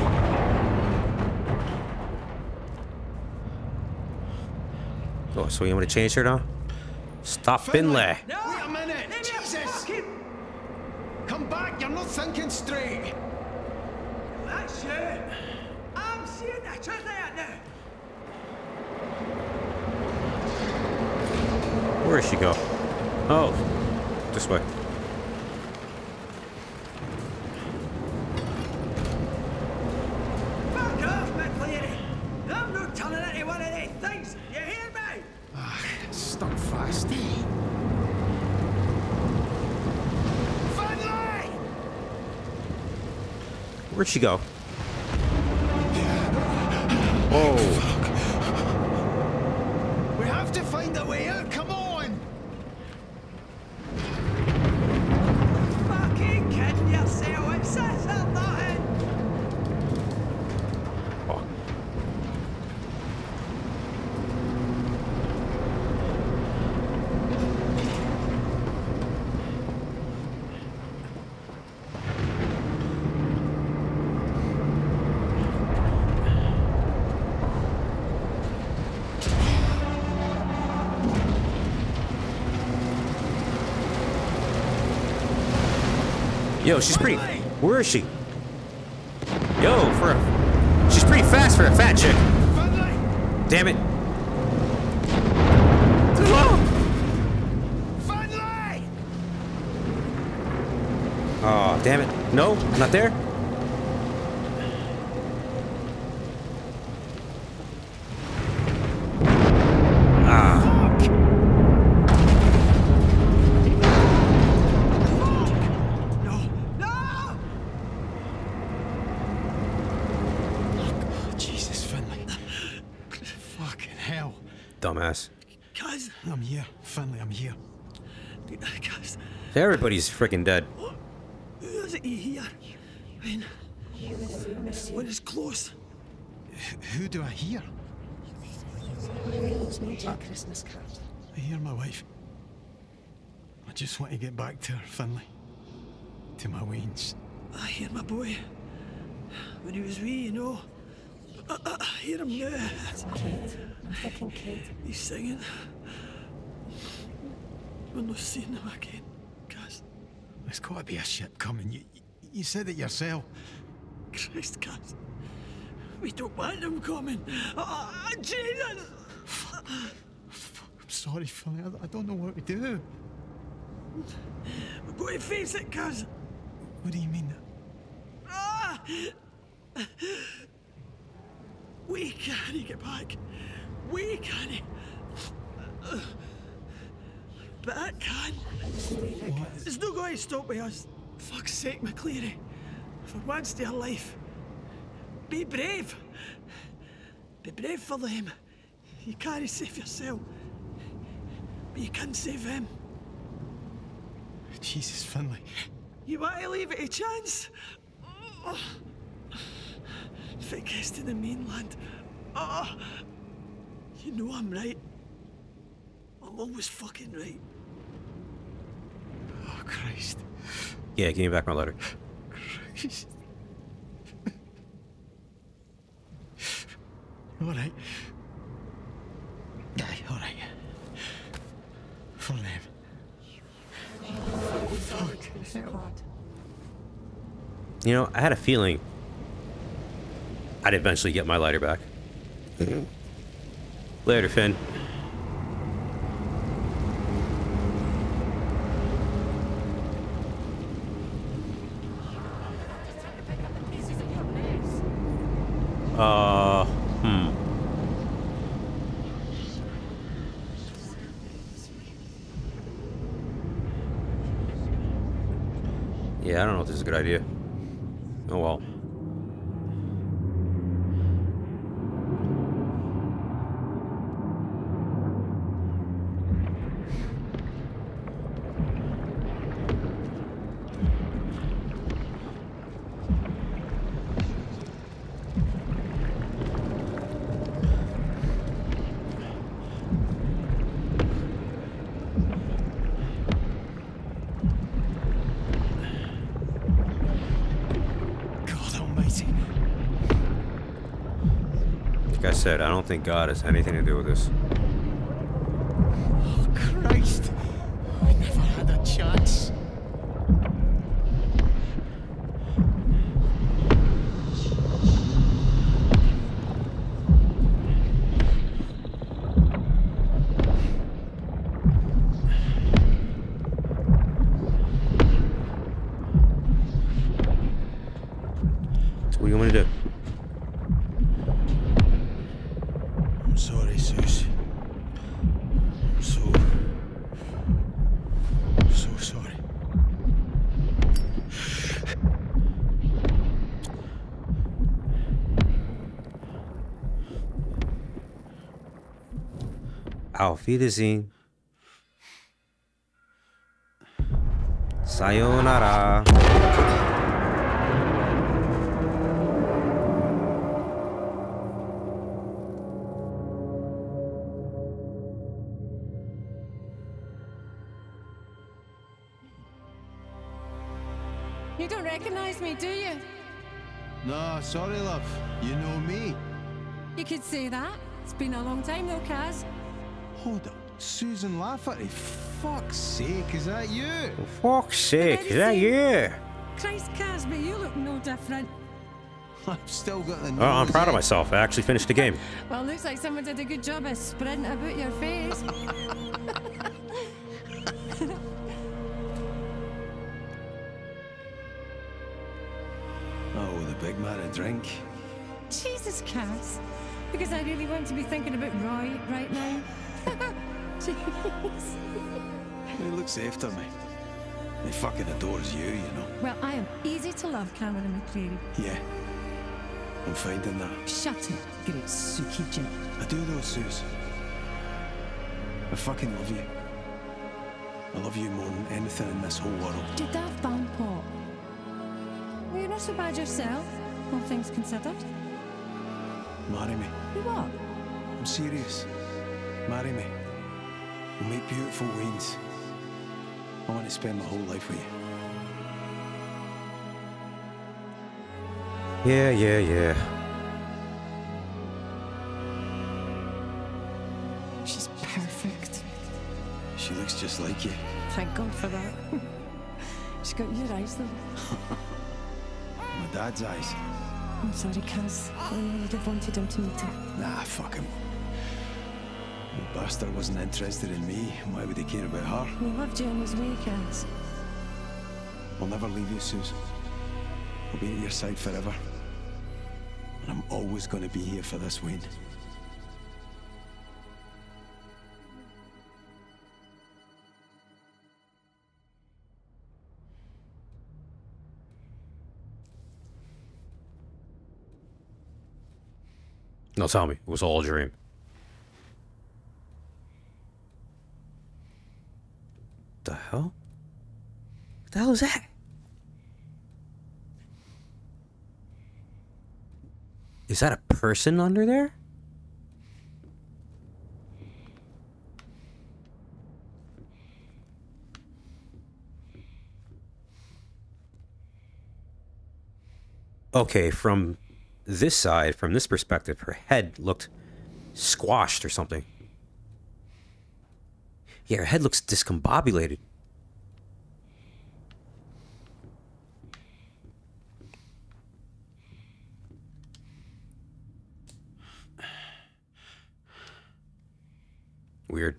Oh, so you want to change her now? Stop Finlay. No! Wait a minute! Let me Jesus! fucking... Come back! You're not thinking straight! That's you. I'm seeing the truth out now. Where does she go? Oh, this way. Fuck off, McLeary. I'm not turning into one of these things. You hear me? Ah, stuck fast. Finlay! Where'd she go? Oh, We have to find a way out. Come on! Fucking kidding yourself. It's this or nothing. oh. Yo, she's pretty. Where is she? Yo, for a, she's pretty fast for a fat chick. Finlay! Damn it. Finlay! Oh, damn it. No, not there. No, dumbass. Kaz. I'm here, Finlay, I'm here. Kaz. Everybody's freaking dead. Who is it you hear? When? When it's close. Who do I hear? Christmas card. I hear my wife. I just want to get back to her, Finlay. To my weans. I hear my boy. When he was wee, you know. I, I, I hear him now. Kate. I'm thinking Kate. He's singing. We're not seeing him again, Kaz. There's got to be a ship coming. You, you said it yourself. Christ, Kaz. We don't want him coming. Oh, Jesus! Fuck. Fuck. I'm sorry, Finlay. I, I don't know what to do. We've got to face it, Kaz. What do you mean? Ah! We can't get back. We can't. But I can. What? It's not going to stop with us. Fuck's sake, McCleary. For once in your life, be brave. Be brave for them. You can't save yourself, but you can save them. Jesus, Finlay. You want to leave it a chance? Oh. If it gets to the mainland, oh, you know I'm right. I'm always fucking right. Oh, Christ. Yeah, give me back my letter. Christ. All right. Aye, all right. For them. Fuck hell. You know, I had a feeling I'd eventually get my lighter back. Later, Finn. Uh, hmm. Yeah, I don't know if this is a good idea. Oh well. Like I said, I don't think God has anything to do with this. Oh, Christ. I never had a chance. So what do you want me to do? I'm sorry, Zeus. I'm so... so sorry. Auf Wiedersehen. Sayonara. You don't recognize me, do you? No, sorry, love. You know me. You could say that. It's been a long time though, Kaz. Hold up. Susan Lafferty. Fuck's sake, is that you? For fuck's sake, is that you? Christ, Kaz, but you look no different. I've still got the nose. Oh, I'm proud of myself. I actually finished the game. Well, looks like someone did a good job of spreading it about your face. Oh, the big man a drink. Jesus, Kaz. Because I really want to be thinking about Roy right now. Jeez. He looks after me. He fucking adores you, you know. Well, I am easy to love, Cameron McCleary. Yeah. I'm finding that. Shut it, great Suki Jim. I do though, Suze. I fucking love you. I love you more than anything in this whole world. Did that band pop? Well, you're not so bad yourself, all things considered. Marry me. You what? I'm serious. Marry me. We'll make beautiful Waynes. I want to spend my whole life with you. Yeah, yeah, yeah. She's perfect. She looks just like you. Thank God for that. She's got your eyes, though. My dad's eyes. I'm sorry, Kaz. I know you'd have wanted him to meet her. Nah, fuck him. The bastard wasn't interested in me. Why would he care about her? He loved you in his way, Kaz. I'll never leave you, Susan. I'll be at your side forever. And I'm always going to be here for this, Wayne. No, tell me, it was all a dream. What the hell? What the hell is that? Is that a person under there? Okay, from this side, from this perspective, her head looked squashed or something. Yeah, her head looks discombobulated. Weird.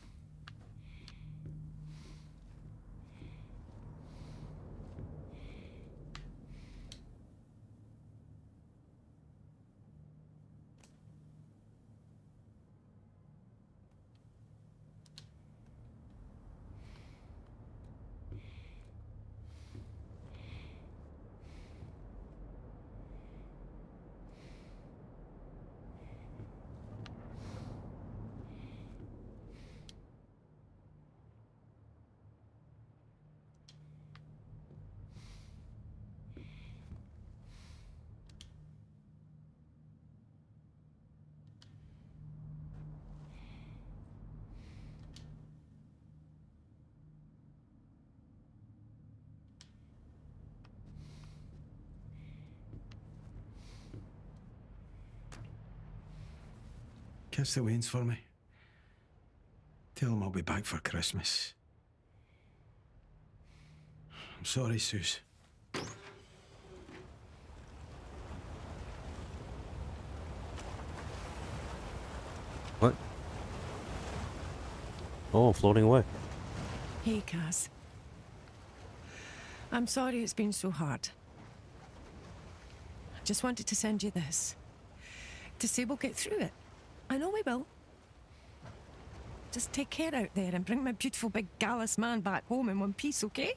Kiss the Waynes for me. Tell them I'll be back for Christmas. I'm sorry, Suze. What? Oh, floating away. Hey, Kaz. I'm sorry it's been so hard. I just wanted to send you this. To say we'll get through it. I know we will. Just take care out there and bring my beautiful big gallus man back home in one piece, okay?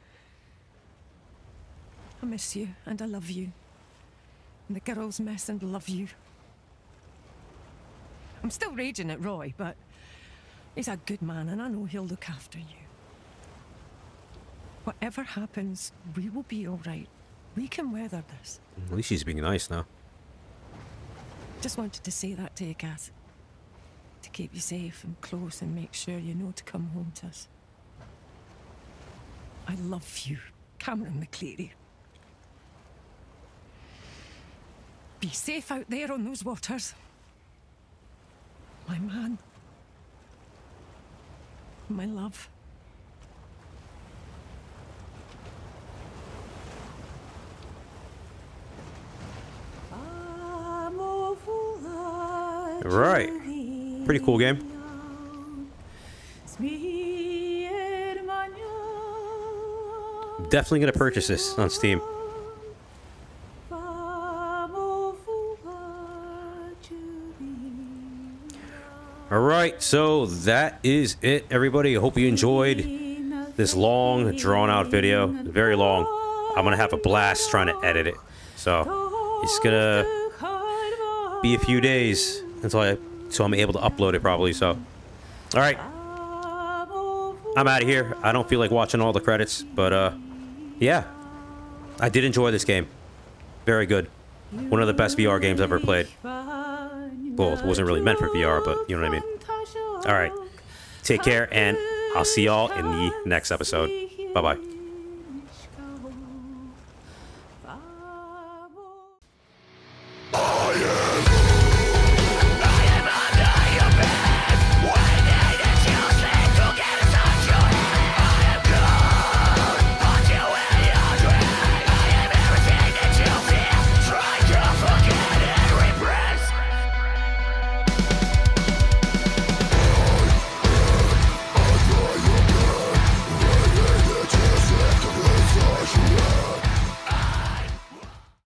I miss you and I love you. And the girls miss and love you. I'm still raging at Roy, but he's a good man and I know he'll look after you. Whatever happens, we will be all right. We can weather this. At least she's being nice now. Just wanted to say that to you, Kaz. To keep you safe and close and make sure you know to come home to us. I love you, Cameron McCleary. Be safe out there on those waters. My man. My love. Right. Pretty cool game. Definitely gonna purchase this on Steam. Alright, so that is it, everybody. I hope you enjoyed this long, drawn-out video. Very long. I'm gonna have a blast trying to edit it. So, it's gonna be a few days until I, so I'm able to upload it probably. So, All right. I'm out of here. I don't feel like watching all the credits, but uh, yeah. I did enjoy this game. Very good. One of the best V R games I've ever played. Well, it wasn't really meant for V R, but you know what I mean. All right. Take care, and I'll see y'all in the next episode. Bye-bye.